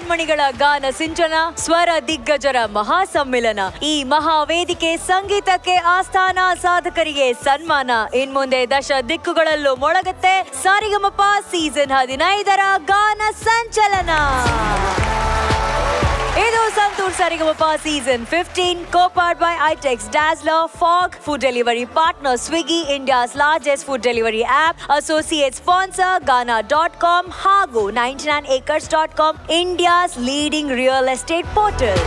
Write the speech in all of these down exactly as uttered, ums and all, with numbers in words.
ಸ್ವರಮಣಿಗಳ ಗಾನ ಸಿಂಚನ, ಸ್ವರ ದಿಗ್ಗಜರ ಮಹಾ ಸಮ್ಮಿಲನ. ಈ ಮಹಾವೇದಿಕೆ ಸಂಗೀತಕ್ಕೆ ಆಸ್ಥಾನ, ಸಾಧಕರಿಗೆ ಸನ್ಮಾನ. ಇನ್ಮುಂದೆ ದಶ ದಿಕ್ಕುಗಳಲ್ಲೂ ಮೊಳಗುತ್ತೆ ಸಾರಿಗಮಪ ಸೀಸನ್ ಹದಿನೈದರ ಗಾನ ಸಂಚಲನ. ಇದು Santoor Saregamapa season fifteen, co-powered by iTex, Dazzler, Fog, food delivery partner Swiggy, India's largest food delivery app, associate sponsor Gaana dot com ಹಾಗೂ ninety-nine acres dot com, India's leading real estate portal.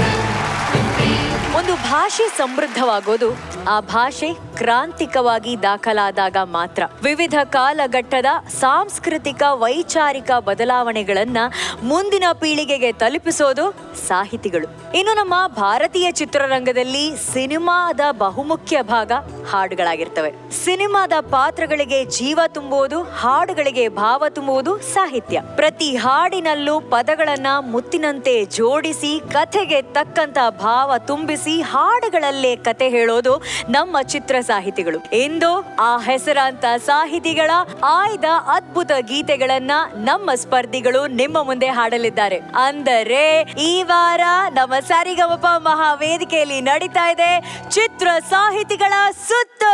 ಒಂದು ಭಾಷೆ ಸಮೃದ್ಧವಾಗೋದು ಆ ಭಾಷೆ ಕ್ರಾಂತಿಕವಾಗಿ ದಾಖಲಾದಾಗ ಮಾತ್ರ. ವಿವಿಧ ಕಾಲಘಟ್ಟದ ಸಾಂಸ್ಕೃತಿಕ ವೈಚಾರಿಕ ಬದಲಾವಣೆಗಳನ್ನ ಮುಂದಿನ ಪೀಳಿಗೆಗೆ ತಲುಪಿಸೋದು ಸಾಹಿತಿಗಳು. ಇನ್ನು ನಮ್ಮ ಭಾರತೀಯ ಚಿತ್ರರಂಗದಲ್ಲಿ ಸಿನಿಮಾದ ಬಹುಮುಖ್ಯ ಭಾಗ ಹಾಡುಗಳಾಗಿರ್ತವೆ. ಸಿನಿಮಾದ ಪಾತ್ರಗಳಿಗೆ ಜೀವ ತುಂಬುವುದು, ಹಾಡುಗಳಿಗೆ ಭಾವ ತುಂಬುವುದು ಸಾಹಿತ್ಯ. ಪ್ರತಿ ಹಾಡಿನಲ್ಲೂ ಪದಗಳನ್ನ ಮುತ್ತಿನಂತೆ ಜೋಡಿಸಿ ಕಥೆಗೆ ತಕ್ಕಂತ ಭಾವ ತುಂಬಿಸಿ ಹಾಡುಗಳಲ್ಲೇ ಕತೆ ಹೇಳೋದು ನಮ್ಮ ಚಿತ್ರ ಸಾಹಿತಿಗಳು. ಇಂದು ಆ ಹೆಸರಾಂತ ಸಾಹಿತಿಗಳ ಆಯ್ದ ಅದ್ಭುತ ಗೀತೆಗಳನ್ನ ನಮ್ಮ ಸ್ಪರ್ಧಿಗಳು ನಿಮ್ಮ ಮುಂದೆ ಹಾಡಲಿದ್ದಾರೆ. ಅಂದರೆ ಈ ವಾರ ನಮ್ಮ ಸಾರಿಗಮಪ ಮಹಾವೇದಿಕೆಯಲ್ಲಿ ನಡೀತಾ ಇದೆ ಚಿತ್ರ ಸಾಹಿತಿಗಳ ಸುತ್ತು.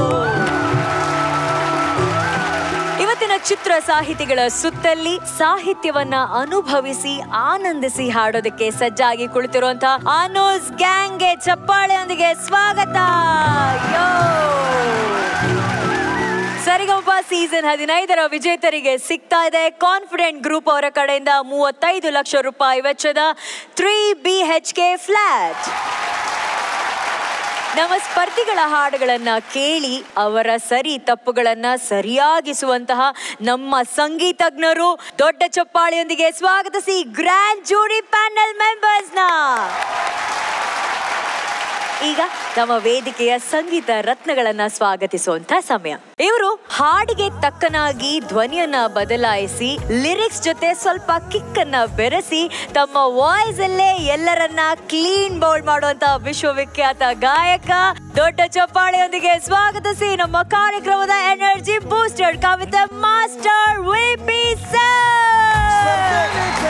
ಇವತ್ತಿನ ಚಿತ್ರ ಸಾಹಿತಿಗಳ ಸುತ್ತಲ್ಲಿ ಸಾಹಿತ್ಯವನ್ನ ಅನುಭವಿಸಿ ಆನಂದಿಸಿ ಹಾಡೋದಕ್ಕೆ ಸಜ್ಜಾಗಿ ಕುಳಿತಿರುವಂತಹ ಅನೂಸ್ ಗ್ಯಾಂಗ್ಗೆ ಚಪ್ಪಾಳೆಯೊಂದಿಗೆ ಸ್ವಾಗತ. ಸರಿಗಮಪ ಸೀಸನ್ ಹದಿನೈದರ ವಿಜೇತರಿಗೆ ಸಿಗ್ತಾ ಇದೆ ಕಾನ್ಫಿಡೆಂಟ್ ಗ್ರೂಪ್ ಅವರ ಕಡೆಯಿಂದ ಮೂವತ್ತೈದು ಲಕ್ಷ ರೂಪಾಯಿ ವೆಚ್ಚದ three B H K flat. ನಮ್ಮ ಸ್ಪರ್ಧಿಗಳ ಹಾಡುಗಳನ್ನ ಕೇಳಿ ಅವರ ಸರಿ ತಪ್ಪುಗಳನ್ನ ಸರಿಯಾಗಿಸುವಂತಹ ನಮ್ಮ ಸಂಗೀತಜ್ಞರು ದೊಡ್ಡ ಚಪ್ಪಾಳೆಯೊಂದಿಗೆ ಸ್ವಾಗತಿಸಿ ಗ್ರ್ಯಾಂಡ್ ಜೂರಿ ಪ್ಯಾನೆಲ್ ಮೆಂಬರ್ಸ್ನ. ಈಗ ನಮ್ಮ ವೇದಿಕೆಯ ಸಂಗೀತ ರತ್ನಗಳನ್ನ ಸ್ವಾಗತಿಸುವಂತ ಸಮಯ. ಇವರು ಹಾಡಿಗೆ ತಕ್ಕನಾಗಿ ಧ್ವನಿಯನ್ನ ಬದಲಾಯಿಸಿ ಲಿರಿಕ್ಸ್ ಜೊತೆ ಸ್ವಲ್ಪ ಕಿಕ್ ಅನ್ನ ಬೆರೆಸಿ ತಮ್ಮ ವಾಯ್ಸ್ ಅಲ್ಲೇ ಎಲ್ಲರನ್ನ ಕ್ಲೀನ್ ಬೌಲ್ ಮಾಡುವಂತ ವಿಶ್ವವಿಖ್ಯಾತ ಗಾಯಕ. ದೊಡ್ಡ ಚಪ್ಪಾಳೆಯೊಂದಿಗೆ ಸ್ವಾಗತಿಸಿ ನಮ್ಮ ಕಾರ್ಯಕ್ರಮದ ಎನರ್ಜಿ ಬೂಸ್ಟರ್ ಕವಿತೆ ಮಾಸ್ಟರ್ ವಿ ಪಿ ಸರ್.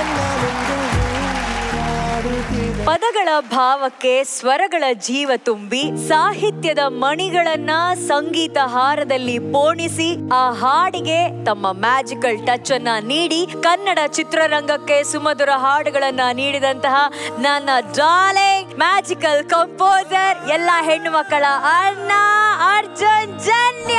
ಪದಗಳ ಭಾವಕ್ಕೆ ಸ್ವರಗಳ ಜೀವ ತುಂಬಿ ಸಾಹಿತ್ಯದ ಮಣಿಗಳನ್ನ ಸಂಗೀತ ಹಾರದಲ್ಲಿ ಪೋಣಿಸಿ ಆ ಹಾಡಿಗೆ ತಮ್ಮ ಮ್ಯಾಜಿಕಲ್ ಟಚ್ ಅನ್ನ ನೀಡಿ ಕನ್ನಡ ಚಿತ್ರರಂಗಕ್ಕೆ ಸುಮಧುರ ಹಾಡುಗಳನ್ನ ನೀಡಿದಂತಹ ನನ್ನ ಡಾರ್ಲಿಂಗ್ ಮ್ಯಾಜಿಕಲ್ ಕಂಪೋಸರ್, ಎಲ್ಲ ಹೆಣ್ಣು ಮಕ್ಕಳ ಅಣ್ಣ ಅರ್ಜುನ್ ಜನ್ಯ.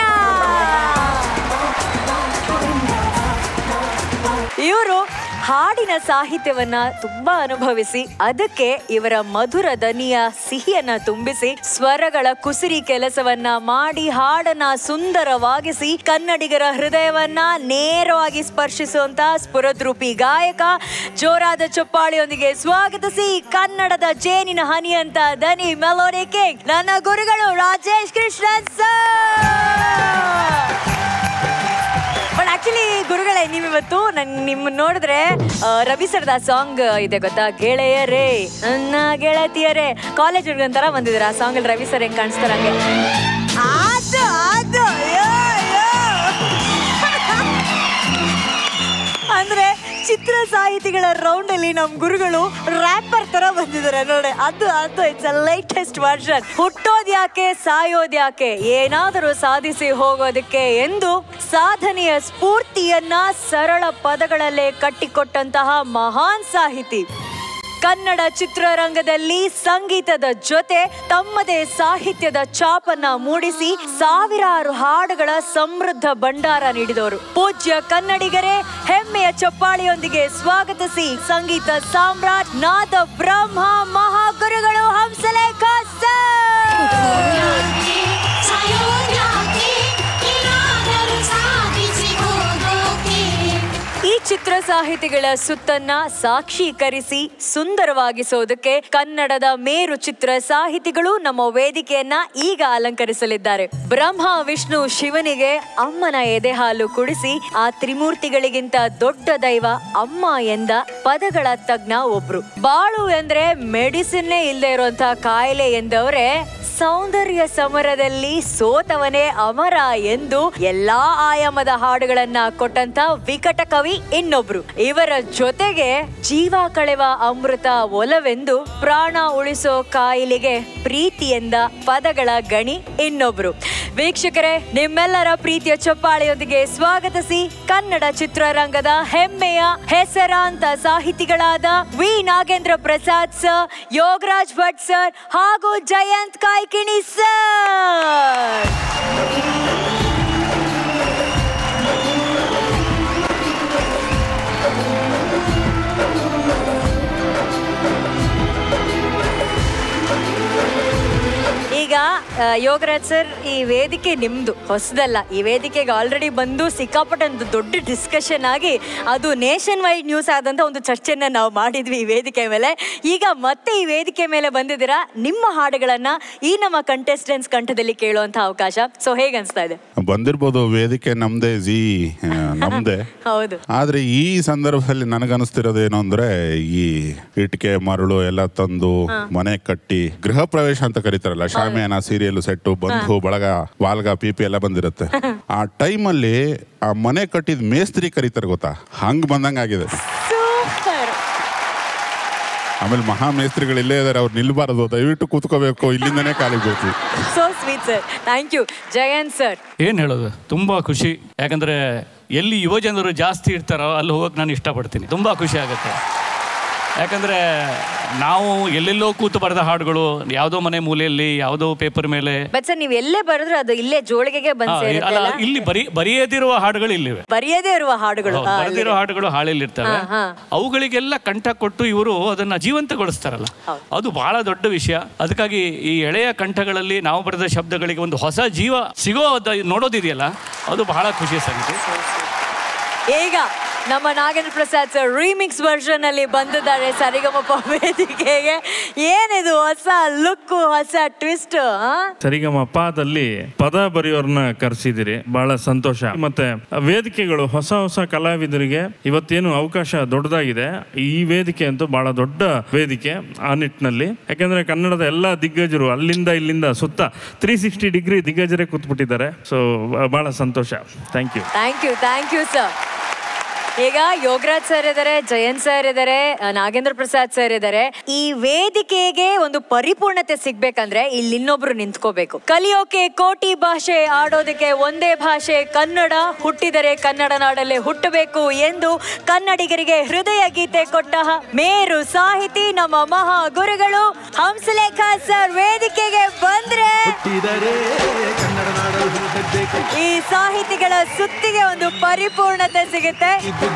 ಇವರು ಹಾಡಿನ ಸಾಹಿತ್ಯವನ್ನ ತುಂಬಾ ಅನುಭವಿಸಿ ಅದಕ್ಕೆ ಇವರ ಮಧುರ ದನಿಯ ಸಿಹಿಯನ್ನ ತುಂಬಿಸಿ ಸ್ವರಗಳ ಕುಸಿರಿ ಕೆಲಸವನ್ನ ಮಾಡಿ ಹಾಡನ್ನ ಸುಂದರವಾಗಿಸಿ ಕನ್ನಡಿಗರ ಹೃದಯವನ್ನ ನೇರವಾಗಿ ಸ್ಪರ್ಶಿಸುವಂತ ಸ್ಫುರದ್ರೂಪಿ ಗಾಯಕ. ಜೋರಾದ ಚಪ್ಪಾಳೆಯೊಂದಿಗೆ ಸ್ವಾಗತಿಸಿ ಕನ್ನಡದ ಜೇನಿನ ಹನಿಯಂತ ದನಿ ಮೆಲೋಡಿ ಕಿಂಗ್ ನನ್ನ ಗುರುಗಳು Rajesh Krishnan sir. But actually ಗುರುಗಳೇ, ನೀವಿವತ್ತು ನನ್ ನಿಮ್ ನೋಡಿದ್ರೆ ರವಿ ಸರ್ದ ಸಾಂಗ್ ಇದೆ ಗೊತ್ತಾ, ಗೆಳೆಯರೇ ನನ್ನ ಗೆಳತಿಯರೇ, ಕಾಲೇಜ್ ಹುಡುಗಂತರ ಬಂದಿದ್ದೀರ. ಆ ಸಾಂಗ್ ಅಲ್ಲಿ ರವಿ ಸರ್ ಹೆಂಗ್ ಕಾಣಿಸ್ತಾರ ಹಂಗೆ. ಅದು ಅದು ಅಂದ್ರೆ ಚಿತ್ರ ಸಾಹಿತಿಗಳ ರೌಂಡ್ ಅಲ್ಲಿ ನಮ್ ಗುರುಗಳು ರ್ಯಾಪರ್ ತರ ಬಂದಿದ್ದಾರೆ ನೋಡಿ. ಅದು ಅದು ಇಟ್ಸ್ ಅ ಲೇಟೆಸ್ಟ್ ವರ್ಷನ್. ಹುಟ್ಟೋದ್ಯಾಕೆ ಸಾಯೋದ್ಯಾಕೆ, ಏನಾದರೂ ಸಾಧಿಸಿ ಹೋಗೋದಕ್ಕೆ ಎಂದು ಸಾಧನೆಯ ಸ್ಫೂರ್ತಿಯನ್ನ ಸರಳ ಪದಗಳಲ್ಲೇ ಕಟ್ಟಿಕೊಟ್ಟಂತಹ ಮಹಾನ್ ಸಾಹಿತಿ. ಕನ್ನಡ ಚಿತ್ರರಂಗದಲ್ಲಿ ಸಂಗೀತದ ಜೊತೆ ತಮ್ಮದೇ ಸಾಹಿತ್ಯದ ಛಾಪನ್ನ ಮೂಡಿಸಿ ಸಾವಿರಾರು ಹಾಡುಗಳ ಸಮೃದ್ಧ ಭಂಡಾರ ನೀಡಿದವರು. ಪೂಜ್ಯ ಕನ್ನಡಿಗರೇ, ಹೆಮ್ಮೆಯ ಚಪ್ಪಾಳೆಯೊಂದಿಗೆ ಸ್ವಾಗತಿಸಿ ಸಂಗೀತ ಸಾಮ್ರಾಟ್ ನಾದ ಬ್ರಹ್ಮ ಮಹಾಗುರುಗಳು ಹಂಸಲೇಖ ಸರ್. ಈ ಚಿತ್ರ ಸಾಹಿತಿಗಳ ಸುತ್ತನ್ನ ಸಾಕ್ಷೀಕರಿಸಿ ಸುಂದರವಾಗಿಸೋದಕ್ಕೆ ಕನ್ನಡದ ಮೇರು ಚಿತ್ರ ಸಾಹಿತಿಗಳು ನಮ್ಮ ವೇದಿಕೆಯನ್ನ ಈಗ ಅಲಂಕರಿಸಲಿದ್ದಾರೆ. ಬ್ರಹ್ಮ ವಿಷ್ಣು ಶಿವನಿಗೆ ಅಮ್ಮನ ಎದೆ ಹಾಲು ಕುಡಿಸಿ ಆ ತ್ರಿಮೂರ್ತಿಗಳಿಗಿಂತ ದೊಡ್ಡ ದೈವ ಅಮ್ಮ ಎಂದ ಪದಗಳ ತಜ್ಞ ಒಬ್ರು. ಬಾಳು ಎಂದ್ರೆ ಮೆಡಿಸಿನ್ನೇ ಇಲ್ಲದೆ ಇರುವಂತಹ ಕಾಯಿಲೆ ಎಂದವರೇ ಸೌಂದರ್ಯ ಸಮರದಲ್ಲಿ ಸೋತವನೇ ಅಮರ ಎಂದು ಎಲ್ಲಾ ಆಯಾಮದ ಹಾಡುಗಳನ್ನ ಕೊಟ್ಟಂತ ವಿಕಟ ಕವಿ ಇನ್ನೊಬ್ರು. ಇನ್ನೊಬ್ರು. ಇವರ ಜೊತೆಗೆ ಜೀವ ಕಳೆವ ಅಮೃತ ಒಲವೆಂದು ಪ್ರಾಣ ಉಳಿಸೋ ಕಾಯಿಲೆಗೆ ಪ್ರೀತಿ ಎಂದ ಪದಗಳ ಗಣಿ ಇನ್ನೊಬ್ರು. ವೀಕ್ಷಕರೇ, ನಿಮ್ಮೆಲ್ಲರ ಪ್ರೀತಿಯ ಚಪ್ಪಾಳೆಯೊಂದಿಗೆ ಸ್ವಾಗತಿಸಿ ಕನ್ನಡ ಚಿತ್ರರಂಗದ ಹೆಮ್ಮೆಯ ಹೆಸರಾಂತ ಸಾಹಿತಿಗಳಾದ V Nagendra Prasad sir, Yogaraj Bhat sir ಹಾಗೂ ಜಯಂತ್ ಕಾಯ್ಕಿಣಿ ಸರ್. ಈಗ ಯೋಗರಾಜ್ ಸರ್, ಈ ವೇದಿಕೆ ನಿಮ್ದು, ಹೊಸದಲ್ಲ. ಈ ವೇದಿಕೆಗೆ ಆಲ್ರೆಡಿ ಬಂದು ಸಿಕ್ಕಾಪಟ್ಟೆ ಒಂದು ದೊಡ್ಡ ಡಿಸ್ಕಷನ್ ಆಗಿ ಅದು ನೇಷನ್ ವೈಡ್ ನ್ಯೂಸ್ ಆದಂತ ಒಂದು ಚರ್ಚೆಯನ್ನ ನಾವು ಮಾಡಿದ್ವಿ ಈ ವೇದಿಕೆ ಮೇಲೆ. ಈಗ ಮತ್ತೆ ಈ ವೇದಿಕೆ ಮೇಲೆ ಬಂದಿದ್ದೀರಾ, ನಿಮ್ಮ ಹಾಡುಗಳನ್ನ ಈ ನಮ್ಮ ಕಂಟೆಸ್ಟೆಂಟ್ಸ್ ಕಂಠದಲ್ಲಿ ಕೇಳುವಂತ ಅವಕಾಶ. ಸೊ ಹೇಗೆ ಅನ್ಸ್ತಾ ಇದೆ? ಬಂದಿರ್ಬೋದು, ವೇದಿಕೆ ನಮ್ದೇ, ಜಿ ನಮ್ದೇ. ಹೌದು. ಆದ್ರೆ ಈ ಸಂದರ್ಭದಲ್ಲಿ ನನಗನ್ನಿಸ್ತಿರೋದು ಏನು ಅಂದ್ರೆ, ಈ ಇಟ್ಕೆ ಮರಳು ಎಲ್ಲ ತಂದು ಮನೆ ಕಟ್ಟಿ ಗೃಹ ಪ್ರವೇಶ ಅಂತ ಕರೀತಾರಲ್ಲ, ಶಾಮಿಯಾನ, ಸೀರಿಯಲ್ ಸೆಟ್ಟು, ಬಂಧು ಬಳಗ, ವಾಲ್ಗ, ಪಿಪಿ ಎಲ್ಲ ಬಂದಿರುತ್ತೆ. ಆ ಟೈಮಲ್ಲಿ ಆ ಮನೆ ಕಟ್ಟಿದ ಮೇಸ್ತ್ರಿ ಕರೀತಾರೆ ಗೊತ್ತಾ, ಹಂಗ್ ಬಂದಂಗ ಆಗಿದೆ. ಆಮೇಲೆ ಮಹಾ ಮೇಸ್ತ್ರಿಗಳು ಇಲ್ಲೇ ಇದಾರೆ, ಅವ್ರು ನಿಲ್ಬಾರದು, ದಯವಿಟ್ಟು ಕೂತ್ಕೋಬೇಕು, ಇಲ್ಲಿಂದನೇ ಕಾಲಿಗೆ ಬೇಕು. So sweet sir, thank you. Jayant sir, ಏನ್ ಹೇಳೋದು, ತುಂಬಾ ಖುಷಿ. ಯಾಕಂದ್ರೆ ಎಲ್ಲಿ ಯುವ ಜನರು ಜಾಸ್ತಿ ಇರ್ತಾರೋ ಅಲ್ಲಿ ಹೋಗಕ್ಕೆ ನಾನು ಇಷ್ಟಪಡ್ತೀನಿ. ತುಂಬಾ ಖುಷಿ ಆಗುತ್ತೆ. ಯಾಕಂದರೆ ನಾವು ಎಲ್ಲೆಲ್ಲೋ ಕೂತು ಬರೆದ ಹಾಡುಗಳು ಯಾವುದೋ ಮನೆ ಮೂಲೆಯಲ್ಲಿ ಯಾವುದೋ ಪೇಪರ್ ಮೇಲೆ. ಬಟ್ ಸರ್, ನೀವು ಎಲ್ಲೇ ಬರೆದ್ರೆ ಅದು ಇಲ್ಲೇ ಜೋಳಿಗೆಗೆ ಬಂದು ಅಲ್ಲ, ಇಲ್ಲಿ ಬರಿ ಬರೆಯದಿರುವ ಹಾಡುಗಳು ಇಲ್ಲಿವೆ. ಬರೆಯದೇ ಇರುವ ಹಾಡುಗಳು, ಬರೆದಿರೋ ಹಾಡುಗಳು ಹಾಳೆಯಲ್ಲಿರ್ತವೆ. ಅವುಗಳಿಗೆಲ್ಲ ಕಂಠ ಕೊಟ್ಟು ಇವರು ಅದನ್ನ ಜೀವಂತಗೊಳಿಸ್ತಾರಲ್ಲ, ಅದು ಬಹಳ ದೊಡ್ಡ ವಿಷಯ. ಅದಕ್ಕಾಗಿ ಈ ಎಳೆಯ ಕಂಠಗಳಲ್ಲಿ ನಾವು ಬರೆದ ಶಬ್ದಗಳಿಗೆ ಒಂದು ಹೊಸ ಜೀವ ಸಿಗೋ ನೋಡೋದಿದೆಯಲ್ಲ, ಅದು ಬಹಳ ಖುಷಿಯ ಸಂಗತಿ. ಈಗ ನಮ್ಮ Nagendra Prasad sir remix version ಅಲ್ಲಿ ಬಂದಿದ್ದಾರೆ ಸರಿಗಮಪ ವೇದಿಕೆಗೆ. ಏನಿದು ಹೊಸ ಲುಕ್, ಹೊಸ ಟ್ವಿಸ್ಟ್. ಸರಿಗಮಪದಲ್ಲಿ ಪದ ಬರೆಯೋರ್ನ ಕರೆಸಿದಿರಿ, ಬಹಳ ಸಂತೋಷ. ಮತ್ತೆ ವೇದಿಕೆಗಳು ಹೊಸ ಹೊಸ ಕಲಾವಿದರಿಗೆ ಇವತ್ತೇನು ಅವಕಾಶ ದೊಡ್ಡದಾಗಿದೆ. ಈ ವೇದಿಕೆ ಅಂತೂ ಬಹಳ ದೊಡ್ಡ ವೇದಿಕೆ ಆ ನಿಟ್ಟಿನಲ್ಲಿ. ಯಾಕಂದ್ರೆ ಕನ್ನಡದ ಎಲ್ಲ ದಿಗ್ಗಜರು ಅಲ್ಲಿಂದ ಇಲ್ಲಿಂದ ಸುತ್ತ ತ್ರೀ ಸಿಕ್ಸ್ಟಿ ಡಿಗ್ರಿ ದಿಗ್ಗಜರೇ ಕೂತ್ಬಿಟ್ಟಿದ್ದಾರೆ. ಸೊ ಬಹಳ ಸಂತೋಷ. Thank you thank you thank you sir. ಈಗ ಯೋಗರಾಜ್ ಸರ್ ಇದ್ದಾರೆ, ಜಯಂತ್ ಸರ್ ಇದ್ದಾರೆ, ನಾಗೇಂದ್ರ ಪ್ರಸಾದ್ ಸರ್ ಇದ್ದಾರೆ. ಈ ವೇದಿಕೆಗೆ ಒಂದು ಪರಿಪೂರ್ಣತೆ ಸಿಗ್ಬೇಕಂದ್ರೆ ಇಲ್ಲಿ ಇನ್ನೊಬ್ರು ನಿಂತ್ಕೋಬೇಕು. ಕಲಿಯೋಕೆ ಕೋಟಿ ಭಾಷೆ, ಆಡೋದಕ್ಕೆ ಒಂದೇ ಭಾಷೆ ಕನ್ನಡ, ಹುಟ್ಟಿದರೆ ಕನ್ನಡ ನಾಡಲ್ಲೇ ಹುಟ್ಟಬೇಕು ಎಂದು ಕನ್ನಡಿಗರಿಗೆ ಹೃದಯ ಗೀತೆ ಕೊಟ್ಟ ಮೇರು ಸಾಹಿತಿ ನಮ್ಮ ಮಹಾ ಗುರುಗಳು ಹಂಸಲೇಖ ಸರ್ ವೇದಿಕೆಗೆ ಬಂದ್ರೆ ಈ ಸಾಹಿತಿಗಳ ಸುತ್ತಿಗೆ ಒಂದು ಪರಿಪೂರ್ಣತೆ ಸಿಗುತ್ತೆ.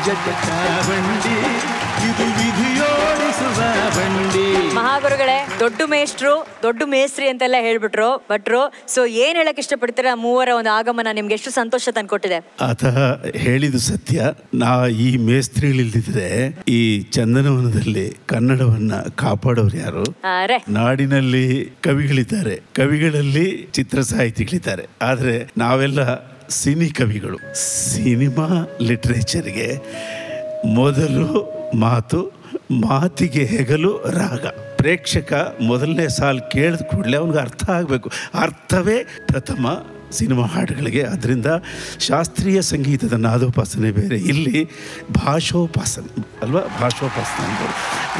ಮಹಾಗುರುಗಳೇ, ದೊಡ್ಡ ಮೇಷ್ಟ್ರು, ದೊಡ್ಡ ಮೇಸ್ತ್ರಿ ಅಂತೆಲ್ಲ ಹೇಳ್ಬಿಟ್ರು ಭಟ್ರು. ಸೊ ಏನ್ ಹೇಳಕ್ ಇಷ್ಟಪಡ್ತೀರಾ? ಮೂವರ ಒಂದು ಆಗಮನ ನಿಮ್ಗೆ ಎಷ್ಟು ಸಂತೋಷ ತಂದ್ಕೊಟ್ಟಿದೆ? ಆತ ಹೇಳಿದು ಸತ್ಯ. ನಾ ಈ ಮೇಸ್ತ್ರಿಗಳಿಲ್ದಿದ್ರೆ ಈ ಚಂದನವನದಲ್ಲಿ ಕನ್ನಡವನ್ನ ಕಾಪಾಡೋರು ಯಾರು? ನಾಡಿನಲ್ಲಿ ಕವಿಗಳಿದ್ದಾರೆ, ಕವಿಗಳಲ್ಲಿ ಚಿತ್ರ ಸಾಹಿತಿಗಳಿದ್ದಾರೆ, ಆದ್ರೆ ನಾವೆಲ್ಲ ಸಿನಿ ಕವಿಗಳು. ಸಿನಿಮಾ ಲಿಟ್ರೇಚರ್ಗೆ ಮೊದಲು ಮಾತು, ಮಾತಿಗೆ ಹೆಗಲು ರಾಗ. ಪ್ರೇಕ್ಷಕ ಮೊದಲನೇ ಸಾಲು ಕೇಳಿದ ಕೂಡಲೇ ಅವನಿಗೆ ಅರ್ಥ ಆಗಬೇಕು. ಅರ್ಥವೇ ಪ್ರಥಮ ಸಿನಿಮಾ ಹಾಡುಗಳಿಗೆ. ಅದರಿಂದ ಶಾಸ್ತ್ರೀಯ ಸಂಗೀತದ ನಾದೋಪಾಸನೆ ಬೇರೆ, ಇಲ್ಲಿ ಭಾಷೋಪಾಸನೆ ಅಲ್ವಾ? ಭಾಷೋಪಾಸನೆ ಅಂದರು.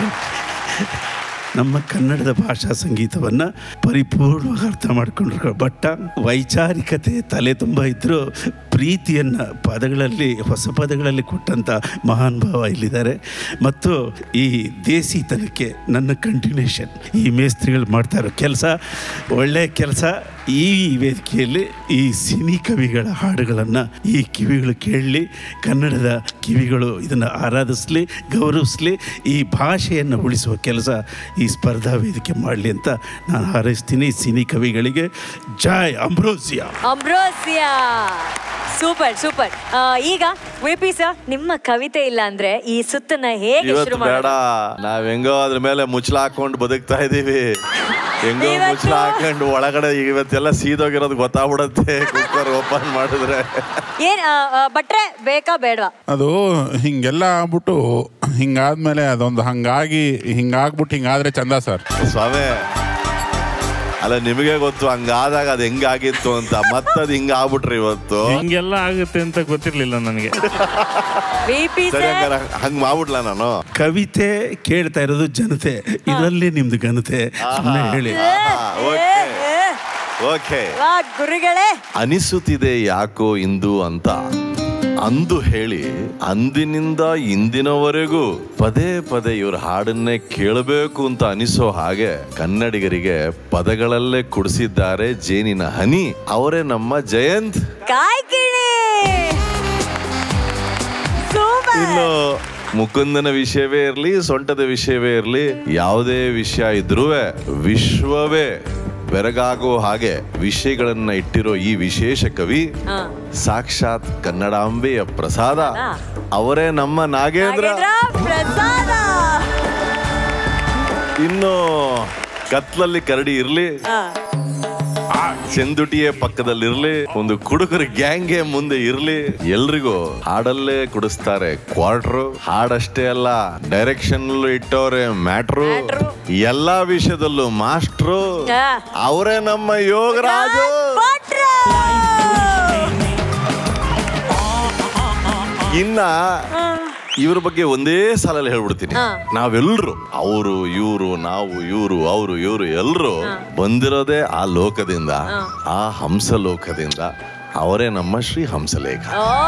ನಮ್ಮ ಕನ್ನಡದ ಭಾಷಾ ಸಂಗೀತವನ್ನು ಪರಿಪೂರ್ಣವಾಗಿ ಅರ್ಥ ಮಾಡಿಕೊಂಡ್ರು. ಬಟ್ ವೈಚಾರಿಕತೆ ತಲೆ ತುಂಬ ಇದ್ದರೂ ಪ್ರೀತಿಯನ್ನು ಪದಗಳಲ್ಲಿ, ಹೊಸ ಪದಗಳಲ್ಲಿ ಕೊಟ್ಟಂಥ ಮಹಾನ್ ಭಾವ ಇಲ್ಲಿದ್ದಾರೆ. ಮತ್ತು ಈ ದೇಸಿತನಕ್ಕೆ ನನ್ನ ಕಂಟಿನ್ಯೂಷನ್ ಈ ಮೇಸ್ತ್ರಿಗಳು ಮಾಡ್ತಾ ಇರೋ ಕೆಲಸ ಒಳ್ಳೆಯ ಕೆಲಸ. ಈ ವೇದಿಕೆಯಲ್ಲಿ ಈ ಸಿನಿ ಕವಿಗಳ ಹಾಡುಗಳನ್ನು ಈ ಕಿವಿಗಳು ಕೇಳಲಿ, ಕನ್ನಡದ ಕಿವಿಗಳು ಇದನ್ನು ಆರಾಧಿಸಲಿ, ಗೌರವಿಸಲಿ, ಈ ಭಾಷೆಯನ್ನು ಉಳಿಸುವ ಕೆಲಸ ಈ ಸ್ಪರ್ಧಾ ವೇದಿಕೆ ಮಾಡಲಿ ಅಂತ ನಾನು ಹಾರೈಸ್ತೀನಿ. ಸಿನಿ ಕವಿಗಳಿಗೆ ಜೈ ಅಂಬ್ರೋಸಿಯಾ. Ambrosia super super. ಈಗ ವಿಪಿ ಸರ್, ನಿಮ್ಮ ಕವಿತೆ ಇಲ್ಲ ಅಂದ್ರೆ ಈ ಸುತ್ತನ್ನ ಹೇಗೆ ಶುರು ಮಾಡೋದು? ನಾವ್ ಹೆಂಗೋ ಅದ್ರ ಮೇಲೆ ಮುಚ್ಚಲ ಹಾಕೊಂಡು ಬದುಕ್ತಾ ಇದೀವಿ. ಹೆಂಗೋ ಮುಚ್ಚಲ ಹಾಕೊಂಡು ಒಳಗಡೆ ಇವತ್ತೆಲ್ಲ ಸೀದೋಗಿರೋದು ಗೊತ್ತಾಗ್ಬಿಡತ್ತೆ ಕುಕ್ಕರ್ ಓಪನ್ ಮಾಡಿದ್ರೆ. ಏನ್ ಬಟ್ರೆ ಬೇಕಾ ಬೇಡವಾ? ಅದು ಹಿಂಗೆಲ್ಲ ಆಗ್ಬಿಟ್ಟು ಹಿಂಗಾದ್ಮೇಲೆ ಅದೊಂದು ಹಂಗಾಗಿ ಹಿಂಗಾಗ್ಬಿಟ್ಟು ಹಿಂಗಾದ್ರೆ ಚಂದ ಸರ್. ಸ್ವಾಮಿ ಅಲ್ಲ ನಿಮಗೆ ಗೊತ್ತು ಹಂಗಾದಾಗ ಅದು ಹೆಂಗಾಗಿತ್ತು ಅಂತ, ಮತ್ತದ್ ಹಿಂಗ ಆಗ್ಬಿಟ್ರಿ ಇವತ್ತು. ಹಿಂಗೆಲ್ಲ ಆಗುತ್ತೆ ಅಂತ ಗೊತ್ತಿರ್ಲಿಲ್ಲ ನನಗೆ. ಹಂಗ ಮಾಡ್ಬಿಟ್ಲ ನಾನು. ಕವಿತೆ ಕೇಳ್ತಾ ಇರೋದು ಜನತೆ, ಇದರಲ್ಲಿ ನಿಮ್ದು ಘನತೆ. ಹೇಳಿ. ಓಕೆ. ಗುರುಗಳೇ, ಅನಿಸುತ್ತಿದೆ ಯಾಕೋ ಇಂದು ಅಂತ ಅಂದು ಹೇಳಿ ಅಂದಿನಿಂದ ಇಂದಿನವರೆಗೂ ಪದೇ ಪದೇ ಇವ್ರ ಹಾಡನ್ನೇ ಕೇಳಬೇಕು ಅಂತ ಅನಿಸೋ ಹಾಗೆ ಕನ್ನಡಿಗರಿಗೆ ಪದಗಳಲ್ಲೇ ಕುಡಿಸಿದ್ದಾರೆ ಜೇನಿನ ಹನಿ. ಅವರೇ ನಮ್ಮ ಜಯಂತ್ ಕಾಯ್ಕಿಣಿ. ಇನ್ನು ಮುಕುಂದನ ವಿಷಯವೇ ಇರ್ಲಿ, ಸೊಂಟದ ವಿಷಯವೇ ಇರ್ಲಿ, ಯಾವುದೇ ವಿಷಯ ಇದ್ರೂ ವಿಶ್ವವೇ ಬೆರಗಾಗೋ ಹಾಗೆ ವಿಷಯಗಳನ್ನ ಇಟ್ಟಿರೋ ಈ ವಿಶೇಷ ಕವಿ ಸಾಕ್ಷಾತ್ ಕನ್ನಡಾಂಬೆಯ ಪ್ರಸಾದ. ಅವರೇ ನಮ್ಮ ನಾಗೇಂದ್ರ ಪ್ರಸಾದ. ಇನ್ನು ಕತ್ಲಲ್ಲಿ ಕರಡಿ ಇರ್ಲಿ, ಚೆಂದುಟಿಯ ಪಕ್ಕದಲ್ಲಿರ್ಲಿ, ಒಂದು ಕುಡುಕರ ಗ್ಯಾಂಗ್ಗೆ ಮುಂದೆ ಇರ್ಲಿ, ಎಲ್ರಿಗೂ ಹಾಡಲ್ಲೇ ಕುಡಿಸ್ತಾರೆ ಕ್ವಾರ್ಟ್ರು. ಹಾಡಷ್ಟೇ ಅಲ್ಲ, ಡೈರೆಕ್ಷನ್ ಇಟ್ಟವ್ರೆ ಮ್ಯಾಟ್ರು, ಎಲ್ಲಾ ವಿಷಯದಲ್ಲೂ ಮಾಸ್ಟ್ರು. ಅವರೇ ನಮ್ಮ ಯೋಗರಾಜು. ಇನ್ನ ಇವ್ರ ಬಗ್ಗೆ ಒಂದೇ ಸಾಲಲ್ಲಿ ಹೇಳ್ಬಿಡ್ತೀನಿ. ನಾವೆಲ್ರು ಅವರು ಇವರು ನಾವು ಇವರು ಅವರು ಇವರು ಎಲ್ರು ಬಂದಿರೋದೇ ಆ ಲೋಕದಿಂದ, ಆ ಹಂಸ ಲೋಕದಿಂದ. ಅವರೇ ನಮ್ಮ ಶ್ರೀ ಹಂಸಲೇಖ.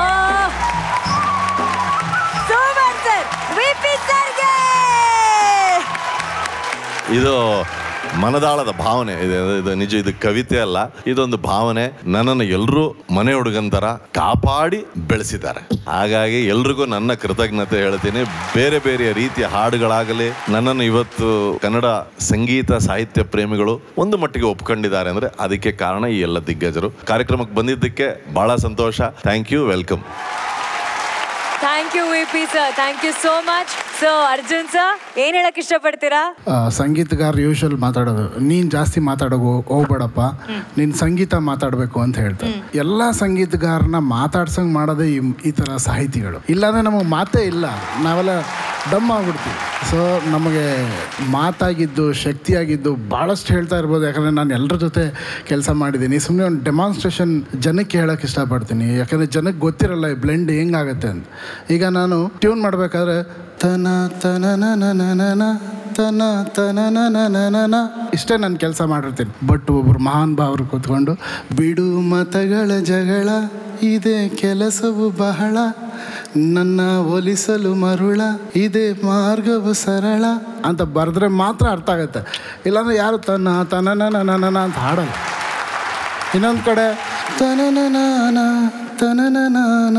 ಇದು ಮನದಾಳದ ಭಾವನೆ ಇದೆ. ಇದು ನಿಜ, ಇದು ಕವಿತೆ ಅಲ್ಲ, ಇದೊಂದು ಭಾವನೆ. ನನ್ನನ್ನು ಎಲ್ಲರೂ ಮನೆ ಹುಡುಗಂತರ ಕಾಪಾಡಿ ಬೆಳೆಸಿದ್ದಾರೆ. ಹಾಗಾಗಿ ಎಲ್ರಿಗೂ ನನ್ನ ಕೃತಜ್ಞತೆ ಹೇಳ್ತೀನಿ. ಬೇರೆ ಬೇರೆ ರೀತಿಯ ಹಾಡುಗಳಾಗಲಿ ನನ್ನನ್ನು ಇವತ್ತು ಕನ್ನಡ ಸಂಗೀತ ಸಾಹಿತ್ಯ ಪ್ರೇಮಿಗಳು ಒಂದು ಮಟ್ಟಿಗೆ ಒಪ್ಕೊಂಡಿದ್ದಾರೆ ಅಂದ್ರೆ ಅದಕ್ಕೆ ಕಾರಣ ಈ ಎಲ್ಲ ದಿಗ್ಗಜರು. ಕಾರ್ಯಕ್ರಮಕ್ಕೆ ಬಂದಿದ್ದಕ್ಕೆ ಬಹಳ ಸಂತೋಷ. Thank you, welcome. Thank you V P sir, thank you so much. So Arjun sir, ಏನ್ ಹೇಳಕ್ ಇಷ್ಟಪಡ್ತೀರಾ? ಸಂಗೀತಗಾರ ಯೂಶುವಲ್ ಮಾತಾಡೋದು, ನೀನ್ ಜಾಸ್ತಿ ಮಾತಾಡೋಗು ಹೋಗ್ಬೇಡಪ್ಪ, ನೀನ್ ಸಂಗೀತ ಮಾತಾಡ್ಬೇಕು ಅಂತ ಹೇಳ್ತಾರೆ. ಎಲ್ಲಾ ಸಂಗೀತಗಾರನ ಮಾತಾಡ್ಸಂಗ್ ಮಾಡೋದೇ ಈ ತರ ಸಾಹಿತಿಗಳು. ಇಲ್ಲಾಂದ್ರೆ ನಮಗೆ ಮಾತೇ ಇಲ್ಲ, ನಾವೆಲ್ಲ ಡಮ್ ಆಗ್ಬಿಡ್ತೀವಿ. ಸೊ ನಮಗೆ ಮಾತಾಗಿದ್ದು, ಶಕ್ತಿಯಾಗಿದ್ದು ಭಾಳಷ್ಟು ಹೇಳ್ತಾ ಇರ್ಬೋದು. ಯಾಕಂದರೆ ನಾನು ಎಲ್ಲರ ಜೊತೆ ಕೆಲಸ ಮಾಡಿದ್ದೀನಿ. ಸುಮ್ಮನೆ ಒಂದು ಡೆಮಾನ್ಸ್ಟ್ರೇಷನ್ ಜನಕ್ಕೆ ಹೇಳೋಕ್ಕೆ ಇಷ್ಟಪಡ್ತೀನಿ. ಯಾಕಂದರೆ ಜನಕ್ಕೆ ಗೊತ್ತಿರಲ್ಲ ಈ ಬ್ಲೆಂಡ್ ಹೆಂಗಾಗತ್ತೆ ಅಂತ. ಈಗ ನಾನು ಟ್ಯೂನ್ ಮಾಡಬೇಕಾದ್ರೆ ತನ ತನ ನನ ತನ ತನ ನನ ಇಷ್ಟೇ ನಾನು ಕೆಲಸ ಮಾಡಿರ್ತೀನಿ. ಬಟ್ ಒಬ್ಬರು ಮಹಾನ್ ಭಾವರು ಕೂತ್ಕೊಂಡು ಬಿಡು ಮತಗಳ ಜಗಳ ಇದೇ ಕೆಲಸವು ಬಹಳ, ನನ್ನ ಒಲಿಸಲು ಮರುಳ ಇದೇ ಮಾರ್ಗವು ಸರಳ ಅಂತ ಬರೆದ್ರೆ ಮಾತ್ರ ಅರ್ಥ ಆಗುತ್ತೆ. ಇಲ್ಲಾಂದ್ರೆ ಯಾರು ತನ್ನ ತನನ ನನ ಅಂತ ಹಾಡಲ್ಲ. ಇನ್ನೊಂದು ಕಡೆ ತನನನ ತನನನ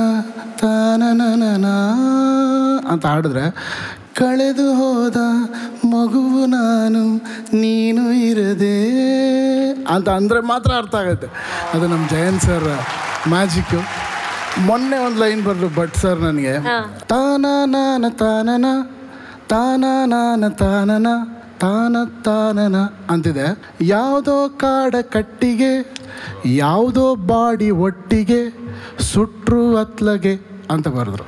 ತನನನ ಅಂತ ಹಾಡಿದ್ರೆ ಕಳೆದು ಹೋದ ಮಗುವು ನಾನು ನೀನು ಇರದೆ ಅಂತ ಅಂದರೆ ಮಾತ್ರ ಅರ್ಥ ಆಗುತ್ತೆ. ಅದು ನಮ್ಮ ಜಯಂತ್ ಸರ್ ಮ್ಯಾಜಿಕ್ಕು. ಮೊನ್ನೆ ಒಂದು ಲೈನ್ ಬರೆದ್ರು ಭಟ್ ಸರ್ ನನಗೆ, ತಾನ ನಾನ ತಾನನ ತಾನ ನಾನ ತಾನನ ತಾನ ತಾನನ ಅಂತಿದೆ. ಯಾವುದೋ ಕಾಡ ಕಟ್ಟಿಗೆ ಯಾವುದೋ ಬಾಡಿ ಒಟ್ಟಿಗೆ ಸುಟ್ರು ಅತ್ಲಗೆ ಅಂತ ಬರೆದ್ರು.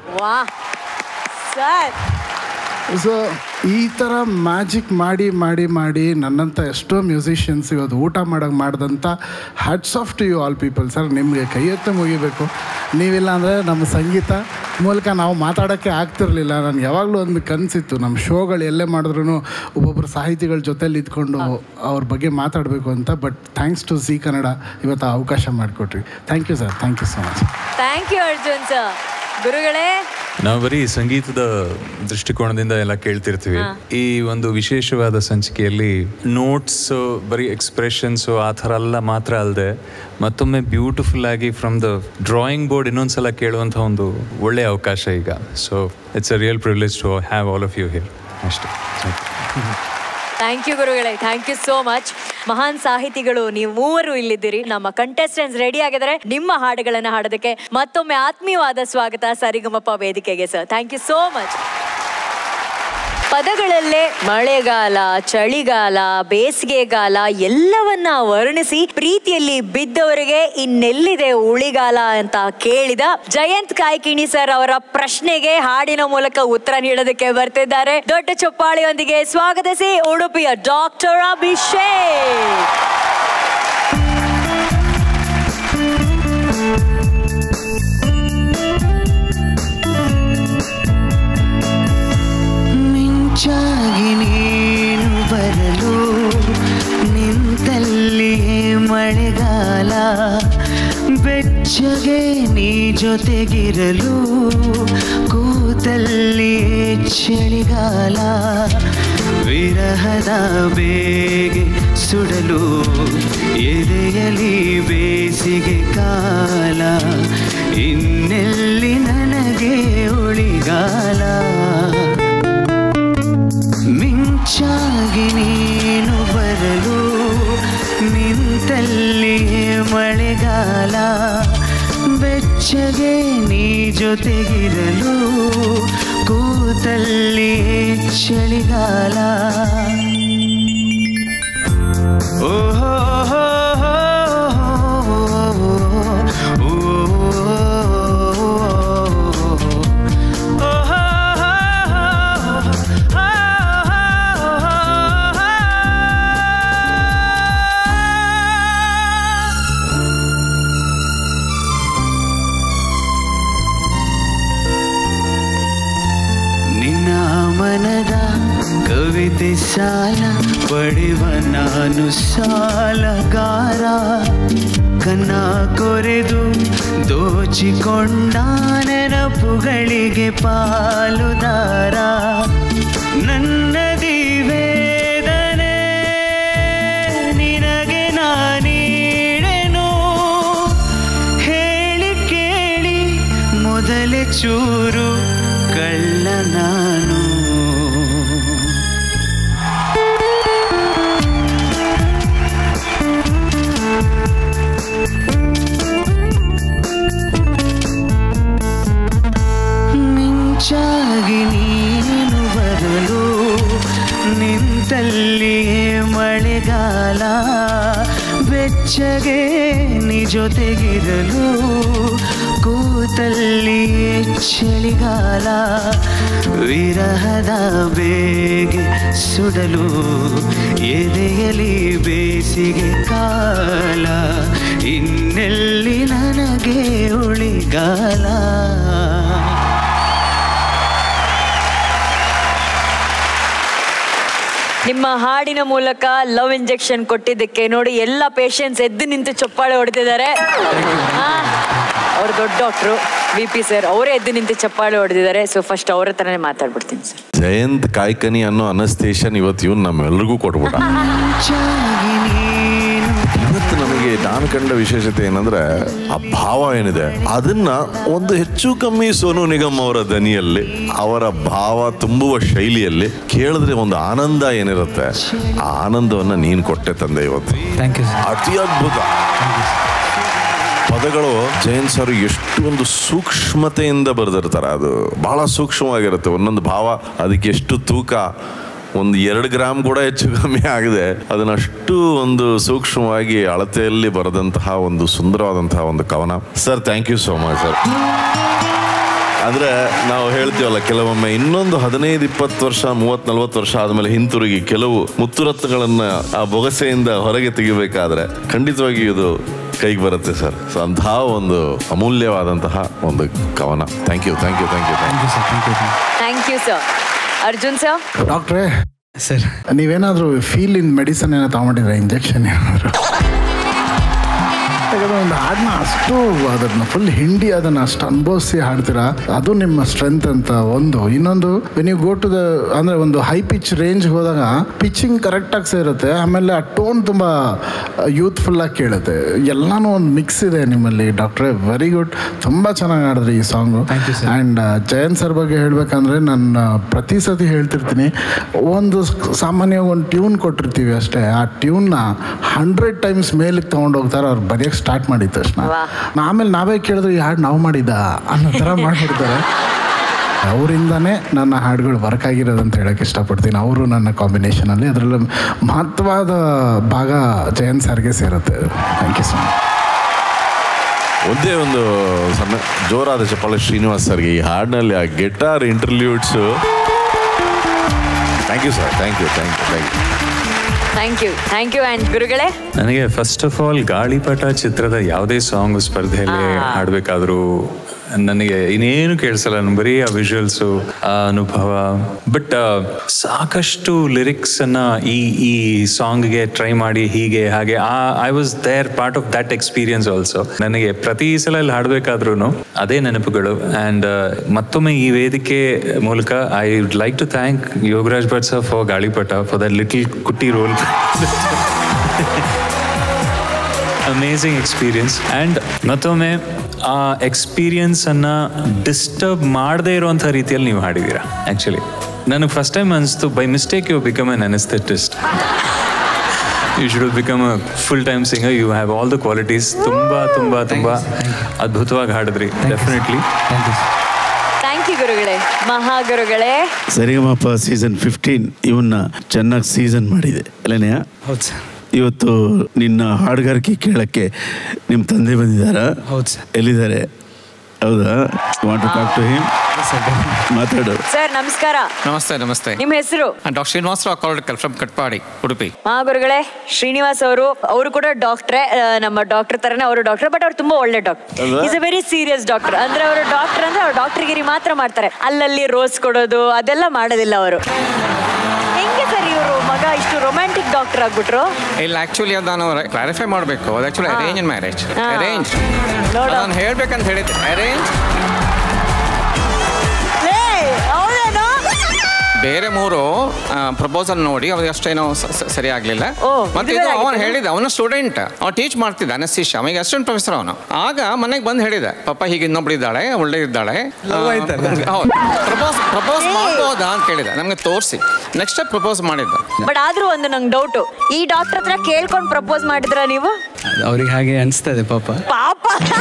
ಸೊ ಈ ಥರ ಮ್ಯಾಜಿಕ್ ಮಾಡಿ ಮಾಡಿ ಮಾಡಿ ನನ್ನಂಥ ಎಷ್ಟೋ ಮ್ಯೂಸಿಷಿಯನ್ಸ್ ಇವತ್ತು ಊಟ ಮಾಡೋಕ್ಕೆ ಮಾಡಿದಂಥ hats off to you all people sir. ನಿಮಗೆ ಕೈ ಎತ್ತಿ ಮುಗಿಬೇಕು. ನೀವಿಲ್ಲ ಅಂದರೆ ನಮ್ಮ ಸಂಗೀತ ಮೂಲಕ ನಾವು ಮಾತಾಡೋಕ್ಕೆ ಆಗ್ತಿರಲಿಲ್ಲ. ನನಗೆ ಯಾವಾಗಲೂ ಒಂದು ಕನಸಿತ್ತು, ನಮ್ಮ ಶೋಗಳು ಎಲ್ಲೇ ಮಾಡಿದ್ರು ಒಬ್ಬೊಬ್ಬರು ಸಾಹಿತಿಗಳ ಜೊತೆಲಿ ಇದ್ಕೊಂಡು ಅವ್ರ ಬಗ್ಗೆ ಮಾತಾಡಬೇಕು ಅಂತ. But thanks to Zee Kannada ಇವತ್ತು ಅವಕಾಶ ಮಾಡಿಕೊಟ್ರಿ. Thank you sir, thank you so much. Thank you Arjun sir. ಗುರುಗಳೇ, ನಾವು ಬರೀ ಸಂಗೀತದ ದೃಷ್ಟಿಕೋನದಿಂದ ಎಲ್ಲ ಕೇಳ್ತಿರ್ತೀವಿ. ಈ ಒಂದು ವಿಶೇಷವಾದ ಸಂಚಿಕೆಯಲ್ಲಿ ನೋಟ್ಸ್, ಬರೀ ಎಕ್ಸ್ಪ್ರೆಷನ್ಸು ಆ ಥರ ಎಲ್ಲ ಮಾತ್ರ ಅಲ್ಲದೆ ಮತ್ತೊಮ್ಮೆ ಬ್ಯೂಟಿಫುಲ್ ಆಗಿ ಫ್ರಮ್ ದ ಡ್ರಾಯಿಂಗ್ ಬೋರ್ಡ್ ಇನ್ನೊಂದ್ಸಲ ಕೇಳುವಂಥ ಒಂದು ಒಳ್ಳೆಯ ಅವಕಾಶ ಈಗ. So it's a real privilege to have all of you here. ಅಷ್ಟೇ. ಥ್ಯಾಂಕ್ ಯು ಗುರುಗಳೇ, ಥ್ಯಾಂಕ್ ಯು ಸೋ ಮಚ್. ಮಹಾನ್ ಸಾಹಿತಿಗಳು ನೀವು ಮೂವರು ಇಲ್ಲಿದ್ದೀರಿ. ನಮ್ಮ ಕಂಟೆಸ್ಟೆಂಟ್ಸ್ ರೆಡಿ ಆಗಿದ್ದಾರೆ ನಿಮ್ಮ ಹಾಡುಗಳನ್ನು ಹಾಡೋದಕ್ಕೆ. ಮತ್ತೊಮ್ಮೆ ಆತ್ಮೀಯವಾದ ಸ್ವಾಗತ ಸರಿಗಮಪ ವೇದಿಕೆಗೆ sir. Thank you so much. ಪದಗಳಲ್ಲೇ ಮಳೆಗಾಲ, ಚಳಿಗಾಲ, ಬೇಸಿಗೆಗಾಲ ಎಲ್ಲವನ್ನ ವರ್ಣಿಸಿ ಪ್ರೀತಿಯಲ್ಲಿ ಬಿದ್ದವರಿಗೆ ಇನ್ನೆಲ್ಲಿದೆ ಉಳಿಗಾಲ ಅಂತ ಕೇಳಿದ ಜಯಂತ್ ಕಾಯ್ಕಿಣಿ ಸರ್ ಅವರ ಪ್ರಶ್ನೆಗೆ ಹಾಡಿನ ಮೂಲಕ ಉತ್ತರ ನೀಡೋದಕ್ಕೆ ಬರ್ತಿದ್ದಾರೆ. ದೊಡ್ಡ ಚಪ್ಪಾಳೆಯೊಂದಿಗೆ ಸ್ವಾಗತಿಸಿ ಉಡುಪಿಯ ಡಾಕ್ಟರ್ ಅಭಿಷೇಕ್. ಬೆಚ್ಚಗೆ ನೀ ಜೊತೆಗಿರಲು ಕೂತಲ್ಲಿ ಚಳಿಗಾಲ ವಿರಹದ ಬೇಗೆ ಸುಡಲು ಎದೆಯಲಿ ಬೇಸಿಗೆ ಕಾಲ ಇನ್ನೆಲ್ಲಿ ನನಗೆ ಉಳಿಗಾಲ ಮಿಂಚಾಗಿ ನೀನು ಬರಲು ನಿಂತಲ್ಲಿ ಮಳೆಗಾಲ ಬೆಚ್ಚಗೆ ನೀ ಜೊತೆಗಿರಲು ಕೂತಲ್ಲಿ ಚಳಿಗಾಲ ಓಹೋ ಮನದ ಕವಿತೆ ಸಾಲ ಪಡೆವ ನಾನು ಸಾಲಗಾರ ಕನ್ನ ಕೊರೆದು ದೋಚಿಕೊಂಡ ನೆನಪುಗಳಿಗೆ ಪಾಲುದಾರ ನನ್ನದಿ ವೇದನೆ ನಿನಗೆ ನಾನೀಡೆನು ಹೇಳಿ ಕೇಳಿ ಮೊದಲೇ ಚೂರು ಕಳ್ಳ ನಾನು ಮಿಂಚಾಗಿ ನೀನು ಬರಲು ನಿಂತಲ್ಲಿ ಮಳೆಗಾಲ ಬೆಚ್ಚಗೆ ನೀ ಜೊತೆಗಿರಲು ಕೂತಲ್ಲಿ ಚಳಿಗಾಲ ವಿರಹದ ಬೇಗೆ ಸುಡಲು ಎದೆಯಲಿ ಬೇಸಿಗೆ ಕಾಲ ಇನ್ನೆಲ್ಲಿ ನನಗೆ ಉಳಿಗಾಲ. ನಿಮ್ಮ ಹಾಡಿನ ಮೂಲಕ ಲವ್ ಇಂಜೆಕ್ಷನ್ ಕೊಟ್ಟಿದ್ದಕ್ಕೆ ನೋಡಿ ಎಲ್ಲ ಪೇಷಂಟ್ಸ್ ಎದ್ದು ನಿಂತು ಚಪ್ಪಾಳೆ ಹೊಡೆದಿದ್ದಾರೆ. ಅವ್ರು ದೊಡ್ಡ ಡಾಕ್ಟ್ರು ವಿ ಪಿ ಸರ್, ಅವರೇ ಎದ್ದು ನಿಂತು ಚಪ್ಪಾಳೆ ಹೊಡೆದಿದ್ದಾರೆ. ಸೊ ಫಸ್ಟ್ ಅವ್ರ ಹತ್ರನೇ ಮಾತಾಡ್ಬಿಡ್ತೀನಿ ಸರ್. ಜಯಂತ್ ಕಾಯ್ಕನಿ ಅನ್ನೋ ಅನಸ್ತೇಷನ್ ಇವತ್ತು ಇವನು ನಮ್ಮೆಲ್ಲರಿಗೂ ಕೊಟ್ಬಿಟ್ಟ. ಇವತ್ತು ನಮಗೆ ನಾನು ಕಂಡ ವಿಶೇಷತೆ ಏನಂದ್ರೆ ಆ ಭಾವ ಏನಿದೆ ಅದನ್ನ ಒಂದು ಹೆಚ್ಚು ಕಮ್ಮಿ ಸೋನು ನಿಗಮ್ ಅವರ ದನಿಯಲ್ಲಿ, ಅವರ ಭಾವ ತುಂಬುವ ಶೈಲಿಯಲ್ಲಿ ಕೇಳಿದ್ರೆ ಒಂದು ಆನಂದ ಏನಿರುತ್ತೆ, ಆ ಆನಂದವನ್ನ ನೀನು ಕೊಟ್ಟೆ ತಂದೆ ಇವತ್ತು. ಅತಿ ಅದ್ಭುತ ಪದಗಳು. ಜಯಂತ್ ಸರ್ ಎಷ್ಟು ಒಂದು ಸೂಕ್ಷ್ಮತೆಯಿಂದ ಬರೆದಿರ್ತಾರೆ, ಅದು ಬಹಳ ಸೂಕ್ಷ್ಮವಾಗಿರುತ್ತೆ. ಒಂದೊಂದು ಭಾವ ಅದಕ್ಕೆ ಎಷ್ಟು ತೂಕ, ಒಂದು ಎರಡು ಗ್ರಾಮ್ ಕೂಡ ಹೆಚ್ಚು ಕಮ್ಮಿ ಆಗಿದೆ, ಅದನ್ನಷ್ಟು ಒಂದು ಸೂಕ್ಷ್ಮವಾಗಿ ಅಳತೆಯಲ್ಲಿ ಬರೆದಂತಹ ಒಂದು ಸುಂದರವಾದಂತಹ ಒಂದು ಕವನ. Sir thank you so much sir. ಅಂದರೆ ನಾವು ಹೇಳ್ತೀವಲ್ಲ, ಕೆಲವೊಮ್ಮೆ ಇನ್ನೊಂದು ಹದಿನೈದು ಇಪ್ಪತ್ತು ವರ್ಷ ಮೂವತ್ತು ನಲ್ವತ್ತು ವರ್ಷ ಆದಮೇಲೆ ಹಿಂತಿರುಗಿ ಕೆಲವು ಮುತ್ತುರತ್ನಗಳನ್ನು ಆ ಬೊಗಸೆಯಿಂದ ಹೊರಗೆ ತೆಗಿಬೇಕಾದ್ರೆ ಖಂಡಿತವಾಗಿ ಇದು ಕೈಗೆ ಬರುತ್ತೆ ಸರ್. ಸೊ ಅಂತಹ ಒಂದು ಅಮೂಲ್ಯವಾದಂತಹ ಒಂದು ಕವನ. Thank you thank you thank you thank you sir thank you thank you sir. Arjun sir. ಡಾಕ್ಟ್ರೇ ಸರ್, ನೀವೇನಾದರೂ ಫೀಲ್ ಇನ್ ಮೆಡಿಸನ್ ಏನೋ ತಗೊಂಡಿದ್ರೆ ಇಂಜೆಕ್ಷನ್ ಏನಾದ್ರು? ಯಾಕಂದ್ರೆ ಒಂದು ಹಾಡನ್ನ ಅಷ್ಟು ಅದನ್ನ ಫುಲ್ ಹಿಂಡಿ ಅದನ್ನ ಅಷ್ಟು ಅನುಭವಿಸಿ ಹಾಡ್ತೀರಾ, ಅದು ನಿಮ್ಮ ಸ್ಟ್ರೆಂತ್ ಅಂತ ಒಂದು. ಇನ್ನೊಂದು ನೀವು ಗೋ ಟು ದ ಅಂದರೆ ಒಂದು ಹೈ ಪಿಚ್ ರೇಂಜ್ ಹೋದಾಗ ಪಿಚ್ಚಿಂಗ್ ಕರೆಕ್ಟಾಗಿ ಸೇರುತ್ತೆ, ಆಮೇಲೆ ಆ ಟೋನ್ ತುಂಬ ಯೂತ್ಫುಲ್ಲಾಗಿ ಕೇಳುತ್ತೆ. ಎಲ್ಲನೂ ಒಂದು ಮಿಕ್ಸ್ ಇದೆ ನಿಮ್ಮಲ್ಲಿ ಡಾಕ್ಟ್ರೇ. ವೆರಿ ಗುಡ್, ತುಂಬ ಚೆನ್ನಾಗಿ ಹಾಡಿದ್ರಿ ಈ ಸಾಂಗು. ಆ್ಯಂಡ್ ಜಯಂತ್ ಸರ್ ಬಗ್ಗೆ ಹೇಳಬೇಕಂದ್ರೆ ನಾನು ಪ್ರತಿ ಸತಿ ಹೇಳ್ತಿರ್ತೀನಿ, ಒಂದು ಸಾಮಾನ್ಯವಾಗಿ ಒಂದು ಟ್ಯೂನ್ ಕೊಟ್ಟಿರ್ತೀವಿ ಅಷ್ಟೇ, ಆ ಟ್ಯೂನ್ನ ಹಂಡ್ರೆಡ್ ಟೈಮ್ಸ್ ಮೇಲಿಗೆ ತೊಗೊಂಡೋಗ್ತಾರೆ ಅವ್ರು ಬರೆಯೋಕ್ಕೆ ಸ್ಟಾರ್ಟ್ ಮಾಡಿದ ತಕ್ಷಣ. ಆಮೇಲೆ ನಾವೇ ಕೇಳಿದ್ರೆ ಈ ಹಾಡು ನಾವು ಮಾಡಿದ್ದ ಅನ್ನೋ ಥರ ಮಾಡಿಬಿಡ್ತಾರೆ. ಅವರಿಂದನೇ ನನ್ನ ಹಾಡುಗಳು ವರ್ಕ್ ಆಗಿರೋದಂತ ಹೇಳಕ್ಕೆ ಇಷ್ಟಪಡ್ತೀನಿ. ಅವರು ನನ್ನ ಕಾಂಬಿನೇಷನಲ್ಲಿ ಅದರಲ್ಲಿ ಮಹತ್ವದ ಭಾಗ ಜಯಂತ್ ಸರ್ಗೆ ಸೇರುತ್ತೆ. Thank you so much. ಒಂದೇ ಒಂದು ಸಣ್ಣ ಜೋರಾದ ಚಪ್ಪಾಳೆ ಶ್ರೀನಿವಾಸ್ ಸರ್ಗೆ. ಈ ಹಾಡಿನಲ್ಲಿ ಆ guitar interludes. Thank you sir, thank you thank you thank you thank you thank you and ಗುರುಗಳೇ, ನನಗೆ ಫಸ್ಟ್ ಆಫ್ ಆಲ್ ಗಾಳಿಪಟ ಚಿತ್ರದ ಯಾವುದೇ ಸಾಂಗ್ ಸ್ಪರ್ಧೆಯಲ್ಲಿ ಹಾಡಬೇಕಾದ್ರೂ ನನಗೆ ಇನ್ನೇನು ಕೇಳಿಸಲ್ಲ, ನಾನು ಬರೀ ಆ ವಿಜುವಲ್ಸು, ಆ ಅನುಭವ. ಬಟ್ ಸಾಕಷ್ಟು ಲಿರಿಕ್ಸ್ ಅನ್ನ ಈ ಈ ಸಾಂಗ್ಗೆ ಟ್ರೈ ಮಾಡಿ ಹೀಗೆ ಹಾಗೆ I was there part of that experience also. ನನಗೆ ಪ್ರತಿ ಸಲ ಇಲ್ಲಿ ಹಾಡಬೇಕಾದ್ರೂ ಅದೇ ನೆನಪುಗಳು. ಆ್ಯಂಡ್ ಮತ್ತೊಮ್ಮೆ ಈ ವೇದಿಕೆ ಮೂಲಕ I would like to thank Yogaraj Bhat sir for Gaalipata, for that little ಕುಟ್ಟಿ ರೋಲ್. Amazing experience. ಆ್ಯಂಡ್ ಮತ್ತೊಮ್ಮೆ ಆ ಎಕ್ಸ್ಪೀರಿಯನ್ಸನ್ನು ಡಿಸ್ಟರ್ಬ್ ಮಾಡದೇ ಇರುವಂಥ ರೀತಿಯಲ್ಲಿ ನೀವು ಹಾಡಿದ್ದೀರಾ. ಆ್ಯಕ್ಚುಲಿ ನನಗೆ ಫಸ್ಟ್ ಟೈಮ್ ಅನಿಸ್ತು, by mistake you become an anaesthetist. You should become a full time singer. You have all the qualities. ತುಂಬ ತುಂಬ ತುಂಬ ಅದ್ಭುತವಾಗಿ ಹಾಡಿದ್ರಿ. ಡೆಫಿನೆಟ್ಲಿ ಥ್ಯಾಂಕ್ ಯು ಗುರುಗಳೇ, ಮಹಾಗುರುಗಳೇ. ಸರಿಗಮಪ ಸೀಸನ್ ಫಿಫ್ಟೀನ್ ಇವನ್ನ ಚೆನ್ನಾಗಿ ಸೀಸನ್ ಮಾಡಿದೆ ಅಲ್ಲನೇ? ಹೌದು ಸರ್. ಇವತ್ತು ನಿನ್ನ ಹಾಡುಗಾರಿಕೆ ಕೇಳಕ್ಕೆ ನಿಮ್ಮ ತಂದೆ ಬಂದಿದ್ದಾರಾ? ಹೌದು ಸರ್. ಎಲ್ಲಿದ್ದಾರೆ? ಹೌದಾ? Want to talk to him? ಮಾತಾಡು ಸರ್. ನಮಸ್ಕಾರ. ನಮಸ್ತೆ. ನಮಸ್ತೆ. ನಿಮ್ಮ ಹೆಸರು? Doctor Srinivasarao Kaladkal from Katpadi, Udupi. ಮಹಾಗುರುಗಳೇ, ಶ್ರೀನಿವಾಸ್ ಅವರು ಅವರು ಕೂಡ ಡಾಕ್ಟ್ರೇ, ನಮ್ಮ ಡಾಕ್ಟರ್ ತರನೇ ಅವರು ಡಾಕ್ಟರ್. ಬಟ್ ಅವ್ರು ತುಂಬಾ ಒಳ್ಳೆ doctor. Is a very serious doctor. ಅಂದ್ರೆ ಅವರು ಡಾಕ್ಟರ್ ಅಂದ್ರೆ ಅವ್ರು ಡಾಕ್ಟರ್ಗಿರಿ ಮಾತ್ರ ಮಾಡ್ತಾರೆ, ಅಲ್ಲಲ್ಲಿ ರೋಸ್ ಕೊಡೋದು ಅದೆಲ್ಲ ಮಾಡೋದಿಲ್ಲ ಅವರು. ಹೆಂಗೆ ಸರ್ ಇವರು ಮಗ ಇಷ್ಟು ರೊಮ್ಯಾಂಟಿಕ್ ಡಾಕ್ಟರ್ ಆಗ್ಬಿಟ್ರು? ಇಲ್ಲ, ಆಕ್ಚುಲಿ ಅದು ನಾನು ಕ್ಲಾರಿಫೈ ಮಾಡಬೇಕು. ಅದು ಆಕ್ಚುಲಿ ಅರೇಂಜ್ ಮ್ಯಾರೇಜ್. ಅರೇಂಜ್ ನಾನು ಹೇಳ್ಬೇಕಂತ ಹೇಳಿದ್ದೆ. ಅರೇಂಜ್ ಬೇರೆ ಮೂರು ಪ್ರಪೋಸಲ್ ನೋಡಿ ಅವ್ರಿಗೆ ಅಷ್ಟೇನೋ ಸರಿ ಆಗ್ಲಿಲ್ಲ. ಮತ್ತೆ ಇದು ಅವನು ಹೇಳಿದ, ಅವನು ಸ್ಟೂಡೆಂಟ್, ಅವ್ನು ಟೀಚ್ ಮಾಡ್ತಿದ್ದ ಅನಸ್ತೀಶಿಯಾ, ಈಗ ಅಸಿಸ್ಟೆಂಟ್ ಪ್ರೊಫೆಸರ್ ಅವನು. ಆಗ ಮನೆಗೆ ಬಂದು ಹೇಳಿದ, ಪಾಪ ಹೀಗೆ ಇನ್ನೊಬ್ಳಿದ್ದಾಳೆ, ಒಳ್ಳೆ ಇದ್ದಾಳೆ, ಪ್ರಪೋಸ್ ಪ್ರಪೋಸ್ ಮಾಡ್ಬೋದಾ ಅಂತ ಕೇಳಿದ. ನಮ್ಗೆ ತೋರಿಸಿ ನೆಕ್ಸ್ಟ್ ಪ್ರಪೋಸ್ ಮಾಡಿದ್ದ. ಬಟ್ ಆದ್ರೂ ಒಂದು ನಂಗೆ ಡೌಟು, ಈ ಡಾಕ್ಟರ್ ಹತ್ರ ಕೇಳ್ಕೊಂಡು ಪ್ರಪೋಸ್ ಮಾಡಿದ್ರ ನೀವು? ಅವ್ರಿಗೆ ಹಾಗೆ ಅನಿಸ್ತದೆ ಪಾಪ. ಪಾಪ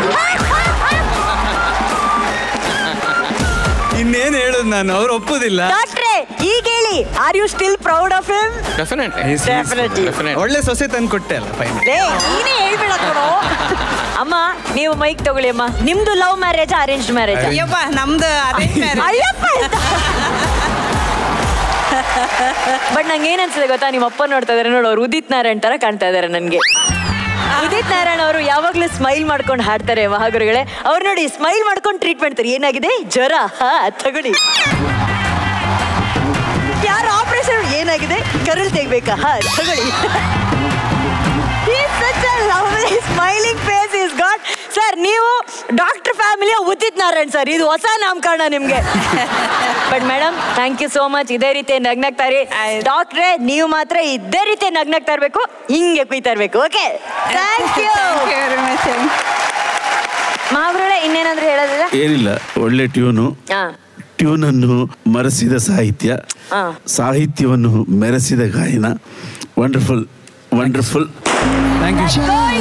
ಇನ್ನೇನ್ ಹೇಳುದು ನಾನು, ಅವ್ರು ಒಪ್ಪುದಿಲ್ಲ. ಡಾಕ್ಟ್ರೇ ಈಗ ಹೇಳಿ, are you still proud of him? Definitely. ಒಳ್ಳೆ ಸೊಸೆ ತಂದು ಕೊಟ್ಟೆ ಅಲ್ಲ ಫೈನಲ್. ನೀನೇ ಹೇಳ್ಬೇಡ ಕಣೋ. ಅಮ್ಮ ನೀವು ಮೈಕ್ ತಗೊಳ್ಳಿ ಅಮ್ಮ. ನಿಮ್ದು ಲವ್ ಮ್ಯಾರೇಜ್ ಅರೇಂಜ್ ಮ್ಯಾರೇಜ್? ನಮ್ದು ಬಟ್ ನಂಗೆ ಏನ್ ಅನ್ಸುತ್ತೆ ಗೊತ್ತಾ, ನಿಮ್ಮ ಅಪ್ಪ ನೋಡ್ತಾ ಇದಾರೆ ನೋಡು, ಅವ್ರು ಉದಿತ್ ನಾರಾಯಣ್ ತರ ಕಾಣ್ತಾ ಇದಾರೆ ನನ್ಗೆ. ಉದಿತ್ ನಾರಾಯಣ್ ಅವರು ಯಾವಾಗ್ಲೂ ಸ್ಮೈಲ್ ಮಾಡ್ಕೊಂಡು ಹಾಡ್ತಾರೆ ಮಹಾಗುರುಗಳೇ. ಅವ್ರು ನೋಡಿ ಸ್ಮೈಲ್ ಮಾಡ್ಕೊಂಡು ಟ್ರೀಟ್ ಮಾಡ್ತಾರೆ. ಏನಾಗಿದೆ ಜ್ವರ? ಹಾ ತಗೊಳ್ಳಿ. ಯಾರು ಆಪರೇಷನ್? ಏನಾಗಿದೆ ಕರಳು ತೆಗ್ಬೇಕಾ? ಹಾ ತಗೊಳ್ಳಿ. Smiling face is God. Sir ನೀವು ಡಾಕ್ಟರ್ ಫ್ಯಾಮಿಲಿಯ ಉದಿತ್ ನಾರಾಯಣ್ ಸರ್, ಇದು ಹೊಸ ನಾಮಕರಣ ನಿಮ್ಗೆ. But madam thank you so much. ಇದೇ ರೀತಿ ನಗ್ನಗ್ತಾ ಇರಿ. ಡಾಕ್ಟ್ರೇ ನೀವು ಮಾತ್ರ ಇದೇ ರೀತಿ ನಗ್ನಗ್ತಾ ಇರ್ಬೇಕು, ಹಿಂಗೆ ಕುಯ್ತಾ ಇರ್ಬೇಕು. Okay, thank you. ಮಹಾಗುರುಗಳೇ ಇನ್ನೇನಾದ್ರೂ ಹೇಳೋದಿಲ್ಲ? ಏನಿಲ್ಲ, ಒಳ್ಳೆ ಟ್ಯೂನು, ಟ್ಯೂನನ್ನು ಮರೆಸಿದ ಸಾಹಿತ್ಯ, ಸಾಹಿತ್ಯವನ್ನು ಮೆರೆಸಿದ ಗಾಯನ. Wonderful wonderful. Thank you.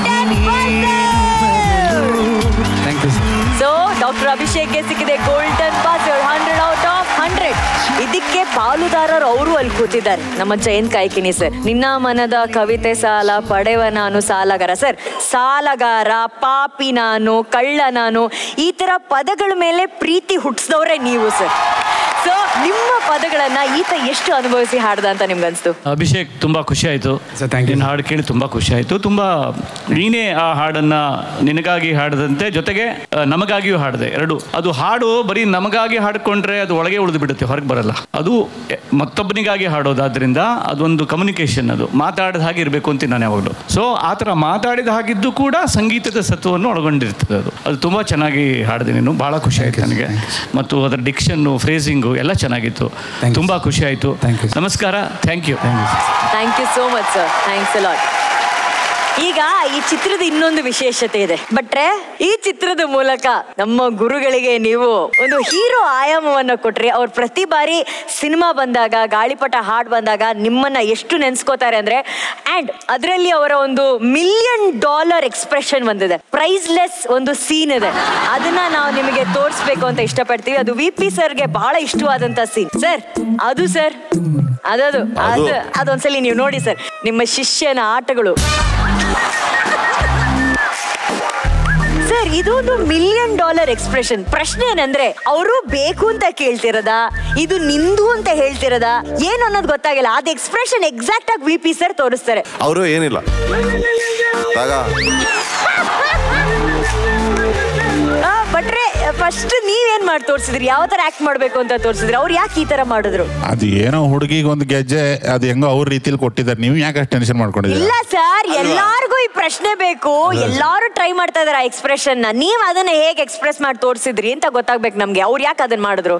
So doctor ಅಭಿಷೇಕ್ಗೆ ಸಿಕ್ಕಿದೆ golden pass, hundred out of hundred. ಇದಕ್ಕೆ ಪಾಲುದಾರರು ಅವರು ಅಲ್ಲಿ ಕೂತಿದ್ದಾರೆ, ನಮ್ಮ ಜಯಂತ್ ಕಾಯ್ಕಿನಿ ಸರ್. ನಿನ್ನ ಮನದ ಕವಿತೆ ಸಾಲ ಪಡೆವ ನಾನು ಸಾಲಗಾರ. ಸರ್ ಸಾಲಗಾರ, ಪಾಪಿ ನಾನು, ಕಳ್ಳ ನಾನು, ಈ ತರ ಪದಗಳ ಮೇಲೆ ಪ್ರೀತಿ ಹುಟ್ಟಿಸಿದವ್ರೆ ನೀವು ಸರ್. ಸೊ ನಿಮ್ಮ ಪದಗಳನ್ನ ಈತ ಎಷ್ಟು ಅನುಭವಿಸಿ ಹಾಡ್ದ ಅಂತ ನಿಮ್ಗೆ ಅನ್ಸ್ತು? ಅಭಿಷೇಕ್ ತುಂಬಾ ಖುಷಿ ಆಯ್ತು. ನಿನ್ನ ಹಾಡು ಕೇಳಿ ತುಂಬಾ ಖುಷಿ ಆಯ್ತು. ತುಂಬಾ ನೀನೇ ಆ ಹಾಡನ್ನ ನಿನಗಾಗಿ ಹಾಡದಂತೆ ಜೊತೆಗೆ ನಮಗಾಗಿಯೂ ಹಾಡಿದೆ ಎರಡು. ಅದು ಹಾಡು ಬರೀ ನಮಗಾಗಿ ಹಾಡ್ಕೊಂಡ್ರೆ ಅದು ಒಳಗೆ ಉಳಿದು ಬಿಡುತ್ತೆ, ಹೊರಗೆ ಬರಲ್ಲ. ಅದು ಮತ್ತೊಬ್ಬನಿಗಾಗಿ ಹಾಡೋದಾದ್ರಿಂದ ಅದೊಂದು ಕಮ್ಯುನಿಕೇಶನ್, ಅದು ಮಾತಾಡಿದ ಹಾಗೆ ಇರಬೇಕು ಅಂತ ನಾನು ಯಾವಾಗಲೂ. ಸೊ ಆ ಥರ ಮಾತಾಡಿದ ಹಾಗಿದ್ದು ಕೂಡ ಸಂಗೀತದ ಸತ್ವವನ್ನು ಒಳಗೊಂಡಿರ್ತದೆ. ಅದು ಅದು ತುಂಬಾ ಚೆನ್ನಾಗಿ ಹಾಡಿದೆ ನೀನು. ಬಹಳ ಖುಷಿ ಆಯ್ತು ನನಗೆ. ಮತ್ತು ಅದರ ಡಿಕ್ಷನ್ನು, ಫ್ರೇಸಿಂಗು ಎಲ್ಲ ಚೆನ್ನಾಗಿತ್ತು. ತುಂಬಾ ಖುಷಿ ಆಯ್ತು. ನಮಸ್ಕಾರ. Thank you. Thank you so much sir. Thanks a lot. ಈಗ ಈ ಚಿತ್ರದ ಇನ್ನೊಂದು ವಿಶೇಷತೆ ಇದೆ ಭಟ್ರೆ. ಈ ಚಿತ್ರದ ಮೂಲಕ ನಮ್ಮ ಗುರುಗಳಿಗೆ ನೀವು ಒಂದು ಹೀರೋ ಆಯಾಮವನ್ನ ಕೊಟ್ರಿ. ಅವ್ರು ಪ್ರತಿ ಬಾರಿ ಸಿನಿಮಾ ಬಂದಾಗ, ಗಾಳಿಪಟ ಹಾಡ್ ಬಂದಾಗ ನಿಮ್ಮನ್ನ ಎಷ್ಟು ನೆನ್ಸ್ಕೋತಾರೆ ಅಂದ್ರೆ, ಅಂಡ್ ಅದರಲ್ಲಿ ಅವರ ಒಂದು ಮಿಲಿಯನ್ ಡಾಲರ್ ಎಕ್ಸ್ಪ್ರೆಷನ್ ಬಂದಿದೆ. ಪ್ರೈಸ್ಲೆಸ್ ಒಂದು ಸೀನ್ ಇದೆ, ಅದನ್ನ ನಾವು ನಿಮಗೆ ತೋರಿಸ್ಬೇಕು ಅಂತ ಇಷ್ಟಪಡ್ತೀವಿ. ಅದು ವಿ ಪಿ ಸರ್ಗೆ ಬಹಳ ಇಷ್ಟವಾದಂತ ಸೀನ್ ಸರ್. ಅದು ಸರ್ ಅದದು ಅದು ಅದೊಂದ್ಸಲಿ ನೀವು ನೋಡಿ ಸರ್, ನಿಮ್ಮ ಶಿಷ್ಯನ ಆಟಗಳು. ಸರ್ ಇದೊಂದು ಮಿಲಿಯನ್ ಡಾಲರ್ ಎಕ್ಸ್ಪ್ರೆಷನ್. ಪ್ರಶ್ನೆ ಏನಂದ್ರೆ, ಅವರು ಬೇಕು ಅಂತ ಕೇಳ್ತಿರದ, ಇದು ನಿಂದು ಅಂತ ಹೇಳ್ತಿರದ, ಏನು ಅನ್ನೋದು ಗೊತ್ತಾಗಿಲ್ಲ. ಅದ್ ಎಕ್ಸ್ಪ್ರೆಷನ್ ಎಕ್ಸಾಕ್ಟ್ ಆಗಿ ವಿ ಪಿ ಸರ್ ತೋರಿಸ್ತಾರೆ. ಅವರು ಏನಿಲ್ಲ ಬಟ್ರೆ ಫಸ್ಟ್ ನೀವೇನ್ ಮಾಡಿ ತೋರಿಸಿದ್ರಿ? ಯಾವ ತರ ಆಕ್ಟ್ ಮಾಡ್ಬೇಕು ಅಂತ ತೋರಿಸಿದ್ರಿ? ಅವ್ರು ಯಾಕೆ ಈ ತರ ಮಾಡಿದ್ರು? ಅದು ಏನೋ ಹುಡುಗಿಗೆ ಒಂದು ಗೆಜ್ಜೆ ಅದು ಹೆಂಗೋ ಅವ್ರ ರೀತಿಲಿ ಕೊಟ್ಟಿದ್ದಾರೆ. ನೀವು ಯಾಕೆ ಅಷ್ಟು ಟೆನ್ಷನ್ ಮಾಡ್ಕೊಂಡಿದ್ದೀರಾ? ಇಲ್ಲ ಸರ್, ಎಲ್ಲಾರ್ಗು ಈ ಪ್ರಶ್ನೆ ಬೇಕು. ಎಲ್ಲಾರು ಟ್ರೈ ಮಾಡ್ತಾ ಇದಾರೆ ಆ ಎಕ್ಸ್ಪ್ರೆಷನ್ ನ. ನೀವ್ ಅದನ್ನ ಹೇಗೆ ಎಕ್ಸ್ಪ್ರೆಸ್ ಮಾಡಿ ತೋರಿಸಿದ್ರಿ ಅಂತ ಗೊತ್ತಾಗ್ಬೇಕು ನಮ್ಗೆ. ಅವ್ರು ಯಾಕೆ ಅದನ್ನ ಮಾಡಿದ್ರು?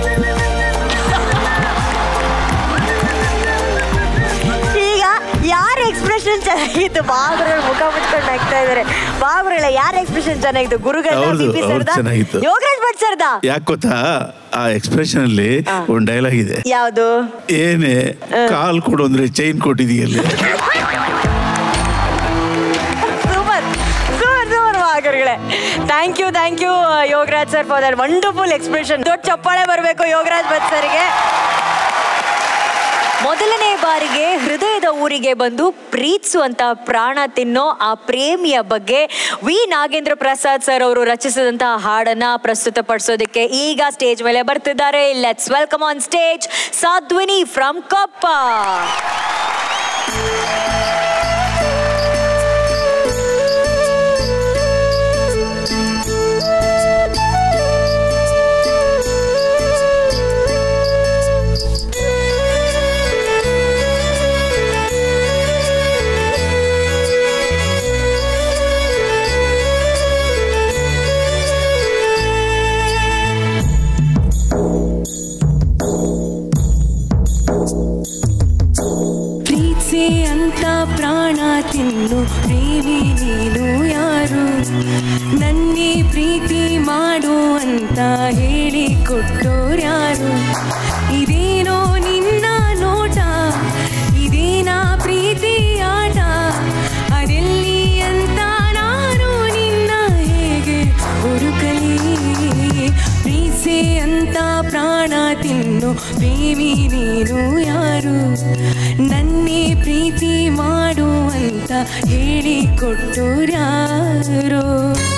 ಈಗ ಯಾರ ಎಕ್ಸ್ಪ್ರೆಷನ್ ಚೆನ್ನಾಗಿತ್ತು? ಬಾಬುರವ್ರ ಮುಖ ಮುಚ್ಕೊಂಡು ಆಗ್ತಾ ಇದಾರೆ. ಬಾಬುರಲ್ಲ ಯಾರ ಎಕ್ಸ್ಪ್ರೆಷನ್ ಚೆನ್ನಾಗಿತ್ತು? ಗುರುಗಳ, ಯೋಗರಾಜ್ ಭಟ್ ಸರ್ದ? ಯಾಕೆ ಗೊತ್ತಾ, ಆ ಎಕ್ಸ್ಪ್ರೆಷನ್ ಅಲ್ಲಿ ಒಂದು ಡೈಲಾಗ್ ಇದೆ. ಯಾವುದು? ಏನೇ ಕಾಲ್ ಕೊಡು ಅಂದ್ರೆ ಚೈನ್ ಕೊಟ್ಟಿದೀಯಲ್ಲ. ಸೂಪರ್ ಸೂಪರ್ ಸೂಪರ್ ವಾಗರ್ಗಳೇ. Thank you thank you Yogaraj sir for that wonderful expression. ದೊಡ್ಡ ಚಪ್ಪಾಳೆ ಬರಬೇಕು ಯೋಗರಾಜ್ ಭಟ್ ಸರ್ಗೆ. ಮೊದಲನೇ ಬಾರಿಗೆ ಹೃದಯದ ಊರಿಗೆ ಬಂದು ಪ್ರೀತಿಸುವಂತ ಪ್ರಾಣ ತಿನ್ನೋ ಆ ಪ್ರೇಮಿಯ ಬಗ್ಗೆ ವಿ ನಾಗೇಂದ್ರ ಪ್ರಸಾದ್ ಸರ್ ಅವರು ರಚಿಸಿದಂತಹ ಹಾಡನ್ನ ಪ್ರಸ್ತುತಪಡಿಸೋದಕ್ಕೆ ಈಗ ಸ್ಟೇಜ್ ಮೇಲೆ ಬರ್ತಿದ್ದಾರೆ. Let's welcome on stage Sadhvini from Koppa. ಅಂತ ಪ್ರಾಣ ತಿನ್ನು ಪ್ರೇಮಿ ನೀನು ಯಾರು? ನನ್ನೇ ಪ್ರೀತಿ ಮಾಡು ಅಂತ ಹೇಳಿ ಕೊಟ್ಟೋರ್ಯಾರು? ಇದೇನೋ ನಿನ್ನ ನೋಟ, ಇದೇನಾ ಪ್ರೀತಿ ಆಟ? ಅದೆಲ್ಲಿ ಅಂತ ನಾನು ನಿನ್ನ ಹೇಗೆ ಹುಡುಕಲಿ? ಪ್ರೀತಿ ಅಂತ ಪ್ರಾಣ ತಿನ್ನು ಪ್ರೇಮಿ ನೀನು ಯಾರು? ನನ್ನೇ ಪ್ರೀತಿ ಮಾಡು ಅಂತ ಹೇಳಿ ಕೊಟ್ಟೋರ್ಯಾರೋ?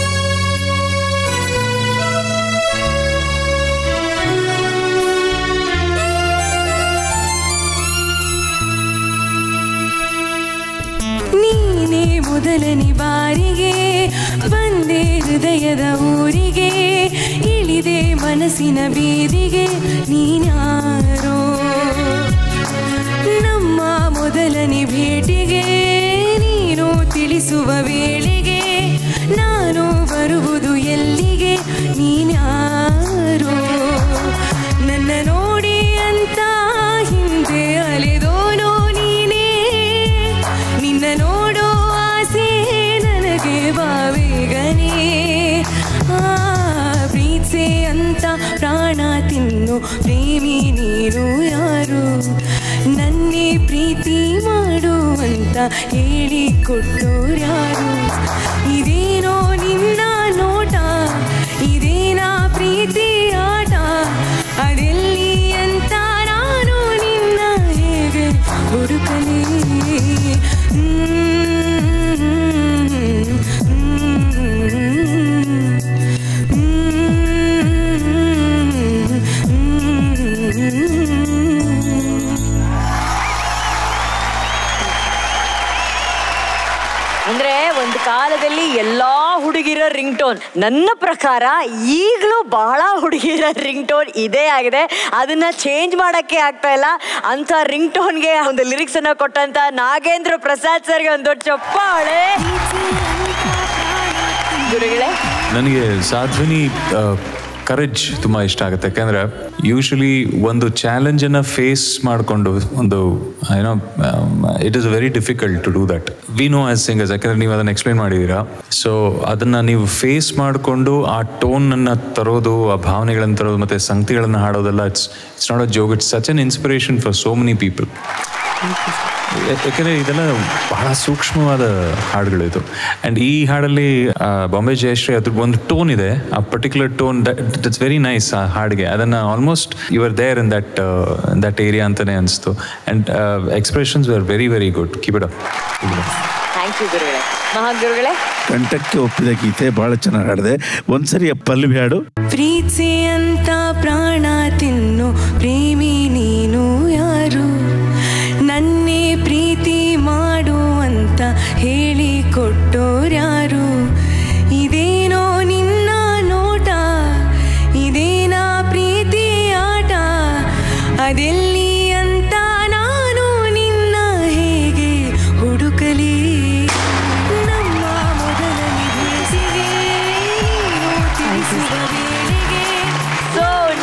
ನೀನೇ ಮೊದಲನೇ ಬಾರಿಗೆ ಬಂದೆ ಹೃದಯದ ಊರಿಗೆ, ಇಳಿದೆ ಮನಸ್ಸಿನ ಬೀದಿಗೆ ನೀನ್ಯಾರೋ? ನಮ್ಮ ಮೊದಲನೇ ಭೇಟಿಗೆ ನೀನು ತಿಳಿಸುವ ವೇಳೆಗೆ ನಾನು ಬರುವುದು ಎಲ್ಲಿಗೆ? ನೀನ್ಯಾರೋ? ನನ್ನ ನೋಡಿ ಅಂತ ಹಿಂದೆ ಅಲೆದೋನೋ ನೀನೇ, ನಿನ್ನ ನೋಡೋ ಆಸೆ ನನಗೆ ಬಾವೇಗನೇ. ಆ ಪ್ರೀತಿ ಅಂತ ಪ್ರಾಣ ತಿನ್ನು ಪ್ರೇಮಿ ನೀನು ಯಾರು? ನನ್ನೇ ಪ್ರೀತಿ ಮಾಡುವಂತ ಹೇಳಿ ಕೊಟ್ಟೋರ್ಯಾರು? ಇದೇನೋ ನಿನ್ನ ನೋಟ, ಇದೇನಾ ಪ್ರೀತಿ ಆಟ? ಅದೆಲ್ಲಿ ಅಂತ ನಾನು ನಿನ್ನ ಹೇಗೆ ಹುಡುಕಲಿ? ಅಂದ್ರೆ ಒಂದು ಕಾಲದಲ್ಲಿ ಎಲ್ಲಾ ಹುಡುಗಿರ ರಿಂಗ್ ಟೋನ್, ನನ್ನ ಪ್ರಕಾರ ಈಗಲೂ ಬಹಳ ಹುಡುಗಿರ ರಿಂಗ್ ಟೋನ್ ಇದೇ ಆಗಿದೆ. ಅದನ್ನ ಚೇಂಜ್ ಮಾಡಕ್ಕೆ ಆಗ್ತಾ ಇಲ್ಲ. ಅಂತ ರಿಂಗ್ ಟೋನ್ಗೆ ಒಂದು ಲಿರಿಕ್ಸ್ ಅನ್ನ ಕೊಟ್ಟಂತ ನಾಗೇಂದ್ರ ಪ್ರಸಾದ್ ಸರ್ಗೆ ಒಂದು ದೊಡ್ಡ ಚಪ್ಪಾಳೆ. ಗುರುಗಳೇ, ನನಗೆ ಸಾಧ್ವಿನಿ ಕರೇಜ್ ತುಂಬ ಇಷ್ಟ ಆಗುತ್ತೆ. ಯಾಕಂದರೆ ಯೂಶ್ವಲಿ ಒಂದು ಚಾಲೆಂಜನ್ನು ಫೇಸ್ ಮಾಡಿಕೊಂಡು ಒಂದು ಏನೋ it is very difficult to do that. We know as singers, ಯಾಕಂದರೆ ನೀವು ಅದನ್ನು ಎಕ್ಸ್ಪ್ಲೈನ್ ಮಾಡಿದ್ದೀರಾ. ಸೊ ಅದನ್ನು ನೀವು ಫೇಸ್ ಮಾಡಿಕೊಂಡು ಆ ಟೋನನ್ನು ತರೋದು, ಆ ಭಾವನೆಗಳನ್ನು ತರೋದು ಮತ್ತು ಸಂಗತಿಗಳನ್ನು ಹಾಡೋದೆಲ್ಲ it's it's not a joke, it's such an inspiration for so many people. ಯಾಕೆಂದರೆ ಇದೆಲ್ಲ ಬಹಳ ಸೂಕ್ಷ್ಮವಾದ ಹಾಡುಗಳಿದು. ಆ್ಯಂಡ್ ಈ ಹಾಡಲ್ಲಿ ಬಾಂಬೆ ಜಯಶ್ರೀ ಅದ್ರ ಒಂದು ಟೋನ್ ಇದೆ, ಆ particular tone that it's very nice ಆ ಹಾಡಿಗೆ. ಅದನ್ನು almost you are there in that that area ಅಂತಲೇ ಅನಿಸ್ತು. And expressions are very very good. Keep it up. Thank you ಗುರುಗಳೇ. ಮಹಾಗುರುಗಳೇ, ಕಂಠಕ್ಕೆ ಒಪ್ಪಿದ ಗೀತೆ ಬಹಳ ಚೆನ್ನಾಗಿ ಹಾಡಿದೆ. ಒಂದ್ಸರಿ ಪಲ್ಲವಿ ಹಾಡು. ಪ್ರೀತಿ ಅಂತ ಪ್ರಾಣ ತಿನ್ನು ಪ್ರೇಮಿ ನೀನು ಯಾರು? ನನ್ನೇ ಪ್ರೀತಿ ಮಾಡು ಅಂತ ಹೇಳಿ ಕೊಟ್ಟೋರ್ಯಾರು? ಇದೇನೋ ನಿನ್ನ ನೋಟ,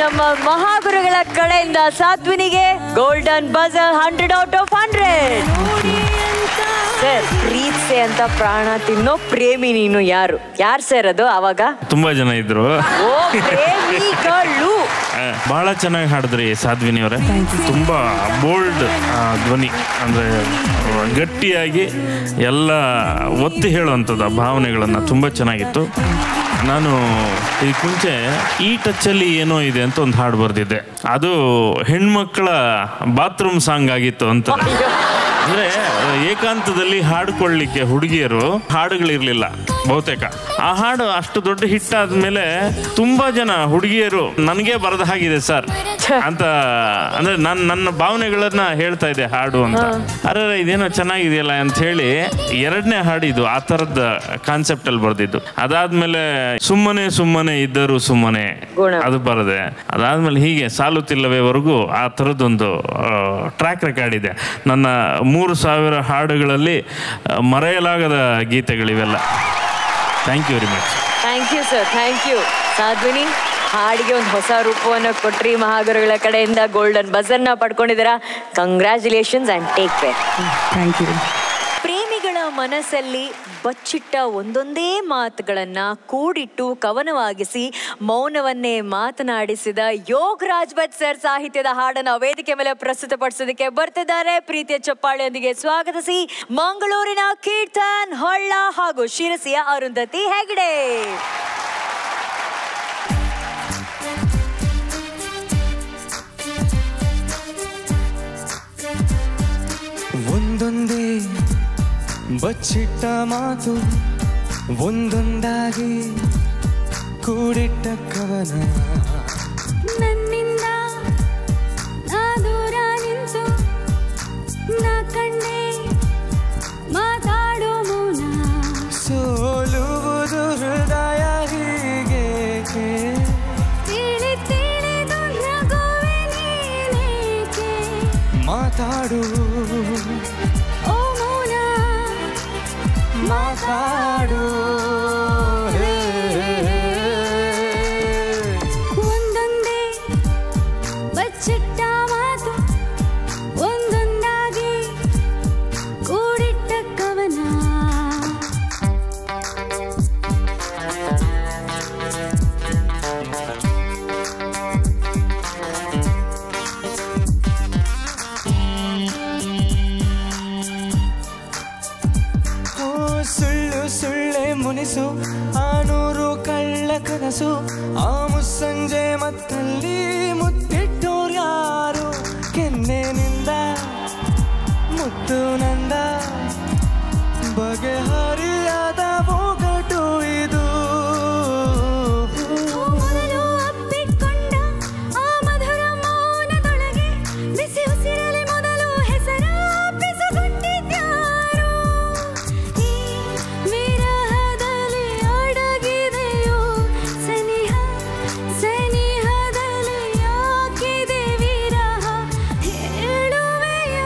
ನಮ್ಮ ಮಹಾಗುರುಗಳ ಕಡೆಯಿಂದ ಸಾಧ್ವಿನಿಗೆ golden buzzer hundred out of hundred. Sir, ಪ್ರೀತ್ಸೆ ಅಂತ ಪ್ರಾಣ ತಿನ್ನೋ ಪ್ರೇಮಿ ನೀನು ಯಾರು ಯಾರು ಸರ್ ಅದು? ಅವಾಗ ತುಂಬಾ ಜನ ಇದ್ರು. ಓ ಪ್ರೇಮಿಗಳು. ಬಹಳ ಚೆನ್ನಾಗಿ ಹಾಡಿದ್ರಿ ಸಾಧ್ವಿನಿ ಅವರೇ. ತುಂಬಾ ಬೋಲ್ಡ್ ಧ್ವನಿ, ಅಂದ್ರೆ ಗಟ್ಟಿಯಾಗಿ ಎಲ್ಲ ಒತ್ತಿ ಹೇಳುವಂಥದ್ದು ಭಾವನೆಗಳನ್ನ ತುಂಬಾ ಚೆನ್ನಾಗಿತ್ತು. ನಾನು ಇದಕ್ಕೆ ಮುಂಚೆ ಈ ಟಚ್ಚಲ್ಲಿ ಏನೋ ಇದೆ ಅಂತ ಒಂದು ಹಾಡು ಬರೆದಿದ್ದೆ. ಅದು ಹೆಣ್ಮಕ್ಳ ಬಾತ್ರೂಮ್ ಸಾಂಗ್ ಆಗಿತ್ತು ಅಂತ. ಅಂದ್ರೆ ಏಕಾಂತದಲ್ಲಿ ಹಾಡ್ಕೊಳ್ಳಿಕ್ಕೆ ಹುಡುಗಿಯರು ಹಾಡುಗಳಿರ್ಲಿಲ್ಲ ಬಹುತೇಕ. ಆ ಹಾಡು ಅಷ್ಟು ದೊಡ್ಡ ಹಿಟ್ ಆದ್ಮೇಲೆ ತುಂಬಾ ಜನ ಹುಡುಗಿಯರು ನನಗೆ ಬರದ ಹಾಗಿದೆ ಸರ್ ಅಂತ, ಅಂದ್ರೆ ನನ್ನ ನನ್ನ ಭಾವನೆಗಳನ್ನ ಹೇಳ್ತಾ ಇದೆ ಹಾಡು ಅಂತ. ಅರೆ ಇದೇನೋ ಚೆನ್ನಾಗಿದೆಯಲ್ಲ ಅಂತ ಹೇಳಿ ಎರಡನೇ ಹಾಡಿದ್ದು ಆ ತರದ ಕಾನ್ಸೆಪ್ಟ್ ಅಲ್ಲಿ ಬರ್ದಿದ್ದು. ಅದಾದ್ಮೇಲೆ ಸುಮ್ಮನೆ ಸುಮ್ಮನೆ ಇದ್ದರು ಸುಮ್ಮನೆ ಅದು ಬರದೆ. ಅದಾದ್ಮೇಲೆ ಹೀಗೆ ಸಾಲುತ್ತಿಲ್ಲವೇವರೆಗೂ ಆ ಥರದ್ದೊಂದು ಟ್ರ್ಯಾಕ್ ರೆಕಾರ್ಡ್ ಇದೆ. ನನ್ನ ಮೂರು ಸಾವಿರ ಹಾಡುಗಳಲ್ಲಿ ಮರೆಯಲಾಗದ ಗೀತೆಗಳಿವೆಲ್ಲ. Thank you very much. Thank you sir, thank you. Sadhvini, ಹಾಡಿಗೆ ಒಂದು ಹೊಸ ರೂಪವನ್ನು ಕೊಟ್ರಿ. ಮಹಾಗುರುಗಳ ಕಡೆಯಿಂದ ಗೋಲ್ಡನ್ ಬಜರ್ನ ಪಡ್ಕೊಂಡಿದ್ದೀರಾ. Congratulations and take care. Thank you. ಪ್ರೇಮಿಗಳ ಮನಸ್ಸಲ್ಲಿ ಬಚ್ಚಿಟ್ಟ ಒಂದೊಂದೇ ಮಾತುಗಳನ್ನ ಕೂಡಿಟ್ಟು ಕವನವಾಗಿಸಿ ಮೌನವನ್ನೇ ಮಾತನಾಡಿಸಿದ ಯೋಗರಾಜ್ ಭಟ್ ಸರ್ ಸಾಹಿತ್ಯದ ಹಾಡನ್ನ ವೇದಿಕೆ ಮೇಲೆ ಪ್ರಸ್ತುತಪಡಿಸೋದಕ್ಕೆ ಬರ್ತಿದ್ದಾರೆ. ಪ್ರೀತಿಯ ಚಪ್ಪಾಳೆಯೊಂದಿಗೆ ಸ್ವಾಗತಿಸಿ ಮಂಗಳೂರಿನ ಕೀರ್ತನ್ ಹೊಳ್ಳ ಹಾಗೂ ಶಿರಸಿಯ ಅರುಂಧತಿ ಹೆಗ್ಡೆ. ಒಂದೊಂದೇ ಬಚ್ಚಿಟ್ಟ ಮಾತು ಒಂದೊಂದಾಗಿ ಕೂಡಿಟ್ಟ ಕವನ, ನನ್ನಿಂದ ನಾ ದೂರ ನಿಂತು ನಾ ಕಂಡೆ ಮಾತಾಡೋ ಮೌನ, ಸೋಲುವುದು ಹೃದಯ ಹೀಗೇಕೆ, ತಿಳಿ ತಿಳಿದು ನಗುವೆ ನೀನೇಕೆ, ಮಾತಾಡು ಓ ಮೌನ ಮಾತಾಡು. ಒಂದೊಂದೇ ಬಚ್ಚಿಟ್ಟ ಮಾತು ಒಂದೊಂದಾಗಿ ಕೂಡಿಟ್ಟ ಕವನ, ಸುಳ್ಳು ಸುಳ್ಳೆ ಮುನಿಸು ಆನೂರು ಕಳ್ಳ ಕನಸು, ಆ ಮುಸ್ಸಂಜೆ ಮತ್ತಲ್ಲಿ ಮುತ್ತಿಟ್ಟೋರು ಯಾರು, ಕೆನ್ನೆನಿಂದ ಮುತ್ತು ನಂದ ಬಗೆಹರಿಯಾದ ಒಗಟು ಇದು. ಮೊದಲು ಅಪ್ಪಿಕೊಂಡ ಆ ಮಧುರ ಮೌನದೊಳಗೆ ಬಿಸಿ ಉಸಿರಲಿ ಮೊದಲು ಹೆಸರ ಪಿಸುಗುಟ್ಟಿದ್ಯಾರು, ಈ ವಿರಹದಲ್ಲಿ ಅಡಗಿದೆಯೋ ಸನಿಹ, ಸನಿಹದಲ್ಲಿ ಯಾಕಿದೆ ವಿರಹ ಹೇಳುವೆಯ.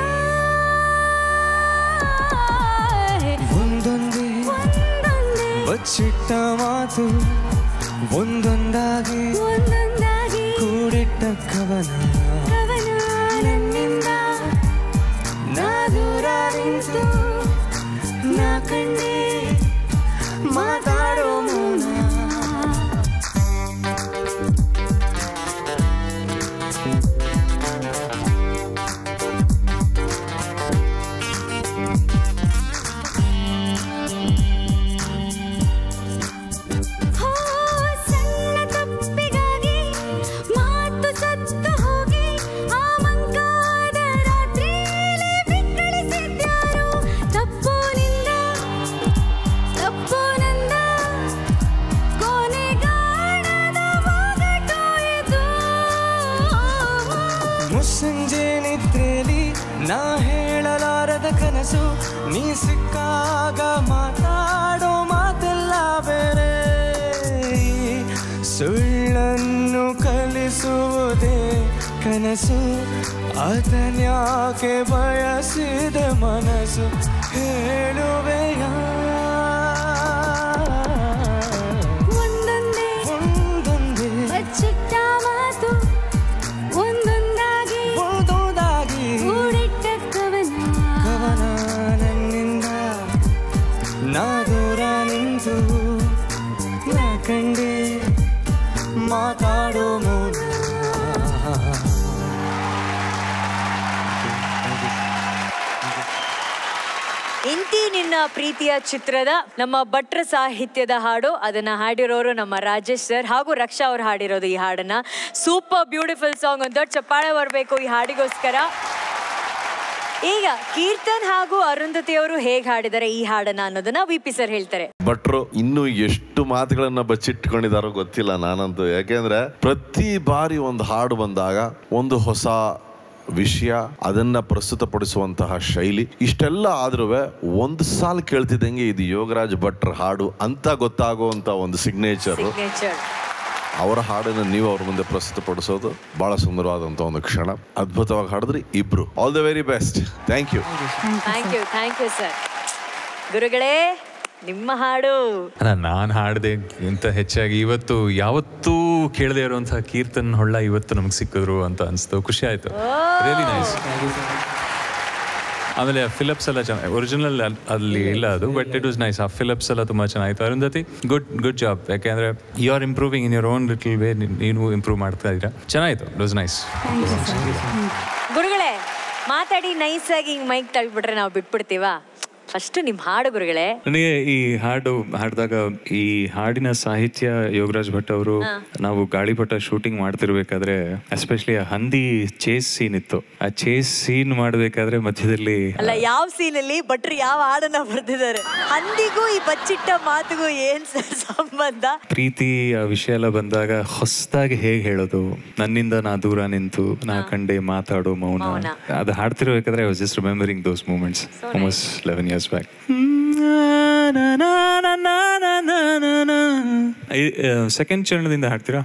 ಒಂದೊಂದೇ ಬಚ್ಚಿಟ್ಟ ಮಾತು ಒಂದೊಂದಾಗಿ ಒಂದೊಂದಾಗಿ ಕೂಡಿಟ್ಟ ಕವನ, ಕವನ, ನನ್ನಿಂದ ನಾ ದೂರ ನಿಂತು ನಾ ಕಂಡೆ ಮಾತಾಡೋ ಮೌನ. ಹೋ ಸಣ್ಣ ತಪ್ಪಿಗಾಗಿ ಮಾತು ಸತ್ತು ಹೋಗಿ ಆ ಮಂಕಾದ ರಾತ್ರಿಯಲ್ಲಿ ಬಿಕ್ಕಳಿಸಿದ್ಯಾರು, ತಪ್ಪು ನಿಂದ ತಪ್ಪು ನಂದ ಕೊನೆಗಾಣದ ಒಗಟು ಇದು. ಮುಸ್ಸಂಜೆ ನಿದ್ರೆಲಿ ನಾ ಹೇಳಲಾರದ ಕನಸು, ನೀ ಸಿಕ್ಕಾಗ ಮಾತಾಡೋ ಮಾತೆಲ್ಲ ಬೇರೆ, ಸುಳ್ಳನ್ನು ಕಲಿಸುವುದೇ ಕನಸು, ಅದನ್ಯಾಕೆ ಬಯಸಿದೆ ಮನಸ್ಸು ಹೇಳುವೆಯ. ಒಂದೊಂದೇ ಒಂದೊಂದೇ ಬಚ್ಚಿಟ್ಟ ಮಾತು ಮಾತಾಡೋ ಮೌನ. ಇಂತಿ ನಿನ್ನ ಪ್ರೀತಿಯ ಚಿತ್ರದ ನಮ್ಮ ಭಟ್ರ ಸಾಹಿತ್ಯದ ಹಾಡು, ಅದನ್ನ ಹಾಡಿರೋರು ನಮ್ಮ ರಾಜೇಶ್ ಸರ್ ಹಾಗೂ ರಕ್ಷಾ ಅವ್ರು ಹಾಡಿರೋದು ಈ ಹಾಡನ್ನ. ಸೂಪರ್ ಬ್ಯೂಟಿಫುಲ್ ಸಾಂಗ್, ಒಂದು ದೊಡ್ಡ ಚಪ್ಪಾಳೆ ಬರಬೇಕು ಈ ಹಾಡಿಗೋಸ್ಕರ. ಈಗ ಕೀರ್ತನ್ ಹಾಗೂ ಅರುಂಧತಿ ಅವರು ಹೇಗೆ ಹಾಡಿದ್ದಾರೆ ಈ ಹಾಡನ್ನ ಅನ್ನೋದನ್ನ ವಿ ಪಿ ಸರ್ ಹೇಳ್ತಾರೆ. ಭಟ್ರು ಇನ್ನು ಎಷ್ಟು ಮಾತುಗಳನ್ನ ಬಚ್ಚಿಟ್ಕೊಂಡಿದಾರೋ ಗೊತ್ತಿಲ್ಲ ನಾನಂತೂ. ಯಾಕೆಂದ್ರೆ ಪ್ರತಿ ಬಾರಿ ಒಂದು ಹಾಡು ಬಂದಾಗ ಒಂದು ಹೊಸ ವಿಷಯ, ಅದನ್ನ ಪ್ರಸ್ತುತಪಡಿಸುವಂತಹ ಶೈಲಿ, ಇಷ್ಟೆಲ್ಲ ಆದ್ರೂ ಒಂದು ಸಾಲ ಕೇಳ್ತಿದ್ದಂಗೆ ಇದು ಯೋಗರಾಜ್ ಭಟ್ರ ಹಾಡು ಅಂತ ಗೊತ್ತಾಗುವಂತ ಒಂದು ಸಿಗ್ನೇಚರ್. ಅವರ ಹಾಡನ್ನು ನೀವು ಅವ್ರ ಮುಂದೆ ಪ್ರಸ್ತುತಪಡಿಸೋದು ಬಹಳ ಸುಂದರವಾದಂತ ಒಂದು ಕ್ಷಣ. ಅದ್ಭುತವಾಗಿ ಹಾಡಿದ್ರಿ ಇಬ್ರು. All the very best. Thank you thank you thank you sir. ಗುರುಗಳೇ ನಿಮ್ಮ ಹಾಡು. ನಾನು ಹಾಡಿದೆ ಅಂತ ಹೆಚ್ಚಾಗಿ ಇವತ್ತು ಯಾವತ್ತೂ ಕೇಳದೆ ಇರುವಂತಹ ಕೀರ್ತನ್ ಹೊಳ್ಳ ಇವತ್ತು ನಮ್ಗೆ ಸಿಕ್ಕಿದ್ರು ಅಂತ ಅನಿಸ್ತು. ಖುಷಿ ಆಯ್ತು. Really nice. ಆಮೇಲೆ ಫಿಲಿಪ್ಸ್ ಎಲ್ಲ ಚೆನ್ನಾಗಿ, ಒರಿಜಿನಲ್ ಅಲ್ಲಿ ಇಲ್ಲ ಅದು, ಬಟ್ ಇಟ್ ವಾಸ್ ನೈಸ್. ಆ ಫಿಲಿಪ್ಸ್ ಎಲ್ಲ ತುಂಬ ಚೆನ್ನಾಗಿತ್ತು. Arundhati good good job. ಯಾಕೆಂದ್ರೆ you are improving in your own little way. ನೀನು ಇಂಪ್ರೂವ್ ಮಾಡ್ತಾ ಇದ್ದೀರಾ. ಚೆನ್ನಾಗಿತ್ತು. It was nice. ಗುರುಗಳೇ ಮಾತಾಡಿ ನೈಸ್ ಆಗಿ ಹಿಂಗ್ ಮೈಕ್ ತಳ್ಬಿಟ್ರೆ ನಾವು ಬಿಟ್ಬಿಡ್ತೀವಾ? ಫಸ್ಟ್ ನಿಮ್ ಹಾಡು ಗುರುಗಳೇ. ನನಗೆ ಈ ಹಾಡು ಹಾಡಿದಾಗ ಈ ಹಾಡಿನ ಸಾಹಿತ್ಯ ಯೋಗರಾಜ್ ಭಟ್ ಅವರು, ನಾವು ಗಾಳಿಪಟ ಶೂಟಿಂಗ್ ಮಾಡ್ತಿರ್ಬೇಕಾದ್ರೆ ಎಸ್ಪೆಷಲಿ ಆ ಹಂದಿ ಚೇಸ್ ಸೀನ್ ಇತ್ತು. ಆ ಚೇಸ್ ಸೀನ್ ಮಾಡ್ಬೇಕಾದ್ರೆ ಮಧ್ಯದಲ್ಲಿ ಅಲ್ಲ, ಯಾವ ಸೀನಲ್ಲಿ ಭಟ್ರು ಯಾವ ಹಾಡನ್ನ ಬರ್ತಿದ್ದಾರೆ? ಹಂದಿಗೂ ಈ ಬಚ್ಚಿಟ್ಟ ಮಾತುಗೂ ಏನ್ ಸಂಬಂಧ? ಪ್ರೀತಿ ಆ ವಿಷಯ ಎಲ್ಲ ಬಂದಾಗ ಹೊಸದಾಗಿ ಹೇಗೆ ಹೇಳೋದು, ನನ್ನಿಂದ ನಾ ದೂರ ನಿಂತು ನಾ ಕಂಡೆ ಮಾತಾಡೋ ಮೌನ, ಅದು ಹಾಡ್ತಿರ್ಬೇಕಾದ್ರೆ I was just remembering those moments almost eleven years back. Second ಚರಣದಿಂದ ಹಾಡ್ತೀರಾ?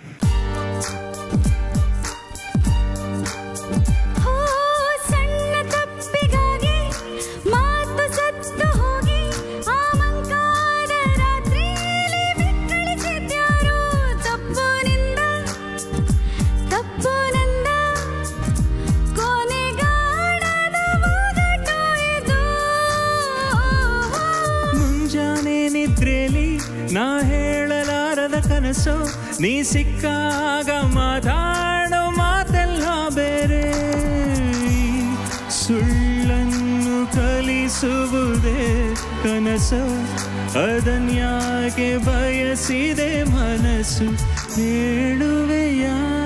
ನಾ ಹೇಳಲಾರದ ಕನಸು ನೀ ಸಿಕ್ಕಾಗ ಮಾತಾಡೋ ಮಾತೆಲ್ಲ ಬೇರೆ, ಸುಳ್ಳನ್ನು ಕಲಿಸುವುದೇ ಕನಸು, ಅದನ್ಯಾಕೆ ಬಯಸಿದೆ ಮನಸ್ಸು, ಹೇಳುವೆಯ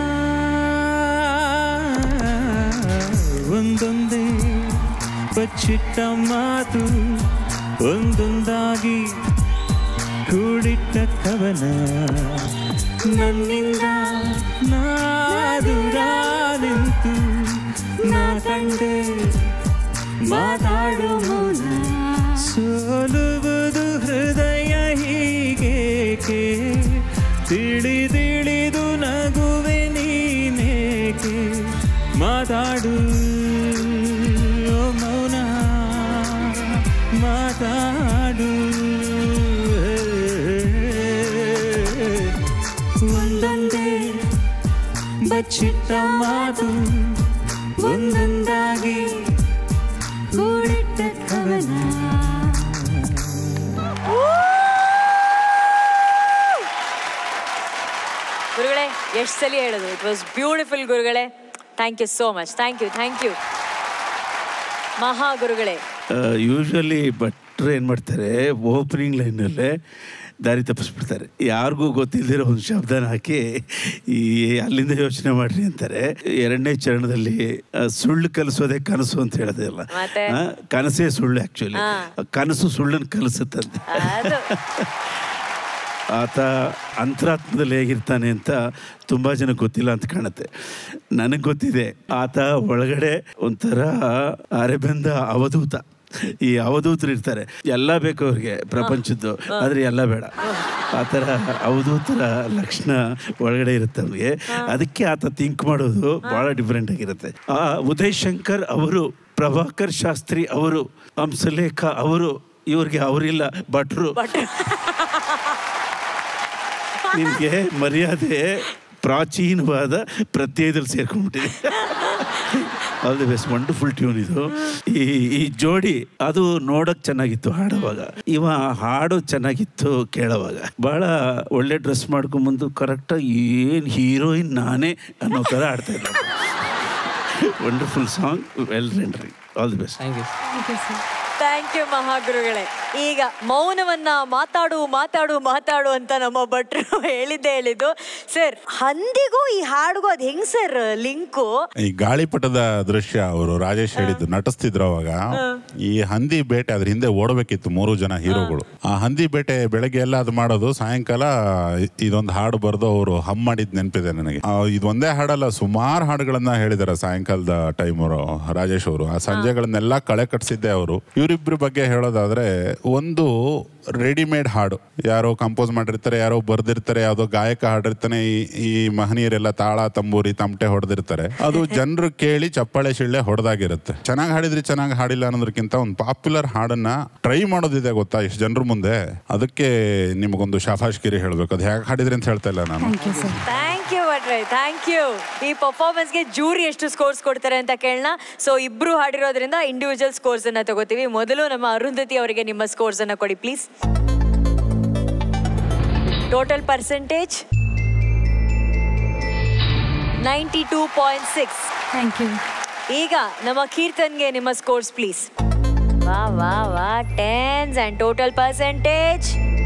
ಒಂದೊಂದೇ ಬಚ್ಚಿಟ್ಟ ಮಾತು, ಒಂದೊಂದಾಗಿ ಕೂಡಿಟ್ಟ ಕವನ, ನನ್ನಿಂದ ನಾ ದೂರ ನಿಂತು ನಾ ಕಂಡೆ ಮಾತಾಡು ಮೌನ, ಸೋಲುವುದು ಹೃದಯ ಹೀಗೇಕೆ, ತಿಳಿದಿಳಿದು ನಗುವೆ ನೀನೇಕೆ, ಮಾತಾಡು ಮೌನ ಮಾತಾಡು, ಒಂದೊಂದೇ ಬಚ್ಚಿಟ್ಟ ಮಾತು, ಒಂದೊಂದಾಗಿ ಕೂಡಿಟ್ಟ ಕವನ. ಗುರುಗಳೇ ಎಷ್ಟು ಸಲ ಹೇಳೋದು, ಇಟ್ ವಾಸ್ ಬ್ಯೂಟಿಫುಲ್ ಗುರುಗಳೇ. Thank you so much. Thank you thank you ಮಹಾ ಗುರುಗಳೇ. ಯೂಶ್ವಲಿ ಭಟ್ರು ಏನು ಮಾಡ್ತಾರೆ, ಓಪನಿಂಗ್ ಲೈನಲ್ಲೇ ದಾರಿ ತಪ್ಪಿಸ್ಬಿಡ್ತಾರೆ. ಯಾರಿಗೂ ಗೊತ್ತಿಲ್ಲದಿರೋ ಒಂದು ಶಬ್ದನ ಹಾಕಿ ಈ ಅಲ್ಲಿಂದ ಯೋಚನೆ ಮಾಡ್ರಿ ಅಂತಾರೆ. ಎರಡನೇ ಚರಣದಲ್ಲಿ ಸುಳ್ಳು ಕಲಿಸೋದೇ ಕನಸು ಅಂತ ಹೇಳೋದಿಲ್ಲ, ಕನಸೇ ಸುಳ್ಳು. ಆ್ಯಕ್ಚುಲಿ ಕನಸು ಸುಳ್ಳನ್ನು ಕಲಿಸುತ್ತಂತೆ. ಆತ ಅಂತರಾತ್ಮದಲ್ಲಿ ಹೇಗಿರ್ತಾನೆ ಅಂತ ತುಂಬ ಜನ ಗೊತ್ತಿಲ್ಲ ಅಂತ ಕಾಣುತ್ತೆ. ನನಗೆ ಗೊತ್ತಿದೆ, ಆತ ಒಳಗಡೆ ಒಂಥರ ಅರೆಬೆಂದ ಅವಧೂತ. ಈ ಅವಧೂತರು ಇರ್ತಾರೆ, ಎಲ್ಲ ಬೇಕು ಅವ್ರಿಗೆ ಪ್ರಪಂಚದ್ದು, ಆದರೆ ಎಲ್ಲ ಬೇಡ. ಆ ಥರ ಅವಧೂತರ ಲಕ್ಷಣ ಒಳಗಡೆ ಇರುತ್ತೆ ಅವ್ರಿಗೆ. ಅದಕ್ಕೆ ಆತ ಥಿಂಕ್ ಮಾಡೋದು ಭಾಳ ಡಿಫ್ರೆಂಟ್ ಆಗಿರುತ್ತೆ. ಆ ಉದಯ್ ಶಂಕರ್ ಅವರು, ಪ್ರಭಾಕರ್ ಶಾಸ್ತ್ರಿ ಅವರು, ಹಂಸಲೇಖ ಅವರು, ಇವ್ರಿಗೆ ಅವರಿಲ್ಲ, ಭಟ್ರು. ನಿಮಗೆ ಮರ್ಯಾದೆ ಪ್ರಾಚೀನವಾದ ಪ್ರತ್ಯಯದಲ್ಲಿ ಸೇರ್ಕೊಂಡ್ಬಿಟ್ಟಿದೆ. All the best. Wonderful tune ಇದು. ಈ ಈ ಜೋಡಿ ಅದು ನೋಡಕ್ ಚೆನ್ನಾಗಿತ್ತು ಹಾಡುವಾಗ, ಇವ ಹಾಡು ಚೆನ್ನಾಗಿತ್ತು ಕೇಳೋವಾಗ. ಬಹಳ ಒಳ್ಳೆ ಡ್ರೆಸ್ ಮಾಡ್ಕೊಂಬಂದು ಕರೆಕ್ಟಾಗಿ ಏನು ಹೀರೋಯಿನ್ ನಾನೇ ಅನ್ನೋ ಥರ ಆಡ್ತಾ ಇದ್ದ. Wonderful song, well rendering. All the best. Thank you ಮಹಾಗುರುಗಳೇ. ಈಗ ಮೌನವನ್ನ ಮಾತಾಡು ಮಾತಾಡು ಮಾತಾಡು ಅಂತ ನಮ್ಮ ಭಟ್ರು ಹೇಳಿದ್ದೆ ಹೇಳಿದ್ದು. ಸರ್, ಹಂದಿಗೂ ಈ ಹಾಡಿಗೂ ಅದ್ ಹೆಂಗ್ ಸರ್ ಲಿಂಕು? ಈ ಗಾಳಿಪಟದ ದೃಶ್ಯ ಅವರು ರಾಜೇಶ್ ಹೇಳಿದ್ದು ನಟಿಸ್ತಿದ್ರು ಅವಾಗ. ಈ ಹಂದಿ ಬೇಟೆ ಅದ್ರ ಹಿಂದೆ ಓಡಬೇಕಿತ್ತು ಮೂರು ಜನ ಹೀರೋಗಳು. ಆ ಹಂದಿ ಬೇಟೆ ಬೆಳಗ್ಗೆ ಎಲ್ಲ ಅದು ಮಾಡೋದು, ಸಾಯಂಕಾಲ ಇದೊಂದು ಹಾಡು ಬರೆದು ಅವರು ಹಮ್ ಮಾಡಿದ್ ನೆನಪಿದೆ ನನಗೆ. ಇದೊಂದೇ ಹಾಡಲ್ಲ, ಸುಮಾರು ಹಾಡುಗಳನ್ನ ಹೇಳಿದಾರೆ ಸಾಯಂಕಾಲದ ಟೈಮ್ ಅವರು ರಾಜೇಶ್ ಅವರು. ಆ ಸಂಜೆಗಳನ್ನೆಲ್ಲ ಕಳೆ ಕಟ್ಸಿದ್ದೆ ಅವರು. ಇವರಿಬ್ರ ಬಗ್ಗೆ ಹೇಳೋದಾದ್ರೆ, ಒಂದು ರೆಡಿಮೇಡ್ ಹಾಡು ಯಾರೋ ಕಂಪೋಸ್ ಮಾಡಿರ್ತಾರೆ, ಯಾರೋ ಬರ್ದಿರ್ತಾರೆ, ಯಾವುದೋ ಗಾಯಕ ಹಾಡಿರ್ತಾನೆ, ಈ ಮಹನೀಯರೆಲ್ಲ ತಾಳ ತಂಬೂರಿ ತಮಟೆ ಹೊಡೆದಿರ್ತಾರೆ. ಅದು ಜನರು ಕೇಳಿ ಚಪ್ಪಾಳೆ ಶಿಳ್ಳೆ ಹೊಡೆದಾಗಿರುತ್ತೆ. ಚೆನ್ನಾಗಿ ಹಾಡಿದ್ರಿ ಚೆನ್ನಾಗಿ ಹಾಡಿಲ್ಲ ಅನ್ನೋದಕ್ಕಿಂತ ಒಂದು ಪಾಪ್ಯುಲರ್ ಹಾಡನ್ನ ಟ್ರೈ ಮಾಡೋದಿದೆ ಗೊತ್ತಾ ಇಷ್ಟು ಜನರ ಮುಂದೆ. ಅದಕ್ಕೆ ನಿಮಗೊಂದು ಶಾಫಾಶ್ಗಿರಿ ಹೇಳ್ಬೇಕು. ಅದು ಹೇಗೆ ಹಾಡಿದ್ರಿ ಅಂತ ಹೇಳ್ತಾ ಇಲ್ಲ ನಾನು. ಥ್ಯಾಂಕ್ ಯು ಭಟ್ರೆ, ಥ್ಯಾಂಕ್ ಯು. ಈ ಪರ್ಫಾರ್ಮೆನ್ಸ್ಗೆ ಜೂರಿ ಎಷ್ಟು ಸ್ಕೋರ್ಸ್ ಕೊಡ್ತಾರೆ ಅಂತ ಕೇಳೋಣ. ಸೊ ಇಬ್ರು ಹಾಡಿರೋದ್ರಿಂದ ಇಂಡಿವಿಜುವಲ್ ಸ್ಕೋರ್ಸ್ ಅನ್ನ ತಗೋತೀವಿ. ಮೊದಲು ನಮ್ಮ ಅರುಂಧತಿ ಅವರಿಗೆ ನಿಮ್ಮ ಸ್ಕೋರ್ಸ್ ಅನ್ನ ಕೊಡಿ please. Total percentage ninety two point six. Thank you. ಈಗ ನಮ್ಮ ಕೀರ್ತನ್ಗೆ ನಿಮ್ಮ ಸ್ಕೋರ್ಸ್ ಪ್ಲೀಸ್. ವಾ ವಾ ವಾ tens and total percentage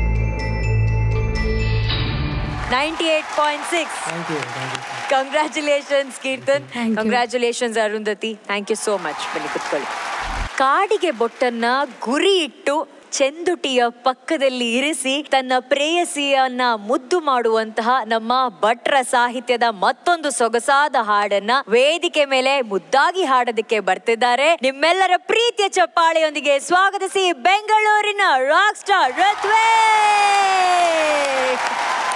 ninety-eight point six. Thank you. Congratulations Kirtan. Congratulations Arundhati. Thank you so much. ಬನ್ನಿ ಕುತ್ಕೊಳ್ಳಿ. ಕಾಡಿಗೆ ಬೊಟ್ಟನ್ನ ಗುರಿ ಇಟ್ಟು ಚೆಂದುಟಿಯ ಪಕ್ಕದಲ್ಲಿ ಇರಿಸಿ ತನ್ನ ಪ್ರೇಯಸಿಯನ್ನ ಮುದ್ದು ಮಾಡುವಂತಹ ನಮ್ಮ ಭಟ್ರ ಸಾಹಿತ್ಯದ ಮತ್ತೊಂದು ಸೊಗಸಾದ ಹಾಡನ್ನ ವೇದಿಕೆ ಮೇಲೆ ಮುದ್ದಾಗಿ ಹಾಡೋದಕ್ಕೆ ಬರ್ತಿದ್ದಾರೆ. ನಿಮ್ಮೆಲ್ಲರ ಪ್ರೀತಿಯ ಚಪ್ಪಾಳೆಯೊಂದಿಗೆ ಸ್ವಾಗತಿಸಿ ಬೆಂಗಳೂರಿನ ರಾಕ್ ಸ್ಟಾರ್ ಋತ್ವಿಕ್.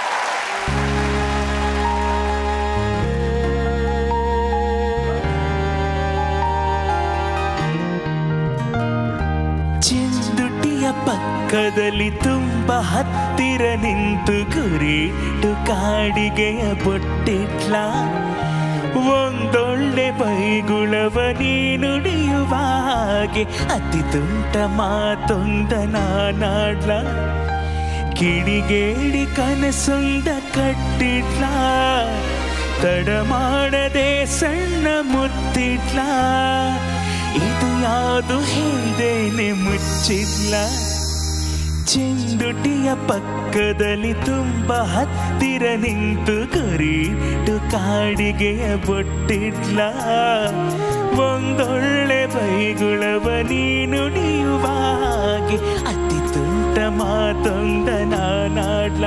ಚೆಂದುಟಿಯ ಪಕ್ಕದಲ್ಲಿ ತುಂಬ ಹತ್ತಿರ ನಿಂತು ಗುರಿಟ್ಟು ಕಾಡಿಗೆಯ ಬೊಟ್ಟಿಟ್ಲ ಒಂದೊಳ್ಳೆ ಬೈಗುಳವ ನೀನುಡಿಯುವ ಹಾಗೆ ಅತಿ ತುಂಟ ಮಾತೊಂದ ನಾನಾಡ್ಲ ಕಿಡಿಗೇಡಿ ಕನಸೊಂದ ಕಟ್ಟಿಟ್ಲ ತಡ ಮಾಡದೆ ಸಣ್ಣ ಮುತ್ತಿಟ್ಲ ಇದು ಯಾವುದು ಹೇಳ್ದೇನೆ ಮುಚ್ಚಿದ್ಲ ಚೆಂದುಟಿಯ ಪಕ್ಕದಲ್ಲಿ ತುಂಬ ಹತ್ತಿರ ನಿಂತು ಗುರಿಟ್ಟು ಕಾಡಿಗೆಯ ಬೊಟ್ಟಿಟ್ಲ ಒಂದೊಳ್ಳೆ ಬೈಗುಳವ ನೀನುಡಿಯುವ ಹಾಗೆ ಅತಿ ತುಂಟ ಮಾತೊಂದ ನಾನಾಡ್ಲ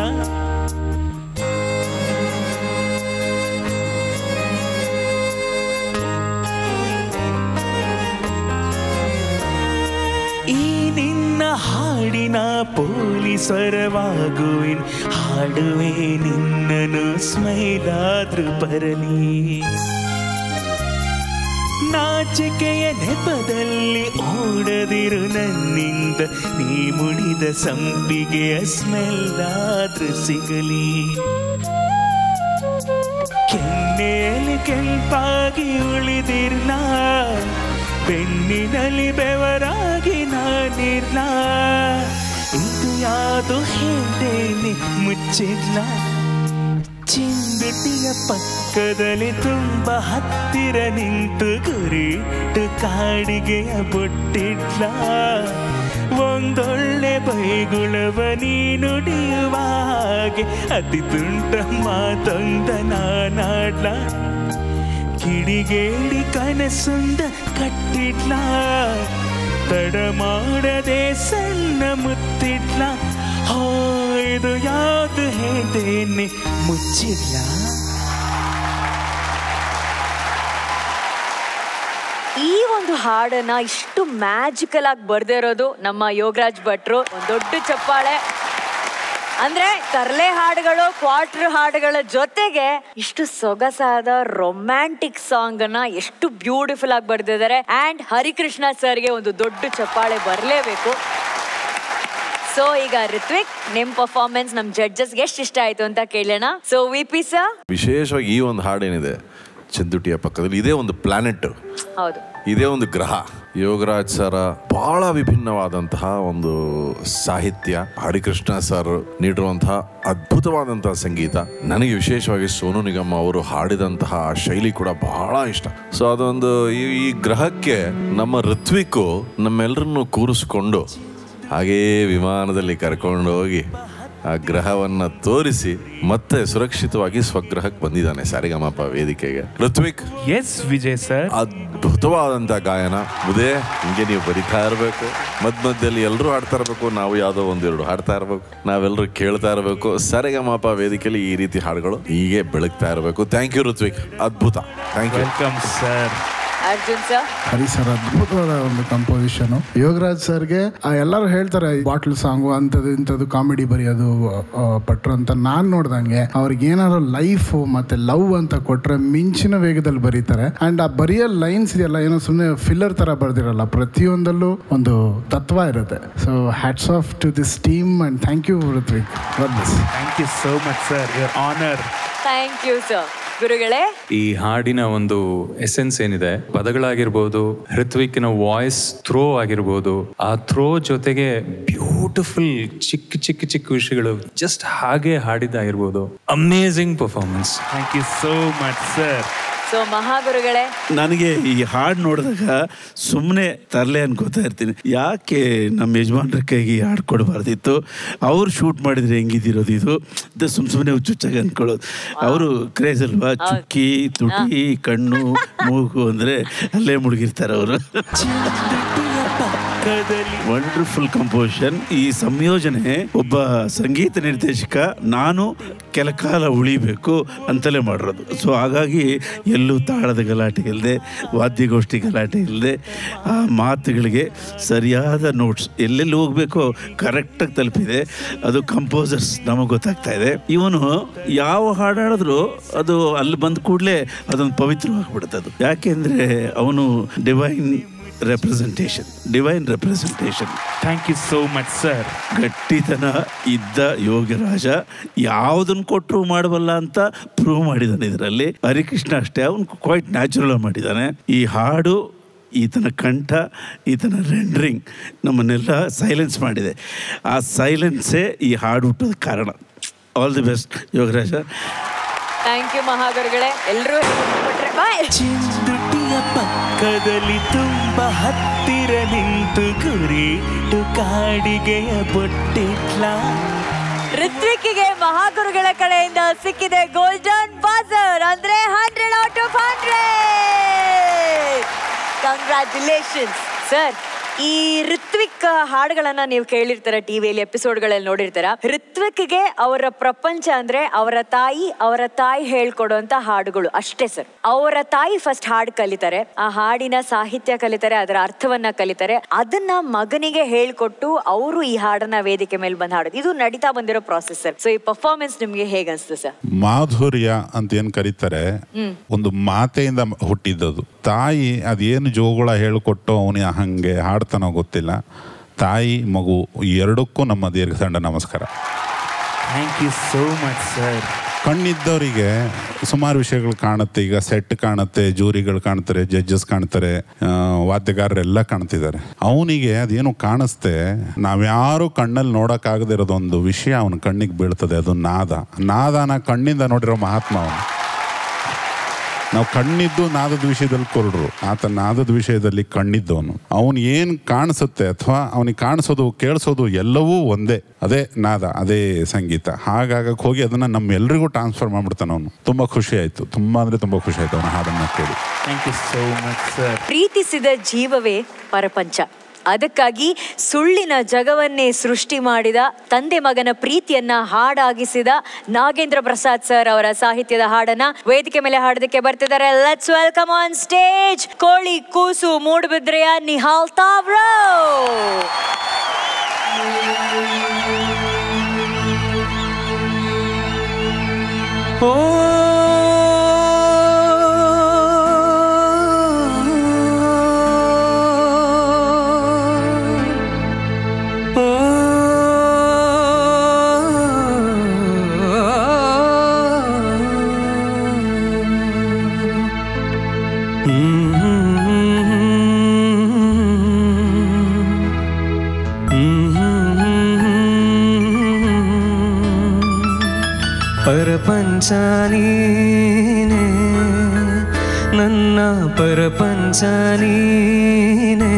ಹಾಡಿನ ಪೊಲೀಸರವಾಗುವಿನ್ ಹಾಡುವೆ ನಿನ್ನನು ಸ್ಮೈಲಾದ್ರೂ ಬರಲಿ ನಾಚಿಕೆಯ ನೆಪದಲ್ಲಿ ಓಡದಿರು ನನ್ನಿಂದ ನೀ ಮುಡಿದ ಸಂಪಿಗೆಯ ಸ್ಮೆಲ್ಲಾದ್ರೂ ಸಿಗಲಿ ಕೆನ್ನೆಯಲ್ಲಿ ಕೆಂಪಾಗಿ ಉಳಿದಿರ್ಲ ಬೆನ್ನಿನಲ್ಲಿ ಬೆವರಾಗಿ ನಾನಿರ್ಲ ಇದು ಯಾವುದು ಹೇಳ್ದೇನೆ ಮುಚ್ಚಿಲ್ಲ ಚೆಂದುಟಿಯ ಪಕ್ಕದಲ್ಲಿ ತುಂಬ ಹತ್ತಿರ ನಿಂತು ಗುರಿಟ್ಟು ಕಾಡಿಗೆಯ ಬೊಟ್ಟಿಟ್ಲ ಒಂದೊಳ್ಳೆ ಬೈಗುಳವ ನೀನುಡಿಯುವ ಹಾಗೆ ಅತಿ ತುಂಟ ಮಾತೊಂದ ನಾನಾಡ್ಲ ಕಿಡಿಗೇಡಿ ಕನಸೊಂದ ಕಟ್ಟಿಟ್ಲ ತಡ ಮಾಡದೆ ಸಣ್ಣ ಮುತ್ತಿಟ್ಲ ಹೋ ಇದು ಯಾವುದು ಹೇಳ್ದೇನೆ ಮುಚ್ಚಿಲ್ಲ. ಈ ಒಂದು ಹಾಡನ್ನ ಇಷ್ಟು ಮ್ಯಾಜಿಕಲ್ ಆಗಿ ಬರ್ದಿರೋದು ನಮ್ಮ ಯೋಗರಾಜ್ ಭಟ್ರು. ಒಂದು ದೊಡ್ಡ ಚಪ್ಪಾಳೆ. ಅಂದ್ರೆ ತರ್ಲೆ ಹಾಡುಗಳು ಕ್ವಾರ್ಟರ್ ಹಾಡುಗಳ ಜೊತೆಗೆ ಇಷ್ಟು ಸೊಗಸಾದ ರೊಮ್ಯಾಂಟಿಕ್ ಸಾಂಗ್ ಅನ್ನ ಎಷ್ಟು ಬ್ಯೂಟಿಫುಲ್ ಆಗಿ ಬರ್ದಿದ್ದಾರೆ. ಅಂಡ್ ಹರಿಕೃಷ್ಣ ಸರ್ಗೆ ಒಂದು ದೊಡ್ಡ ಚಪ್ಪಾಳೆ ಬರಲೇಬೇಕು. ಸೊ ಈಗ ಋತ್ವಿಕ್, ನಿಮ್ ಪರ್ಫಾರ್ಮೆನ್ಸ್ ನಮ್ ಜಡ್ಜಸ್ ಎಷ್ಟು ಇಷ್ಟ ಆಯ್ತು ಅಂತ ಕೇಳೋಣ. ಸೊ ವಿ ಪಿ ಸರ್, ವಿಶೇಷವಾಗಿ ಈ ಒಂದು ಹಾಡೇನಿದೆ ಚೆಂದುಟಿಯ ಪಕ್ಕದಲ್ಲಿ ಇದೇ ಒಂದು ಪ್ಲಾನೆಟ್, ಹೌದು, ಇದೇ ಒಂದು ಗ್ರಹ. ಯೋಗರಾಜ್ ಸರ ಬಹಳ ವಿಭಿನ್ನವಾದಂತಹ ಒಂದು ಸಾಹಿತ್ಯ, ಹರಿಕೃಷ್ಣ ಸರ್ ನೀಡಿರುವಂತಹ ಅದ್ಭುತವಾದಂತಹ ಸಂಗೀತ. ನನಗೆ ವಿಶೇಷವಾಗಿ ಸೋನು ನಿಗಮ್ ಅವರು ಹಾಡಿದಂತಹ ಶೈಲಿ ಕೂಡ ಬಹಳ ಇಷ್ಟ. ಸೊ ಅದೊಂದು ಈ ಈ ಗ್ರಹಕ್ಕೆ ನಮ್ಮ ಋತ್ವಿಕ್ಕು ನಮ್ಮೆಲ್ಲರನ್ನು ಕೂರಿಸ್ಕೊಂಡು ಹಾಗೇ ವಿಮಾನದಲ್ಲಿ ಕರ್ಕೊಂಡು ಹೋಗಿ ಆ ಗ್ರಹವನ್ನ ತೋರಿಸಿ ಮತ್ತೆ ಸುರಕ್ಷಿತವಾಗಿ ಸ್ವಗ್ರಹಕ್ಕೆ ಬಂದಿದ್ದಾನೆ ಸಾರಿಗಮಪ ವೇದಿಕೆಗೆ. ಋತ್ವಿಕ್, ಎಸ್ ವಿಜಯ್ ಸರ್, ಅದ್ಭುತವಾದಂತ ಗಾಯನ. ಮುದೇ ಹಿಂಗೆ ನೀವು ಬರಿತಾ ಇರಬೇಕು, ಮಧ್ಯ ಮಧ್ಯದಲ್ಲಿ ಎಲ್ಲರೂ ಹಾಡ್ತಾ ಇರಬೇಕು, ನಾವು ಯಾವುದೋ ಒಂದೆರಡು ಹಾಡ್ತಾ ಇರಬೇಕು, ನಾವೆಲ್ಲರೂ ಕೇಳ್ತಾ ಇರಬೇಕು. ಸಾರಿಗಮಪ ವೇದಿಕೆಯಲ್ಲಿ ಈ ರೀತಿ ಹಾಡುಗಳು ಹೀಗೆ ಬೆಳಗ್ತಾ ಇರಬೇಕು. ಥ್ಯಾಂಕ್ ಯು ಋತ್ವಿಕ್, ಅದ್ಭುತ. Thank you. Welcome sir. Arjun sir, Hari sir ಅದ್ಭುತವಾದ ಒಂದು ಕಂಪೋಸಿಷನ್. ಯೋಗರಾಜ್ ಸರ್ಗೆ ಎಲ್ಲರೂ ಹೇಳ್ತಾರೆ ಬಾಟ್ಲ್ ಸಾಂಗು ಅಂಥದ್ದು ಇಂಥದ್ದು ಕಾಮಿಡಿ ಬರೆಯೋದು ಪಟ್ರು ಅಂತ. ನಾನು ನೋಡ್ದಂಗೆ ಅವ್ರಿಗೆ ಏನಾದ್ರು ಲೈಫ್ ಮತ್ತೆ ಲವ್ ಅಂತ ಕೊಟ್ರೆ ಮಿಂಚಿನ ವೇಗದಲ್ಲಿ ಬರೀತಾರೆ. ಅಂಡ್ ಆ ಬರೆಯೋ ಲೈನ್ಸ್ ಇದೆಯಲ್ಲ, ಏನೋ ಸುಮ್ಮನೆ ಫಿಲ್ಲರ್ ತರ ಬರ್ದಿರಲ್ಲ, ಪ್ರತಿಯೊಂದಲ್ಲೂ ಒಂದು ತತ್ವ ಇರುತ್ತೆ. So hats off to this team and thank you Rithvik. Thank you so much sir, your honour. Thank you sir. ಗುರುಗಳೇ, ಈ ಹಾಡಿನ ಒಂದು ಎಸೆನ್ಸ್ ಏನಿದೆ, ಪದಗಳಾಗಿರ್ಬೋದು, ಋತ್ವಿಕ್ನ ವಾಯ್ಸ್ ಥ್ರೋ ಆಗಿರ್ಬೋದು, ಆ ಥ್ರೋ ಜೊತೆಗೆ ಬ್ಯೂಟಿಫುಲ್ ಚಿಕ್ಕ ಚಿಕ್ಕ ಚಿಕ್ಕ ವಿಷಯಗಳು ಜಸ್ಟ್ ಹಾಗೆ ಹಾಡಿದ್ದಾಗಿರ್ಬೋದು. Amazing performance. Thank you so much sir. So ಮಹಾಗುರುಗಳೇ, ನನಗೆ ಈ ಹಾಡು ನೋಡಿದಾಗ ಸುಮ್ಮನೆ ತರಲೆ ಅನ್ಕೋತಾ ಇರ್ತೀನಿ, ಯಾಕೆ ನಮ್ಮ ಯಜಮಾನ್ರ ಕೈಗೆ ಹಾಡು ಕೊಡಬಾರ್ದಿತ್ತು, ಅವ್ರು ಶೂಟ್ ಮಾಡಿದ್ರೆ ಹೆಂಗಿದಿರೋದು ಇದು ಅಂತ ಸುಮ್ ಸುಮ್ಮನೆ ಹುಚ್ಚುಚ್ಚಾಗಿ ಅನ್ಕೊಳ್ಳೋದು. ಅವರು ಕ್ರೇಜ್ ಅಲ್ವಾ, ಚುಕ್ಕಿ ತುಟಿ ಕಣ್ಣು ಮೂಗು ಅಂದರೆ ಅಲ್ಲೇ ಮುಳುಗಿರ್ತಾರೆ ಅವರು. Wonderful composition. ಈ ಸಂಯೋಜನೆ ಒಬ್ಬ ಸಂಗೀತ ನಿರ್ದೇಶಕ ನಾನು ಕೆಲಕಾಲ ಉಳಿಬೇಕು ಅಂತಲೇ ಮಾಡಿರೋದು. ಸೊ ಹಾಗಾಗಿ ಎಲ್ಲೂ ತಾಳದ ಗಲಾಟೆ ಇಲ್ಲದೆ, ವಾದ್ಯಗೋಷ್ಠಿ ಗಲಾಟೆ ಇಲ್ಲದೆ, ಆ ಮಾತುಗಳಿಗೆ ಸರಿಯಾದ ನೋಟ್ಸ್ ಎಲ್ಲೆಲ್ಲಿ ಹೋಗಬೇಕೋ ಕರೆಕ್ಟಾಗಿ ತಲುಪಿದೆ. ಅದು ಕಂಪೋಸರ್ಸ್ ನಮಗೆ ಗೊತ್ತಾಗ್ತಾ ಇದೆ. ಇವನು ಯಾವ ಹಾಡಾಡಿದ್ರು ಅದು ಅಲ್ಲಿ ಬಂದ ಕೂಡಲೇ ಅದೊಂದು ಪವಿತ್ರವಾಗಿಬಿಡುತ್ತೆ. ಅದು ಯಾಕೆಂದರೆ ಅವನು divine representation divine representation. Thank you so much sir. ಗಟ್ಟಿತನ ಇದ್ದ ಯೋಗರಾಜ ಯಾವುದನ್ನು ಕೊಟ್ಟರು ಮಾಡಬಲ್ಲ ಅಂತ ಪ್ರೂವ್ ಮಾಡಿದ್ದಾನೆ ಇದರಲ್ಲಿ. ಹರಿಕೃಷ್ಣ ಅಷ್ಟೇ, ಅವನು ಕ್ವೈಟ್ ನ್ಯಾಚುರಲ್ ಮಾಡಿದ್ದಾನೆ. ಈ ಹಾಡು, ಈತನ ಕಂಠ, ಈತನ ರೆಂಡ್ರಿಂಗ್ ನಮ್ಮನ್ನೆಲ್ಲ ಸೈಲೆನ್ಸ್ ಮಾಡಿದೆ. ಆ ಸೈಲೆನ್ಸೇ ಈ ಹಾಡು ಹುಟ್ಟೋದ ಕಾರಣ. All the best Yogaraja. Thank you ಮಹಾಗುರುಗಳೇ. ಎಲ್ಲರೂ ಬಾಯ್. ಚಿಂದುಟಿಯ ಪಕ್ಕದಲ್ಲಿ ತುಂಬ ಹತ್ತಿರ ನಿಂತು ಗುರಿಟ್ಟು ಕಾಡಿಗೆಯ ಬೊಟ್ಟಿಟ್ಲ. ಋತ್ವಿಕ್ಕಿಗೆ ಮಹಾಗುರುಗಳ ಕಡೆಯಿಂದ ಸಿಕ್ಕಿದೆ ಗೋಲ್ಡನ್ ಬಾಜರ್, ಅಂದ್ರೆ hundred out of hundred. Congratulations sir. ಈ ಋತ್ವಿಕ್ ಹಾಡುಗಳನ್ನ ನೀವು ಕೇಳಿರ್ತಾರ, ಟಿವಿಯಲ್ಲಿ ಎಪಿಸೋಡ್ಗಳಲ್ಲಿ ನೋಡಿರ್ತಾರ. ಋತ್ವಿಕ್ಗೆ ಅವರ ಪ್ರಪಂಚ ಅಂದ್ರೆ ಅವರ ತಾಯಿ, ಅವರ ತಾಯಿ ಹೇಳ್ಕೊಡುವಂತ ಹಾಡುಗಳು ಅಷ್ಟೇ ಸರ್. ಅವರ ತಾಯಿ ಫಸ್ಟ್ ಹಾಡು ಕಲಿತಾರೆ, ಆ ಹಾಡಿನ ಸಾಹಿತ್ಯ ಕಲಿತಾರೆ, ಅದರ ಅರ್ಥವನ್ನ ಕಲಿತಾರೆ, ಅದನ್ನ ಮಗನಿಗೆ ಹೇಳ್ಕೊಟ್ಟು ಅವರು ಈ ಹಾಡನ್ನ ವೇದಿಕೆ ಮೇಲೆ ಬಂದು ಹಾಡೋದು. ಇದು ನಡೀತಾ ಬಂದಿರೋ ಪ್ರಾಸೆಸ್ ಸರ್. ಸೊ ಈ ಪರ್ಫಾರ್ಮೆನ್ಸ್ ನಿಮ್ಗೆ ಹೇಗನ್ಸ್ತು ಸರ್? ಮಾಧುರ್ಯ ಅಂತ ಏನ್ ಕರೀತಾರೆ, ಒಂದು ಮಾತೆಯಿಂದ ಹುಟ್ಟಿದ್ದದು. ತಾಯಿ ಅದೇನು ಜೋಗುಳ ಹೇಳ್ಕೊಟ್ಟು ಅವನಿಗೆ ಹಂಗೆ ಹಾಡ್ತಾನೋ ಗೊತ್ತಿಲ್ಲ. ತಾಯಿ ಮಗು ಎರಡಕ್ಕೂ ನಮ್ಮ ದೀರ್ಘದಂಡ ನಮಸ್ಕಾರ. Thank you so much sir. ಕಣ್ಣಿದ್ದವರಿಗೆ ಸುಮಾರು ವಿಷಯಗಳು ಕಾಣುತ್ತೆ. ಈಗ ಸೆಟ್ ಕಾಣುತ್ತೆ, ಜೂರಿಗಳು ಕಾಣ್ತಾರೆ, ಜಡ್ಜಸ್ ಕಾಣ್ತಾರೆ, ವಾದ್ಯಗಾರರೆಲ್ಲ ಕಾಣ್ತಿದ್ದಾರೆ. ಅವನಿಗೆ ಅದೇನು ಕಾಣಿಸ್ತೆ, ನಾವ್ಯಾರು ಕಣ್ಣಲ್ಲಿ ನೋಡೋಕ್ಕಾಗದಿರೋದೊಂದು ವಿಷಯ ಅವನ ಕಣ್ಣಿಗೆ ಬೀಳ್ತದೆ, ಅದು ನಾದ. ನಾದನ ಕಣ್ಣಿಂದ ನೋಡಿರೋ ಮಹಾತ್ಮ ಅವನು. ನಾವು ಕಣ್ಣಿದ್ದು ನಾದದ ವಿಷಯದಲ್ಲಿ ಕೊರಡ್ರು, ಆತ ನಾದದ ವಿಷಯದಲ್ಲಿ ಕಣ್ಣಿದ್ದವನು. ಅವನು ಏನು ಕಾಣಿಸುತ್ತೆ ಅಥವಾ ಅವನಿಗೆ ಕಾಣಿಸೋದು ಕೇಳಿಸೋದು ಎಲ್ಲವೂ ಒಂದೇ, ಅದೇ ನಾದ, ಅದೇ ಸಂಗೀತ. ಹಾಗಾಗಕ್ಕೆ ಹೋಗಿ ಅದನ್ನು ನಮ್ಮೆಲ್ಲರಿಗೂ ಟ್ರಾನ್ಸ್ಫರ್ ಮಾಡ್ಬಿಡ್ತಾನೆ ಅವನು. ತುಂಬ ಖುಷಿ ಆಯಿತು, ತುಂಬ ಅಂದರೆ ತುಂಬ ಖುಷಿ ಆಯಿತು ಅವನ ಹಾಡನ್ನು ಕೇಳಿ. Thank you so much sir. ಪ್ರೀತಿಸಿದ ಜೀವವೇ ಪರಪಂಚ, ಅದಕ್ಕಾಗಿ ಸುಳ್ಳಿನ ಜಗವನ್ನೇ ಸೃಷ್ಟಿ ಮಾಡಿದ ತಂದೆ ಮಗನ ಪ್ರೀತಿಯನ್ನ ಹಾಡಾಗಿಸಿದ ನಾಗೇಂದ್ರ ಪ್ರಸಾದ್ ಸರ್ ಅವರ ಸಾಹಿತ್ಯದ ಹಾಡನ್ನ ವೇದಿಕೆ ಮೇಲೆ ಹಾಡೋದಕ್ಕೆ ಬರ್ತಿದ್ದಾರೆ. ಲೆಟ್ಸ್ ವೆಲ್ಕಮ್ ಆನ್ ಸ್ಟೇಜ್ ಕೋಳಿ ಕೂಸು ಮೂಡುಬಿದ್ರೆಯ ನಿಹಾಲ್ ತಾವ್ರೋ. ಓ ಪರಪಂಚ ನೀನೇ ನನ್ನ ಪರಪಂಚ ನೀನೇ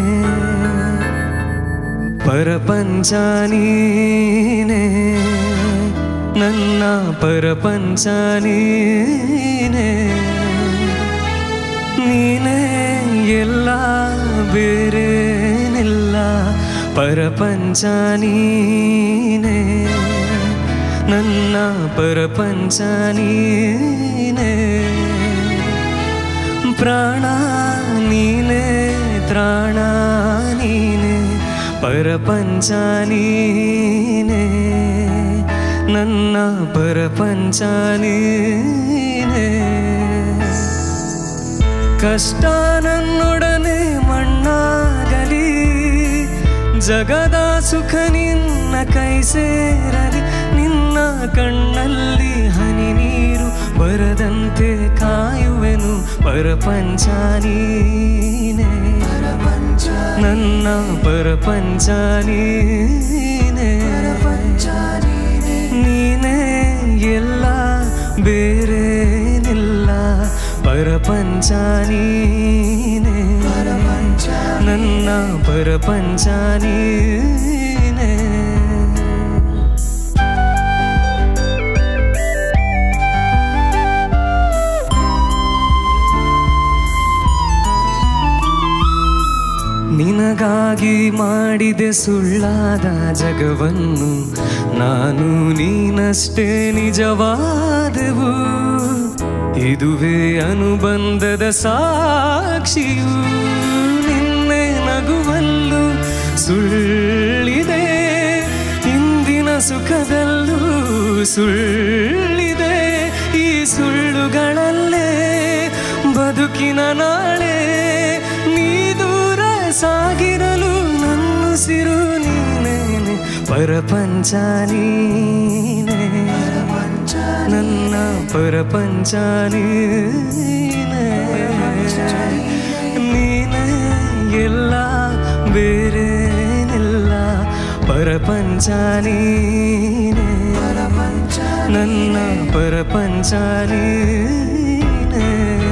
ಪರಪಂಚ ನೀನೇ ನನ್ನ ಪರಪಂಚ ನೀನೇ ನೀನೇ ಎಲ್ಲ ಬೇರೇನಿಲ್ಲ ಪರಪಂಚ ನೀನೇ ನನ್ನ ಪರಪಂಚ ನೀನೇ ಪ್ರಾಣ ನೀನೇ ತ್ರಾಣ ನೀನೇ ಪರಪಂಚ ನೀನೇ ನನ್ನ ಪರಪಂಚ ನೀನೇ ಕಷ್ಟ ನನ್ನೊಡನೆ ಮಣ್ಣಾಗಲಿ ಜಗದ ಸುಖ ನಿನ್ನ ಕೈ ಸೇರಲಿ ನಿನ್ನ ಕಣ್ಣಲ್ಲಿ ಹನಿ ನೀರು ಬರದಂತೆ ಕಾಯುವೆನು ಪರಪಂಚ ನೀನೇ ನನ್ನ ಪರಪಂಚ ನೀನೇ ನೀನೇ ಎಲ್ಲ ಬೇರೇನಿಲ್ಲ ಪರಪಂಚ ನೀನೇ ನನ್ನ ಪರಪಂಚ ನೀನೇ ನಿನಗಾಗಿ ಮಾಡಿದೆ ಸುಳ್ಳಾದ ಜಗವನ್ನು ನಾನು ನೀನಷ್ಟೇ ನಿಜವಾದೆವು ಇದುವೇ ಅನುಬಂಧದ ಸಾಕ್ಷಿಯು ನಿನ್ನೆ ನಗುವಲ್ಲೂ ಸುಳ್ಳಿದೆ ಇಂದಿನ ಸುಖದಲ್ಲೂ ಸುಳ್ಳಿದೆ ಈ ಸುಳ್ಳುಗಳಲ್ಲೇ ಬದುಕಿನ ನಾಳೆ ನೀ ದೂರ ಸಾಗಿರಲು ನನ್ನುಸಿರು ನೀನೇನೆ ಪರಪಂಚ ನೀನೇ ನನ್ನ ಪರಪಂಚ ನೀನೇ ನೀನೇ ಎಲ್ಲ ಬೇರೇನಿಲ್ಲ ಪರಪಂಚ ನೀನೇ ನನ್ನ ಪರಪಂಚ ನೀನೇ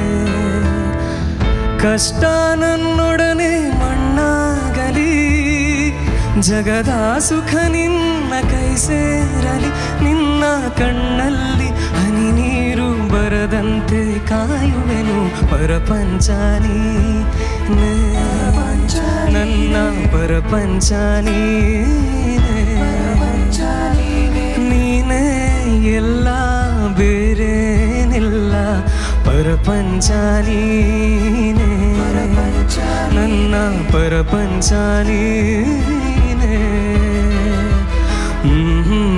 ಕಷ್ಟ ನನ್ನೊಡನೆ ಮಣ್ಣಾಗಲಿ ಜಗದ ಸುಖ ನಿನ್ನ ಕೈ ಸೇರಲಿ ನಿನ್ನ ಕಣ್ಣಲ್ಲಿ ಹನಿ ನೀರು ಬರದಂತೆ ಕಾಯುವೆನು ಪರಪಂಚ ನೀನೇ ನನ್ನ ಪರಪಂಚ ನೀನೇ ನೀನೇ ಎಲ್ಲ ಬೇರೇನಿಲ್ಲ ಪರಪಂಚ ನೀನೇ ನನ್ನ ಪರಪಂಚ ನೀನೇ ಹ್ಮ್ ಹ್ಮ್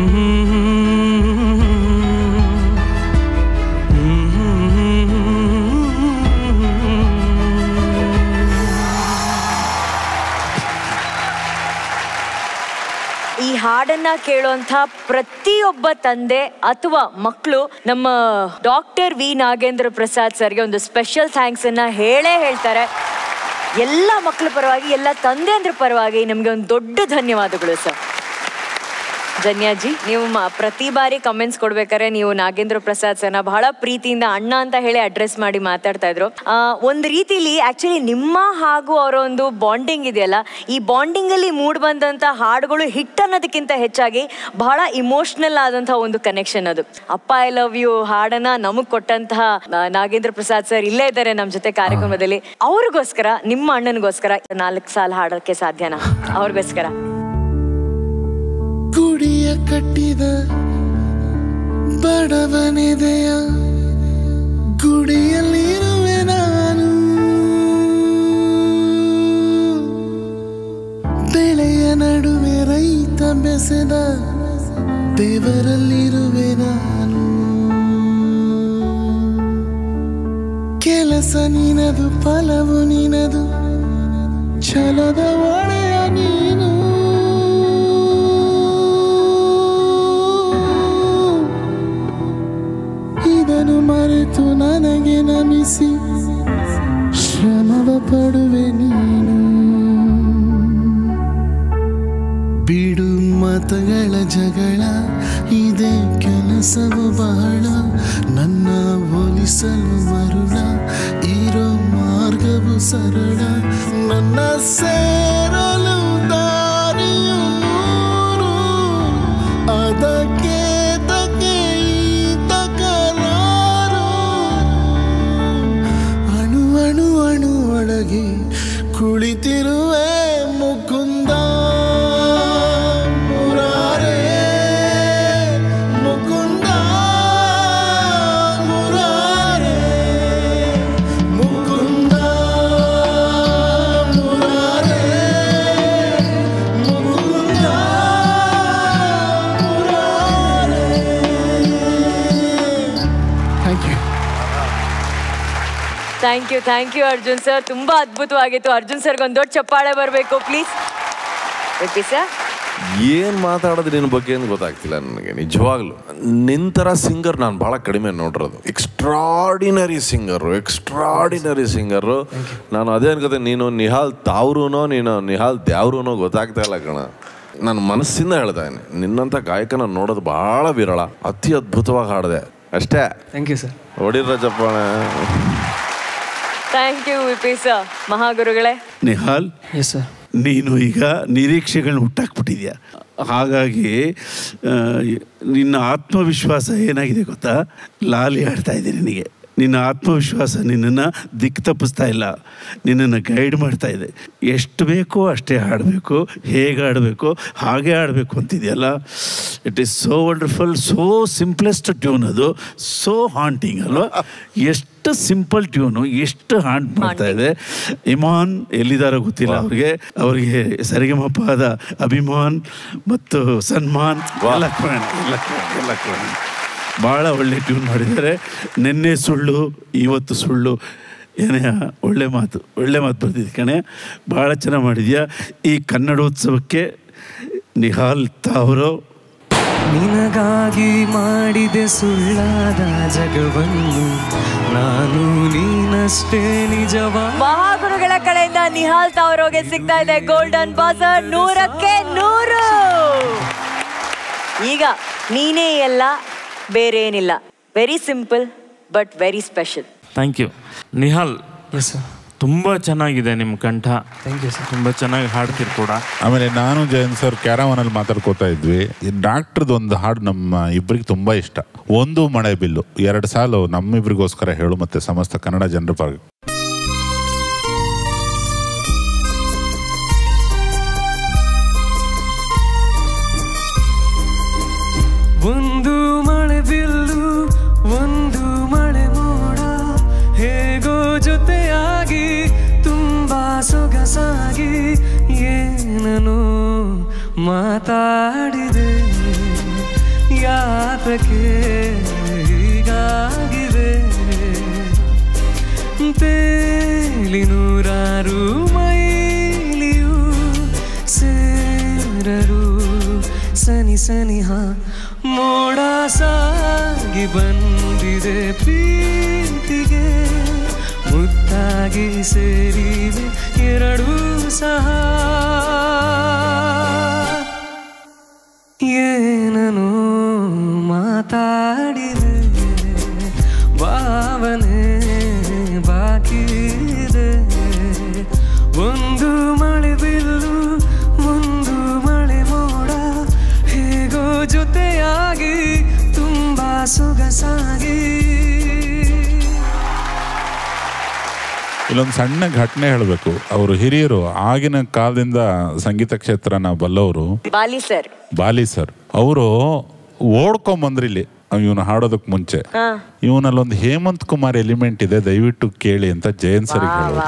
ಈ ಹಾಡನ್ನ ಕೇಳುವಂತ ಪ್ರತಿಯೊಬ್ಬ ತಂದೆ ಅಥವಾ ಮಕ್ಕಳು ನಮ್ಮ ಡಾಕ್ಟರ್ ವಿ ನಾಗೇಂದ್ರ ಪ್ರಸಾದ್ ಸರ್ಗೆ ಒಂದು ಸ್ಪೆಷಲ್ ಥ್ಯಾಂಕ್ಸ್ ಅನ್ನ ಹೇಳೇ ಹೇಳ್ತಾರೆ. ಎಲ್ಲ ಮಕ್ಕಳ ಪರವಾಗಿ ಎಲ್ಲ ತಂದೆಯಂದ್ರ ಪರವಾಗಿ ನಮಗೆ ಒಂದು ದೊಡ್ಡ ಧನ್ಯವಾದಗಳು ಸರ್. ಧನ್ಯಾಜಿ, ನೀವು ಪ್ರತಿ ಬಾರಿ ಕಮೆಂಟ್ಸ್ ಕೊಡ್ಬೇಕಾದ್ರೆ ನೀವು ನಾಗೇಂದ್ರ ಪ್ರಸಾದ್ ಸರ್ನ ಬಹಳ ಪ್ರೀತಿಯಿಂದ ಅಣ್ಣ ಅಂತ ಹೇಳಿ ಅಡ್ರೆಸ್ ಮಾಡಿ ಮಾತಾಡ್ತಾ ಇದ್ರು. ಒಂದು ರೀತಿಲಿ ಆಕ್ಚುಲಿ ನಿಮ್ಮ ಹಾಗೂ ಅವರ ಒಂದು ಬಾಂಡಿಂಗ್ ಇದೆಯಲ್ಲ, ಈ ಬಾಂಡಿಂಗ್ ಅಲ್ಲಿ ಮೂಡ್ ಬಂದಂತ ಹಾಡುಗಳು ಹಿಟ್ ಅನ್ನೋದಕ್ಕಿಂತ ಹೆಚ್ಚಾಗಿ ಬಹಳ ಇಮೋಷನಲ್ ಆದಂತಹ ಒಂದು ಕನೆಕ್ಷನ್ ಅದು. ಅಪ್ಪ ಐ ಲವ್ ಯು ಹಾಡನ್ನ ನಮಗ್ ಕೊಟ್ಟಂತಹ ನಾಗೇಂದ್ರ ಪ್ರಸಾದ್ ಸರ್ ಇಲ್ಲೇ ಇದ್ದಾರೆ ನಮ್ಮ ಜೊತೆ ಕಾರ್ಯಕ್ರಮದಲ್ಲಿ. ಅವ್ರಿಗೋಸ್ಕರ, ನಿಮ್ಮ ಅಣ್ಣನಿಗೋಸ್ಕರ ನಾಲ್ಕು ಸಾಲ ಹಾಡೋಕ್ಕೆ ಸಾಧ್ಯನಾ? ಅವ್ರಿಗೋಸ್ಕರ ಗುಡಿಯ ಕಟ್ಟಿದ ಬಡವನೆದೆಯ ಗುಡಿಯಲ್ಲಿರುವೆ ನಾನು, ಬೆಳೆಯ ನಡುವೆ ರೈತ ಬೆಸೆದ ದೇವರಲ್ಲಿರುವೆ ನಾನು. ಕೆಲಸ ನಿನದು ಫಲವು ನಿನದು ಛಲದ ಒಡೆಯ ನೀನು. ಇದನ್ನು ಮರೆತು ನನಗೆ ನಮಿಸಿ ಶ್ರಮವ ಪಡುವೆ ನೀನು. ಬಿಡು ಮತಗಳ ಜಗಳ ಇದೇ ಕೆಲಸ ಮೋಸವು ಬಹಳ ನನ್ನ ಹೋಲಿಸಲು ಮರುಳ ಇರೋ ಮಾರ್ಗವು ಸರಳ ನನ್ನ ಸೇರಲು ದಾರಿಯು ನೂರು ಅದಕ್ಕೆ ತಕ್ಕೆ ತಕರಾರು ಅಣು ಅಣು ಅಣು ಒಳಗೆ ಕುಳಿತಿರುವೆ ಮುಕುಂದ ಮುರಾರೇ ಮುಕುಂದ ಮುರಾರೇ ಮುಕುಂದ ಮುರಾರೇ ಮುಕುಂದ ಮುರಾರೇ. Thank you thank you thank you Arjun sir, ತುಂಬಾ ಅದ್ಭುತವಾಗಿತ್ತು. ಅರ್ಜುನ್ ಸರ್ಗೆ ಒಂದು ದೊಡ್ಡ ಚಪ್ಪಾಳೆ ಬರಬೇಕು ಪ್ಲೀಸ್. ಓಕೆ ಸರ್, ಏನು ಮಾತಾಡೋದು ನಿನ್ನ ಬಗ್ಗೆ ಏನು ಗೊತ್ತಾಗ್ತಿಲ್ಲ ನನಗೆ ನಿಜವಾಗ್ಲು. ನಿಂತರ ಸಿಂಗರ್ ನಾನು ಭಾಳ ಕಡಿಮೆ ನೋಡಿರೋದು. ಎಕ್ಸ್ಟ್ರಾಡಿನರಿ ಸಿಂಗರು ಎಕ್ಸ್ಟ್ರಾಡಿನರಿ ಸಿಂಗರು. ನಾನು ಅದೇ ಅನ್ಕೋತೆ ನೀನು ನಿಹಾಲ್ ತಾವ್ರೂನೋ ನೀನು ನಿಹಾಲ್ ದ್ಯಾವ್ರೂನೋ ಗೊತ್ತಾಗ್ತಾ ಇಲ್ಲ ಕಣ. ನನ್ನ ಮನಸ್ಸಿಂದ ಹೇಳ್ತಾ ಇದ್ದೀನಿ, ನಿನ್ನಂಥ ಗಾಯಕನ ನೋಡೋದು ಭಾಳ ವಿರಳ. ಅತಿ ಅದ್ಭುತವಾಗಿ ಹಾಡಿದೆ ಅಷ್ಟೇ. Thank you sir. ಹೊಡಿರ ಚಪ್ಪಾಳೆ. Thank you VP sir. ಮಹಾಗುರುಗಳೇ, ನಿಹಾಲ್, ಎಸ್ ಸರ್. ನೀನು ಈಗ ನಿರೀಕ್ಷೆಗಳನ್ನ ಹುಟ್ಟಾಕ್ಬಿಟ್ಟಿದ್ಯಾ. ಹಾಗಾಗಿ ಆ, ನಿನ್ನ ಆತ್ಮವಿಶ್ವಾಸ ಏನಾಗಿದೆ ಗೊತ್ತಾ, ಲಾಲಿ ಆಡ್ತಾ ಇದೆ ನಿನಗೆ. ನಿನ್ನ ಆತ್ಮವಿಶ್ವಾಸ ನಿನ್ನನ್ನು ದಿಕ್ಕು ತಪ್ಪಿಸ್ತಾ ಇಲ್ಲ, ನಿನ್ನನ್ನು ಗೈಡ್ ಮಾಡ್ತಾ ಇದೆ. ಎಷ್ಟು ಬೇಕೋ ಅಷ್ಟೇ ಹಾಡಬೇಕು, ಹೇಗೆ ಆಡಬೇಕು ಹಾಗೆ ಆಡಬೇಕು ಅಂತಿದೆಯಲ್ಲ. It is so wonderful, so simplest tune ಅದು, ಸೋ ಹಾಂಟಿಂಗ್ ಅಲ್ವಾ. ಎಷ್ಟು ಸಿಂಪಲ್ ಟ್ಯೂನು, ಎಷ್ಟು ಹಾಂಟ್ ಮಾಡ್ತಾ ಇದೆ. ಇಮಾನ್ ಎಲ್ಲಿದ್ದಾರೋ ಗೊತ್ತಿಲ್ಲ ಅವ್ರಿಗೆ. ಅವರಿಗೆ ಸರಿಗಮಪಾದ ಅಭಿಮಾನ್ ಮತ್ತು ಸನ್ಮಾನ್ ಎಲ್ಲ ಕೊಡೋಣ ಎಲ್ಲ ಕೊಡೋಣ ಎಲ್ಲ ಕೊಡೋಣ. ಭಾಳ ಒಳ್ಳೆ ಟ್ಯೂನ್ ಮಾಡಿದ್ದಾರೆ. ನಿನ್ನೆ ಸುಳ್ಳು ಇವತ್ತು ಸುಳ್ಳು, ಏನೇ ಒಳ್ಳೆ ಮಾತು ಒಳ್ಳೆ ಮಾತು ಬರ್ತಿದ್ದೆ ಕಣೆ. ಭಾಳ ಚೆನ್ನಾಗಿ ಮಾಡಿದ್ಯಾ. ಈ ಕನ್ನಡೋತ್ಸವಕ್ಕೆ ನಿಹಾಲ್ ತಾವ್ರೋ ನಿನಗಾಗಿ ಮಾಡಿದೆ ಸುಳ್ಳಾದ ಜಗವನ್ನು ನಾನು ನೀನಷ್ಟೇ ನಿಜವಾ. ಮಹಾಗುರುಗಳ ಕಡೆಯಿಂದ ನಿಹಾಲ್ ತಾವ್ರೋಗೆ ಸಿಗ್ತಾ ಇದೆ ಗೋಲ್ಡನ್ ಬಾಸರ್ ನೂರಕ್ಕೆ ನೂರು. ಈಗ ನೀನೇ ಎಲ್ಲ, ಬೇರೆ ಏನಿಲ್ಲ. Very simple but very special. Thank you Nihal. Yes sir. ತುಂಬ ಚೆನ್ನಾಗಿದೆ ನಿಮ್ಮ ಕಂಠ. Thank you sir. ತುಂಬ ಚೆನ್ನಾಗಿ ಹಾಡ್ತೀರಿ ಕೂಡ. ಆಮೇಲೆ ನಾನು ಜಯಂತ್ ಸರ್ ಕ್ಯಾರವನಲ್ಲಿ ಮಾತಾಡ್ಕೋತಾ ಇದ್ವಿ. ಈ ಡಾಕ್ಟ್ರದ್ದು ಒಂದು ಹಾಡು ನಮ್ಮ ಇಬ್ಬರಿಗೆ ತುಂಬ ಇಷ್ಟ. ಒಂದು ಮಳೆ ಬಿಲ್ಲು ಎರಡು ಸಾಲು ನಮ್ಮಿಬ್ರಿಗೋಸ್ಕರ ಹೇಳು, ಮತ್ತೆ ಸಮಸ್ತ ಕನ್ನಡ ಜನರ ಪರ. ಒಂದು ಮಳೆ ಬಿಲ್ಲು ಒಂದು ಮಳೆ ಮೋಡ ಹೇಗೋ ಜೊತೆಯಾಗಿ ತುಂಬಾ ಸೊಗಸಾಗಿ ಏನೋ ಮಾತಾಡಿದೆ. ಯಾತಕ್ಕೆ ಹೀಗಾಗಿದೆ, ತೇಲಿ ನೂರಾರು ಮೈಲಿಯು ಸೇರರು ಸನಿ ಸನಿಹ ಮೋಡ ಸಾಗಿ ಬಂದಿದೆ ಪ್ರೀತಿಗೆ. ಮುತ್ತಾಗಿ ಸೇರಿವೆ ಎರಡೂ ಸಹ. ಏನೋ ಮಾತಾಡಿದೆ, ಭಾವನೆ ಬಾಕಿ ಇದೆ. ಒಂದು ಮಳೆ ಬಿಲ್ಲು ಒಂದು ಮಳೆ ಮೋಡ ಹೇಗೋ ಜೊತೆಯಾಗಿ ತುಂಬಾ ಸೊಗಸಾಗಿ. ಇಲ್ಲೊಂದು ಸಣ್ಣ ಘಟನೆ ಹೇಳಬೇಕು. ಅವರು ಹಿರಿಯರು, ಆಗಿನ ಕಾಲದಿಂದ ಸಂಗೀತ ಕ್ಷೇತ್ರನ ಬಲ್ಲವರು, ಬಾಲಿ ಸರ್ ಬಾಲಿ ಸರ್. ಅವರು ಓಡ್ಕೊಂಬಂದ್ರಿ ಇಲ್ಲಿ ಇವನು ಹಾಡೋದಕ್ಕೆ ಮುಂಚೆ. ಇವನಲ್ಲೊಂದು ಹೇಮಂತ್ ಕುಮಾರ್ ಎಲಿಮೆಂಟ್ ಇದೆ, ದಯವಿಟ್ಟು ಕೇಳಿ ಅಂತ ಜಯಂತ್ ಸರ್ ಹೇಳೋದು.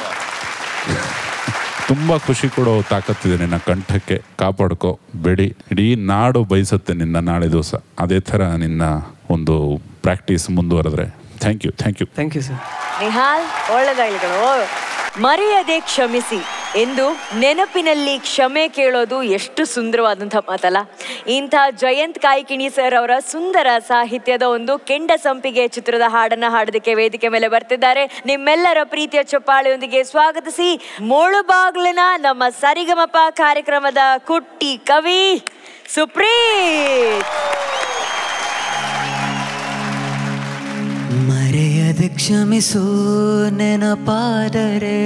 ತುಂಬ ಖುಷಿ ಕೊಡೋ ತಾಕತ್ತಿದೆ ನಿನ್ನ ಕಂಠಕ್ಕೆ. ಕಾಪಾಡ್ಕೋ, ಬೆಡಿ. ಇಡೀ ನಾಡು ಬಯಸುತ್ತೆ ನಿನ್ನ ನಾಳೆ ದಿವಸ. ಅದೇ ಥರ ನಿನ್ನ ಒಂದು ಪ್ರಾಕ್ಟೀಸ್ ಮುಂದುವರೆದ್ರೆ. Thank you thank you thank you sir. Nihal, ಒಳ್ಳೆದಾಗಲಿಗಳು. ಮರೆಯದೆ ಕ್ಷಮಿಸಿ ಎಂದು ನೆನಪಿನಲ್ಲಿ ಕ್ಷಮೆ ಕೇಳೋದು ಎಷ್ಟು ಸುಂದರವಾದಂಥ ಮಾತಲ್ಲ. ಇಂಥ ಜಯಂತ್ ಕಾಯ್ಕಿಣಿ ಸರ್ ಅವರ ಸುಂದರ ಸಾಹಿತ್ಯದ ಒಂದು ಕೆಂಡ ಸಂಪಿಗೆ ಚಿತ್ರದ ಹಾಡನ್ನ ಹಾಡೋದಕ್ಕೆ ವೇದಿಕೆ ಮೇಲೆ ಬರ್ತಿದ್ದಾರೆ. ನಿಮ್ಮೆಲ್ಲರ ಪ್ರೀತಿಯ ಚಪ್ಪಾಳೆಯೊಂದಿಗೆ ಸ್ವಾಗತಿಸಿ ಮುಳುಬಾಗ್ಲಿನ ನಮ್ಮ ಸರಿಗಮಪ ಕಾರ್ಯಕ್ರಮದ ಕುಟ್ಟಿ ಕವಿ ಸುಪ್ರೀತ್. ಮರೆಯದೆ ಕ್ಷಮಿಸು ನೆನಪಾದರೆ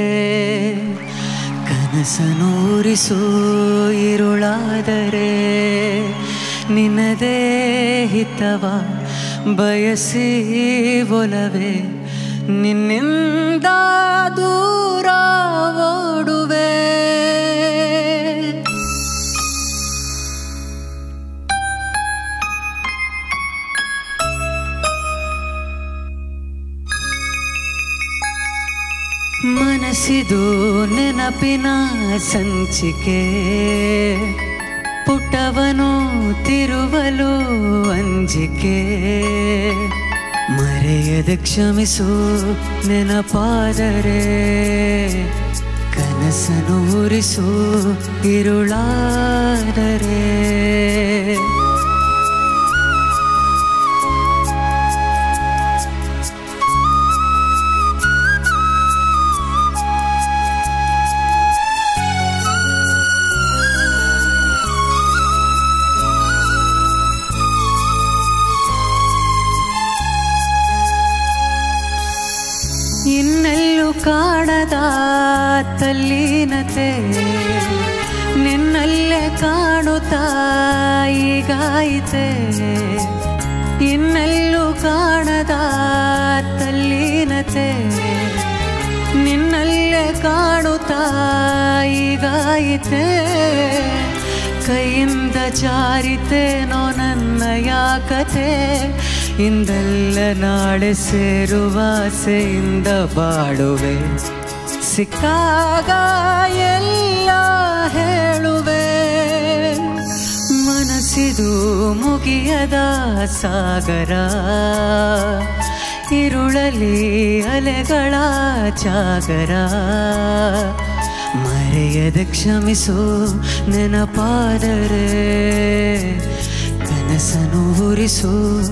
ಕನಸನೂರಿಸು ಇರುಳಾದರೆ ನಿನ್ನದೇ ಹಿತವ ಬಯಸಿ ಒಲವೇ ನಿನ್ನಿಂದ ದೂರ ಓಡುವೆ. ಮನಸ್ಸಿದು ನೆನಪಿನ ಸಂಚಿಕೆ ಪುಟವನು ತಿರುವಲು ಅಂಜಿಕೆ ಮರೆಯದೆ ಕ್ಷಮಿಸು ನೆನಪಾದರೆ ಕನಸನು ಉರಿಸು ಇರುಳಾದರೆ. ಇನ್ನೆಲ್ಲೂ ಕಾಣದ ತಲ್ಲೀನತೆ ನಿನ್ನಲ್ಲೇ ಕಾಣುತ್ತಾ ಈಗಾಯಿತೆ. ಇನ್ನೆಲ್ಲೂ ಕಾಣದ ತಲ್ಲೀನತೆ ನಿನ್ನಲ್ಲೇ ಕಾಣುತ್ತಾ ಈಗಾಯಿತೆ. ಕೈಯಿಂದ ಜಾರಿತೇನೋ ನನ್ನ ಯಾಕತೆ ಇಂದೆಲ್ಲ ನಾಳೆ ಸೇರುವ ಆಸೆಯಿಂದ ಬಾಡುವೆ. ಸಿಕ್ಕಾಗ ಎಲ್ಲ ಹೇಳುವೆ. ಮನಸ್ಸಿದು ಮುಗಿಯದ ಸಾಗರ ಇರುಳಲಿ ಅಲೆಗಳ ಜಾಗರ ಮರೆಯದೆ ಕ್ಷಮಿಸು ನೆನಪಾದರೆ ಕನಸನು ಉರಿಸು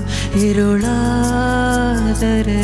ಇರುಳಾದರೆ.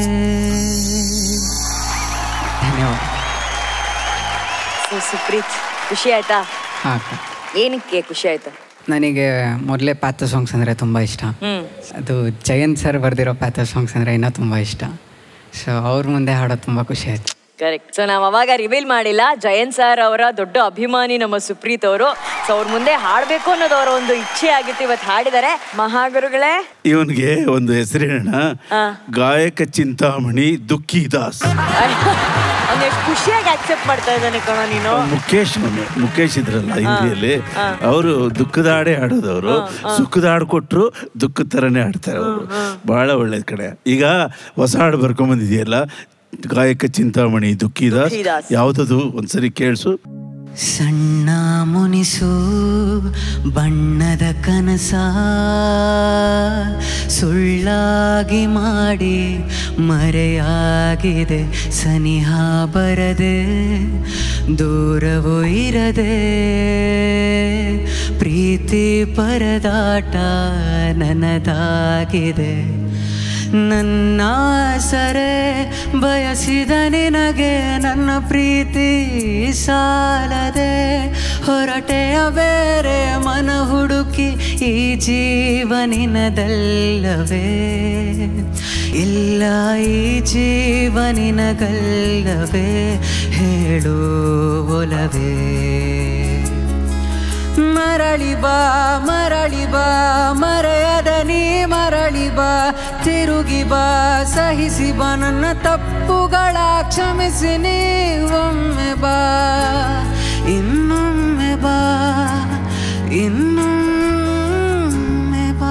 ಧನ್ಯವಾದ. ಸುಪ್ರೀತ್, ಖುಷಿ ಆಯ್ತಾ? ಹಾಂ. ಏನಕ್ಕೆ ಖುಷಿ ಆಯ್ತು? ನನಗೆ ಮೊದಲೇ ಪ್ಯಾಥೋ ಸಾಂಗ್ಸ್ ಅಂದರೆ ತುಂಬ ಇಷ್ಟ. ಅದು ಜಯಂತ್ ಸರ್ ಬರೆದಿರೋ ಪ್ಯಾಥೋ ಸಾಂಗ್ಸ್ ಅಂದರೆ ಇನ್ನೂ ತುಂಬ ಇಷ್ಟ. ಸೊ ಅವ್ರ ಮುಂದೆ ಹಾಡೋದು ತುಂಬ ಖುಷಿ ಆಯ್ತು. ಕರೆಕ್ಟ್. ಸೊ ನಾವು ಅವಾಗ ರಿವೀಲ್ ಮಾಡಿಲ್ಲ, ಜಯಂತ್ ಸರ್ ಅವರ ದೊಡ್ಡ ಅಭಿಮಾನಿ ನಮ್ಮ ಸುಪ್ರೀತ್ ಅವರು. ಸೊ ಅವ್ರ ಮುಂದೆ ಹಾಡಬೇಕು ಅನ್ನೋದು ಅವರ ಒಂದು ಇಚ್ಛೆ ಆಗಿತ್ತು, ಇವತ್ತು ಹಾಡಿದ್ದಾರೆ. ಮಹಾಗುರುಗಳೇ, ಇವನ್ಗೆ ಒಂದು ಹೆಸರೇನ ಗಾಯಕ ಚಿಂತಾಮಣಿ ದುಃಖಿ ದಾಸ್. ಎಷ್ಟು ಖುಷಿಯಾಗಿ ಆಕ್ಸೆಪ್ಟ್ ಮಾಡ್ತಾ ಇದ್ದಾನೆ ಕಣ ನೀನು. ಮುಖೇಶ್ ಮುಖೇಶ್ ಇದ್ರಲ್ಲ ಹಿಂದಿಯಲ್ಲಿ, ಅವರು ದುಃಖದ ಹಾಡೇ ಹಾಡೋದವರು. ಸುಖದ ಹಾಡು ಕೊಟ್ರು ದುಃಖದ ತರನೇ ಹಾಡ್ತಾರೆ ಅವರು. ಬಹಳ ಒಳ್ಳೇದ್ ಕಡೆ. ಈಗ ಹೊಸ ಹಾಡು ಬರ್ಕೊಂಬಂದಿದೆಯಲ್ಲ, ಗಾಯಕ ಚಿಂತಾಮಣಿ ದುಃಖಿ ದಾಸ್. ಯಾವ್ದದು ಒಂದ್ಸರಿ ಕೇಳಿಸು. ಸಣ್ಣ ಮುನಿಸು ಬಣ್ಣದ ಕನಸ ಸುಳ್ಳಾಗಿ ಮಾಡಿ ಮರೆಯಾಗಿದೆ. ಸನಿಹ ಬರದೆ ದೂರವೂ ಇರದೆ ಪ್ರೀತಿ ಪರದಾಟ ನನ್ನದಾಗಿದೆ. ನನ್ನ ಸರೆ ಬಯಸಿದ ನಿನಗೆ ನನ್ನ ಪ್ರೀತಿ ಸಾಲದೆ ಹೊರಟೆಯ ಬೇರೆ ಮನ ಹುಡುಕಿ ಈ ಜೀವನಿನದಲ್ಲವೇ ಇಲ್ಲ ಈ ಜೀವನಿನಗಲ್ಲವೇ ಹೇಳು ಒಲವೇ. ಮರಳಿ ಬಾ ಮರಳಿ ಬಾ ಮರೆಯದ ನೀ ಮರಳಿ ಬಾ ತಿರುಗಿ ಬಾ ಸಹಿಸಿ ಬಾ ನನ್ನ ತಪ್ಪುಗಳ ಕ್ಷಮಿಸಿ ನೀ ಒಮ್ಮೆ ಬಾ ಇನ್ನೊಮ್ಮೆ ಬಾ ಇನ್ನೊಮ್ಮೆ ಬಾ.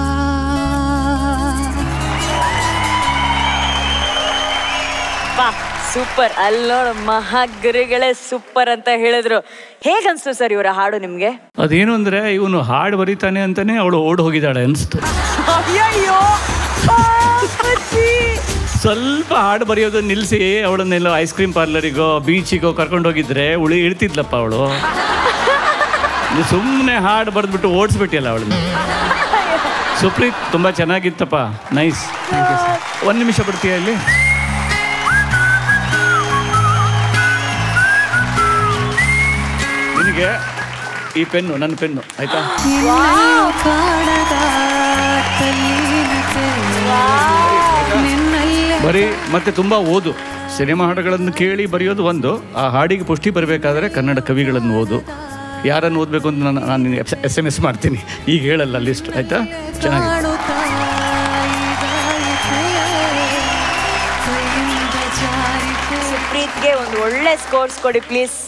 ಬಾ ಸೂಪರ್. ಅಲ್ಲಿ ನೋಡು ಮಹಾಗುರುಗಳೇ ಸೂಪರ್ ಅಂತ ಹೇಳಿದ್ರು. ಹೇಗನ್ಸ್ತು ಸರ್ ಇವರ ಹಾಡು ನಿಮ್ಗೆ? ಅದೇನು ಅಂದ್ರೆ ಇವನು ಹಾಡು ಬರೀತಾನೆ ಅಂತಾನೆ ಅವಳು ಓಡ್ ಹೋಗಿದ್ದಾಳೆ ಅನ್ಸ್ತು. ಸ್ವಲ್ಪ ಹಾಡು ಬರೆಯೋದು ನಿಲ್ಲಿಸಿ ಅವಳನ್ನೆಲ್ಲ ಐಸ್ ಕ್ರೀಮ್ ಪಾರ್ಲರಿಗೋ ಬೀಚಿಗೋ ಕರ್ಕೊಂಡು ಹೋಗಿದ್ರೆ ಉಳಿ ಇಳ್ತಿದ್ಲಪ್ಪ ಅವಳು. ಸುಮ್ಮನೆ ಹಾಡು ಬರೆದ್ಬಿಟ್ಟು ಓಡಿಸ್ಬಿಟ್ಟಿಲ್ಲ ಅವಳನ್ನ. ಸುಪ್ರೀತ್ ತುಂಬಾ ಚೆನ್ನಾಗಿತ್ತಪ್ಪ, ನೈಸ್. ಒಂದು ನಿಮಿಷ ಬಿಡ್ತೀಯ ಇಲ್ಲಿ? ನಿನಗೆ ಈ ಪೆನ್ನು ನನ್ನ ಪೆನ್ನು ಆಯ್ತಾ? ಕಾಣದ ತಲ್ಲೀನತೆ ನಿನ್ನಲ್ಲಿ ಬರೀ ಮತ್ತೆ ತುಂಬ ಓದು. ಸಿನಿಮಾ ಹಾಡುಗಳನ್ನು ಕೇಳಿ ಬರೆಯೋದು ಒಂದು, ಆ ಹಾಡಿಗೆ ಪುಷ್ಟಿ ಬರಬೇಕಾದ್ರೆ ಕನ್ನಡ ಕವಿಗಳನ್ನು ಓದು. ಯಾರನ್ನು ಓದಬೇಕು ಅಂತ ನಾನು ನಾನು ಎಸ್ ಎಮ್ ಎಸ್ ಮಾಡ್ತೀನಿ, ಈಗ ಹೇಳಲ್ಲ ಲಿಸ್ಟ್, ಆಯಿತಾ? ಚೆನ್ನಾಗಿ ಸುಪ್ರೀತ್ಗೆ ಒಂದು ಒಳ್ಳೆ ಸ್ಕೋರ್ಸ್ ಕೊಡಿ ಪ್ಲೀಸ್.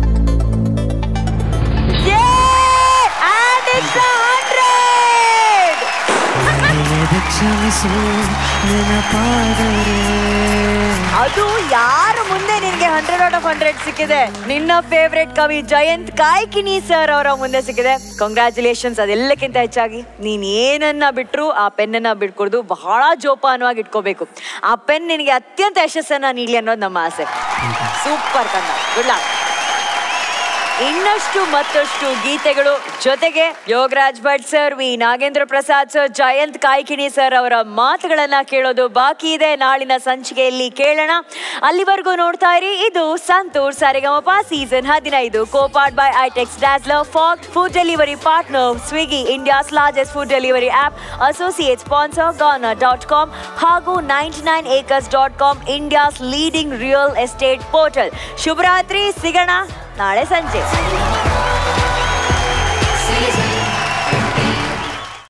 ಅದು ಯಾರ ಮುಂದೆ ನಿನ್ಗೆ ಹಂಡ್ರೆಡ್ ಔಟ್ ಆಫ್ ಹಂಡ್ರೆಡ್ ಸಿಕ್ಕಿದೆ? ನಿನ್ನ ಫೇವ್ರೆಟ್ ಕವಿ ಜಯಂತ್ ಕಾಯ್ಕಿಣಿ ಸರ್ ಅವರ ಮುಂದೆ ಸಿಕ್ಕಿದೆ. ಕಂಗ್ರ್ಯಾಚುಲೇಷನ್ಸ್. ಅದೆಲ್ಲಕ್ಕಿಂತ ಹೆಚ್ಚಾಗಿ ನೀನ್ ಏನನ್ನ ಬಿಟ್ರು ಆ ಪೆನ್ನನ್ನ ಬಿಟ್ಕೊಡ್ದು ಬಹಳ ಜೋಪಾನವಾಗಿ ಇಟ್ಕೋಬೇಕು. ಆ ಪೆನ್ ನಿನಗೆ ಅತ್ಯಂತ ಯಶಸ್ಸನ್ನ ನೀಡಲಿ ಅನ್ನೋದು ನಮ್ಮ ಆಸೆ. Super Kannada, good luck. ಇನ್ನಷ್ಟು ಮತ್ತಷ್ಟು ಗೀತೆಗಳು ಜೊತೆಗೆ Yogaraj Bhat sir, V Nagendra Prasad sir, Jayant Kaikini sir ಅವರ ಮಾತುಗಳನ್ನ ಕೇಳೋದು ಬಾಕಿ ಇದೆ. ನಾಳಿನ ಸಂಚಿಕೆಯಲ್ಲಿ ಕೇಳೋಣ. ಅಲ್ಲಿವರೆಗೂ ನೋಡ್ತಾ ಇರಿ, ಇದು ಸಂತೂರ್ ಸರಿಗಮಪ ಸೀಸನ್ ಹದಿನೈದು, copowered by Itex Dazzler, Fogg food delivery partner Swiggy, India's largest food delivery app, associate sponsor Gaana dot com ಹಾಗೂ ninety nine acres dot com, India's leading real estate portal. ಶುಭರಾತ್ರಿ, ಸಿಗೋಣ ನಾಳೆ ಸಂಜೆ.